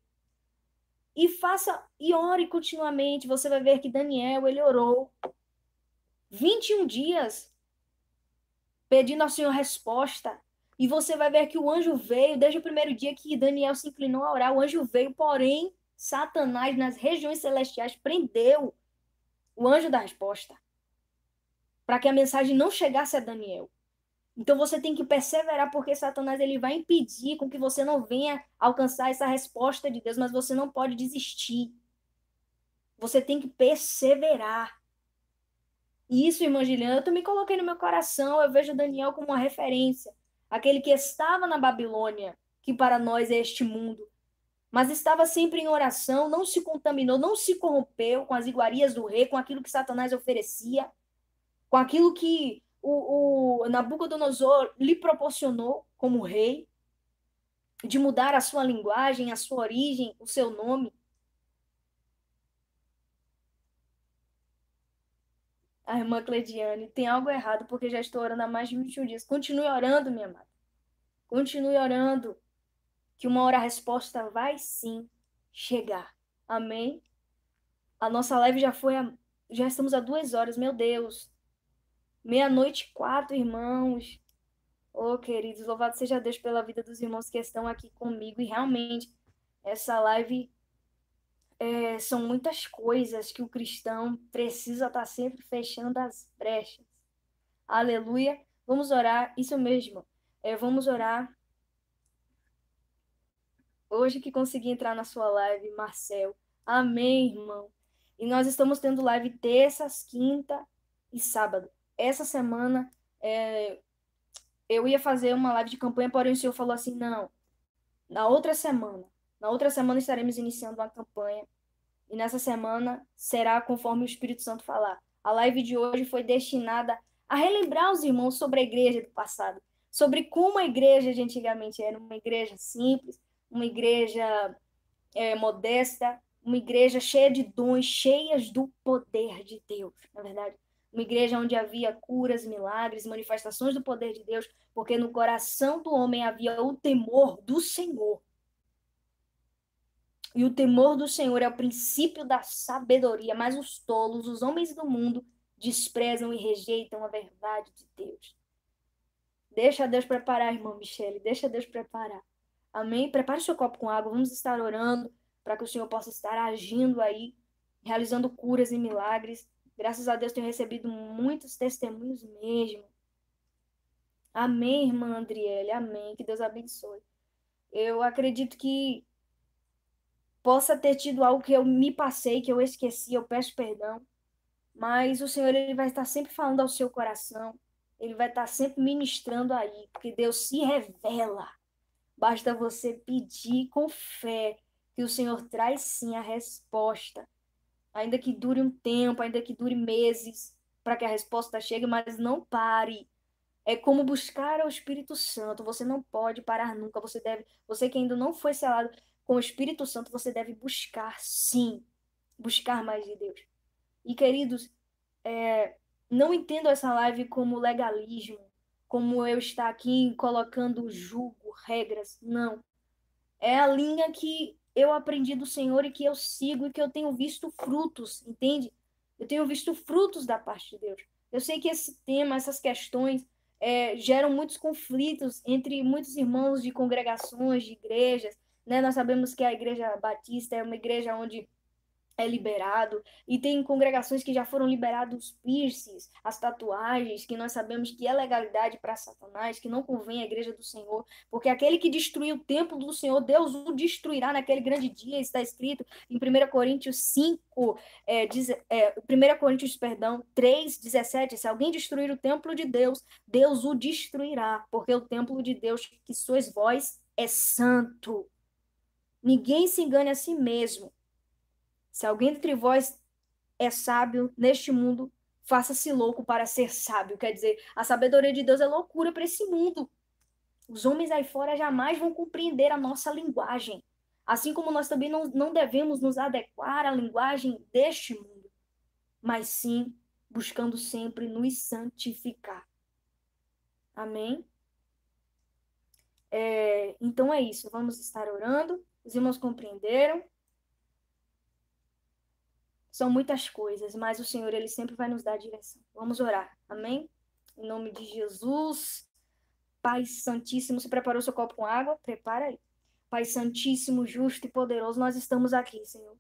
E ore continuamente. Você vai ver que Daniel, ele orou 21 dias pedindo ao Senhor resposta. E você vai ver que o anjo veio, desde o primeiro dia que Daniel se inclinou a orar, o anjo veio, porém, Satanás, nas regiões celestiais, prendeu o anjo da resposta, para que a mensagem não chegasse a Daniel. Então você tem que perseverar, porque Satanás ele vai impedir com que você não venha alcançar essa resposta de Deus, mas você não pode desistir. Você tem que perseverar. E isso, irmã Giliana, eu também coloquei no meu coração, eu vejo Daniel como uma referência. Aquele que estava na Babilônia, que para nós é este mundo, mas estava sempre em oração, não se contaminou, não se corrompeu com as iguarias do rei, com aquilo que Satanás oferecia, com aquilo que o Nabucodonosor lhe proporcionou como rei, de mudar a sua linguagem, a sua origem, o seu nome. A irmã Cleidiane, tem algo errado, porque já estou orando há mais de 21 dias. Continue orando, minha amada. Continue orando, que uma hora a resposta vai sim chegar. Amém? A nossa live já estamos a 2 horas, meu Deus. 00:04, irmãos. Oh, queridos, louvado seja Deus pela vida dos irmãos que estão aqui comigo. E realmente, essa live são muitas coisas que o cristão precisa estar sempre fechando as brechas. Aleluia. Vamos orar, isso mesmo. Vamos orar. Hoje que consegui entrar na sua live, Marcel. Amém, irmão. E nós estamos tendo live terças, quinta e sábado. Essa semana eu ia fazer uma live de campanha, porém o Senhor falou assim, não, na outra semana estaremos iniciando uma campanha e nessa semana será conforme o Espírito Santo falar. A live de hoje foi destinada a relembrar os irmãos sobre a igreja do passado, sobre como a igreja de antigamente era uma igreja simples, uma igreja modesta, uma igreja cheia de dons, cheias do poder de Deus, na verdade. Uma igreja onde havia curas, milagres, manifestações do poder de Deus, porque no coração do homem havia o temor do Senhor. E o temor do Senhor é o princípio da sabedoria, mas os tolos, os homens do mundo, desprezam e rejeitam a verdade de Deus. Deixa Deus preparar, irmã Michele, deixa Deus preparar. Amém? Prepare seu copo com água, vamos estar orando para que o Senhor possa estar agindo aí, realizando curas e milagres. Graças a Deus tenho recebido muitos testemunhos mesmo. Amém, irmã Andriele, amém. Que Deus abençoe. Eu acredito que possa ter tido algo que eu me passei, que eu esqueci, eu peço perdão. Mas o Senhor, ele vai estar sempre falando ao seu coração. Ele vai estar sempre ministrando aí, porque Deus se revela. Basta você pedir com fé que o Senhor traz sim a resposta. Ainda que dure um tempo, ainda que dure meses para que a resposta chegue, mas não pare. É como buscar ao Espírito Santo. Você não pode parar nunca. Você que ainda não foi selado com o Espírito Santo, você deve buscar sim, buscar mais de Deus. E queridos, não entendo essa live como legalismo, como eu estar aqui colocando julgo, regras. Não. É a linha que eu aprendi do Senhor e que eu sigo e que eu tenho visto frutos, entende? Eu tenho visto frutos da parte de Deus. Eu sei que esse tema, essas questões, geram muitos conflitos entre muitos irmãos de congregações, de igrejas, né? Nós sabemos que a Igreja Batista é uma igreja onde é liberado, e tem congregações que já foram liberados os piercings, as tatuagens, que nós sabemos que é legalidade para Satanás, que não convém à igreja do Senhor, porque aquele que destruiu o templo do Senhor, Deus o destruirá naquele grande dia, está escrito em 1 Coríntios 5, 1 Coríntios, perdão, 3:17, se alguém destruir o templo de Deus, Deus o destruirá, porque o templo de Deus que sois vós é santo. Ninguém se engane a si mesmo. Se alguém dentre vós é sábio neste mundo, faça-se louco para ser sábio. Quer dizer, a sabedoria de Deus é loucura para esse mundo. Os homens aí fora jamais vão compreender a nossa linguagem. Assim como nós também não devemos nos adequar à linguagem deste mundo, mas sim buscando sempre nos santificar. Amém? Então é isso. Vamos estar orando. Os irmãos compreenderam? São muitas coisas, mas o Senhor, ele sempre vai nos dar a direção. Vamos orar. Amém? Em nome de Jesus. Pai Santíssimo, você preparou seu copo com água? Prepara aí. Pai Santíssimo, justo e poderoso, nós estamos aqui, Senhor.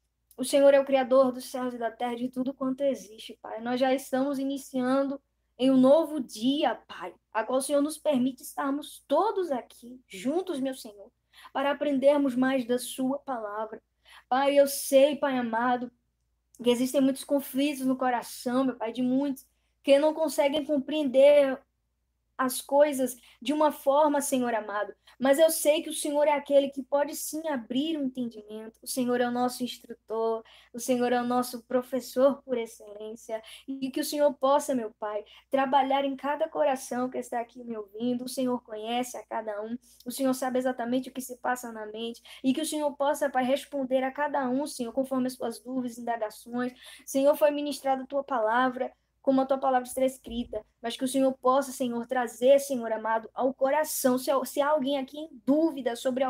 O Senhor é o Criador dos céus e da terra, de tudo quanto existe, Pai. Nós já estamos iniciando em um novo dia, Pai, a qual o Senhor nos permite estarmos todos aqui, juntos, meu Senhor, para aprendermos mais da Sua palavra. Pai, eu sei, Pai amado, que existem muitos conflitos no coração, meu Pai, de muitos que não conseguem compreender as coisas de uma forma, Senhor amado. Mas eu sei que o Senhor é aquele que pode sim abrir o entendimento. O Senhor é o nosso instrutor, o Senhor é o nosso professor por excelência. E que o Senhor possa, meu Pai, trabalhar em cada coração que está aqui me ouvindo. O Senhor conhece a cada um, o Senhor sabe exatamente o que se passa na mente. E que o Senhor possa, Pai, responder a cada um, Senhor, conforme as suas dúvidas, indagações. Senhor, foi ministrada a tua palavra, como a tua palavra está escrita, mas que o Senhor possa, Senhor, trazer, Senhor amado, ao coração, se há alguém aqui em dúvida sobre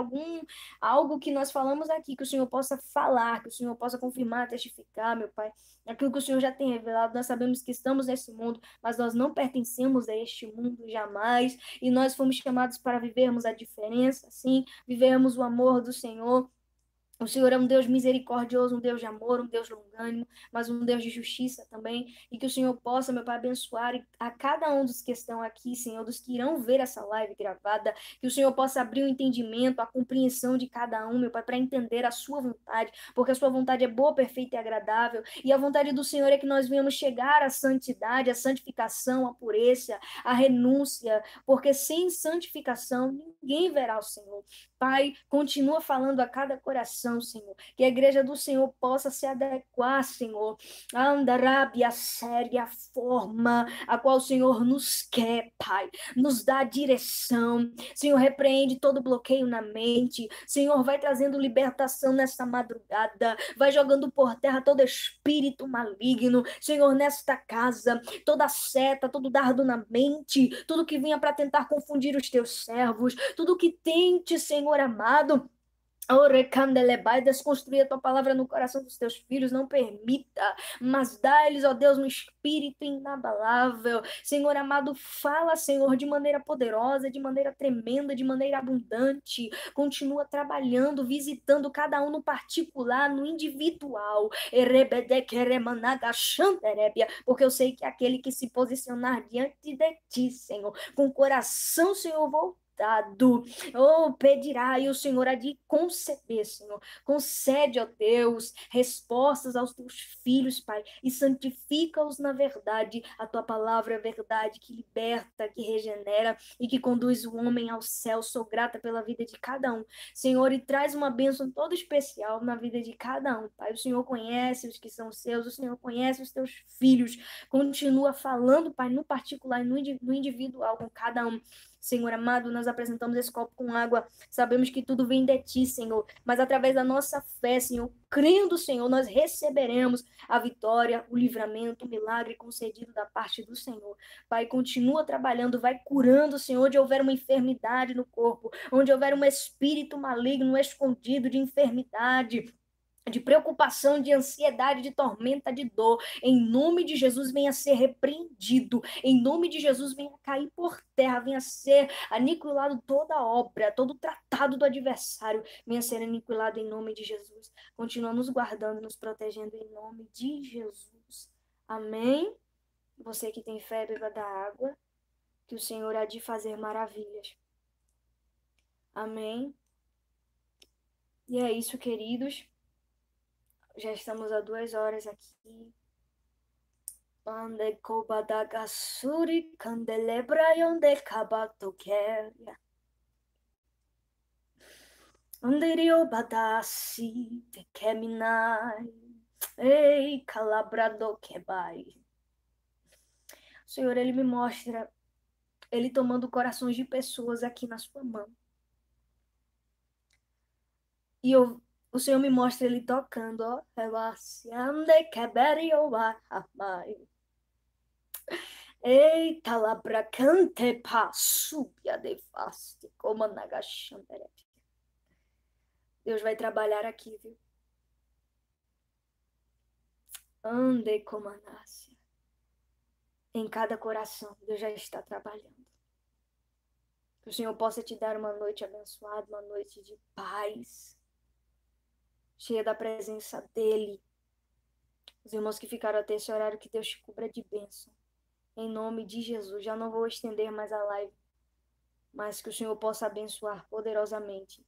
algo que nós falamos aqui, que o Senhor possa falar, que o Senhor possa confirmar, testificar, meu Pai, aquilo que o Senhor já tem revelado. Nós sabemos que estamos nesse mundo, mas nós não pertencemos a este mundo jamais, e nós fomos chamados para vivermos a diferença, sim, vivermos o amor do Senhor. O Senhor é um Deus misericordioso, um Deus de amor, um Deus longânimo, mas um Deus de justiça também. E que o Senhor possa, meu Pai, abençoar a cada um dos que estão aqui, Senhor, dos que irão ver essa live gravada. Que o Senhor possa abrir o entendimento, a compreensão de cada um, meu Pai, para entender a sua vontade, porque a sua vontade é boa, perfeita e agradável. E a vontade do Senhor é que nós venhamos chegar à santidade, à santificação, à pureza, à renúncia, porque sem santificação ninguém verá o Senhor. Pai, continua falando a cada coração, Senhor, que a igreja do Senhor possa se adequar, Senhor, a andarábia séria, a forma a qual o Senhor nos quer, Pai, nos dá direção. Senhor, repreende todo bloqueio na mente. Senhor, vai trazendo libertação nesta madrugada, vai jogando por terra todo espírito maligno, Senhor, nesta casa, toda seta, todo dardo na mente, tudo que vinha para tentar confundir os teus servos, tudo que tente, Senhor amado, Vai desconstruir a tua palavra no coração dos teus filhos, não permita, mas dá-lhes, ó Deus, um espírito inabalável. Senhor amado, fala, Senhor, de maneira poderosa, de maneira tremenda, de maneira abundante. Continua trabalhando, visitando cada um no particular, no individual. Porque eu sei que aquele que se posicionar diante de ti, Senhor, com o coração, Senhor, voltado, pedirá e o Senhor há de conceder, Senhor. Concede, ó Deus, respostas aos teus filhos, Pai, e santifica-os na verdade. A tua palavra é verdade que liberta, que regenera e que conduz o homem ao céu. Sou grata pela vida de cada um, Senhor, e traz uma bênção toda especial na vida de cada um, Pai. O Senhor conhece os que são seus, o Senhor conhece os teus filhos. Continua falando, Pai, no particular e no individual com cada um. Senhor amado, nós apresentamos esse copo com água. Sabemos que tudo vem de ti, Senhor, mas através da nossa fé, Senhor, crendo, Senhor, nós receberemos a vitória, o livramento, o milagre concedido da parte do Senhor. Pai, continua trabalhando, vai curando, Senhor, onde houver uma enfermidade no corpo, onde houver um espírito maligno escondido de enfermidade, de preocupação, de ansiedade, de tormenta, de dor. Em nome de Jesus, venha ser repreendido. Em nome de Jesus, venha cair por terra, venha ser aniquilado toda obra, todo tratado do adversário, venha ser aniquilado em nome de Jesus. Continua nos guardando, nos protegendo em nome de Jesus. Amém? Você que tem fé, beba da água, que o Senhor há de fazer maravilhas. Amém? E é isso, queridos. Já estamos há 2 horas aqui. Ande kobadagasuri candelebra yonde kabatokeria. Anderio badasi te keminai. Ei, calabrado kebai. O Senhor, Ele me mostra Ele tomando corações de pessoas aqui na sua mão. E o Senhor me mostra Ele tocando, ó. Eita, labracante passubia de faste, como nagashandere. Deus vai trabalhar aqui, viu? Ande como anácia. Em cada coração, Deus já está trabalhando. Que o Senhor possa te dar uma noite abençoada, uma noite de paz, cheia da presença dEle. Os irmãos que ficaram até esse horário, que Deus te cubra de bênção. Em nome de Jesus, já não vou estender mais a live, mas que o Senhor possa abençoar poderosamente.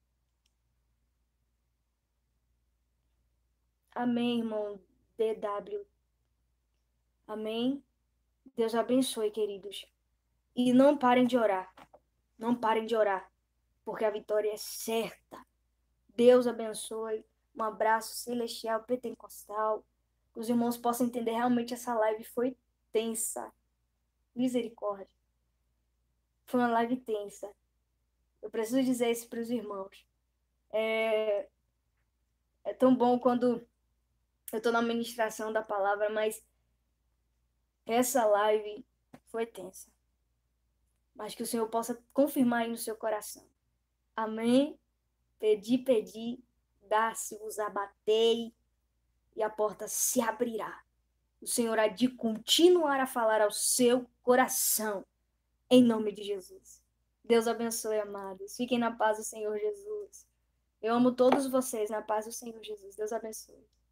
Amém, irmão DW. Amém. Deus abençoe, queridos. E não parem de orar. Não parem de orar, porque a vitória é certa. Deus abençoe. Um abraço celestial, pentecostal. Que os irmãos possam entender realmente essa live foi tensa. Misericórdia. Foi uma live tensa. Eu preciso dizer isso para os irmãos. É tão bom quando eu estou na ministração da palavra, mas essa live foi tensa. Mas que o Senhor possa confirmar aí no seu coração. Amém? Pedi, dá-se-vos, abatei, e a porta se abrirá. O Senhor há de continuar a falar ao seu coração, em nome de Jesus. Deus abençoe, amados. Fiquem na paz do Senhor Jesus. Eu amo todos vocês na paz do Senhor Jesus. Deus abençoe.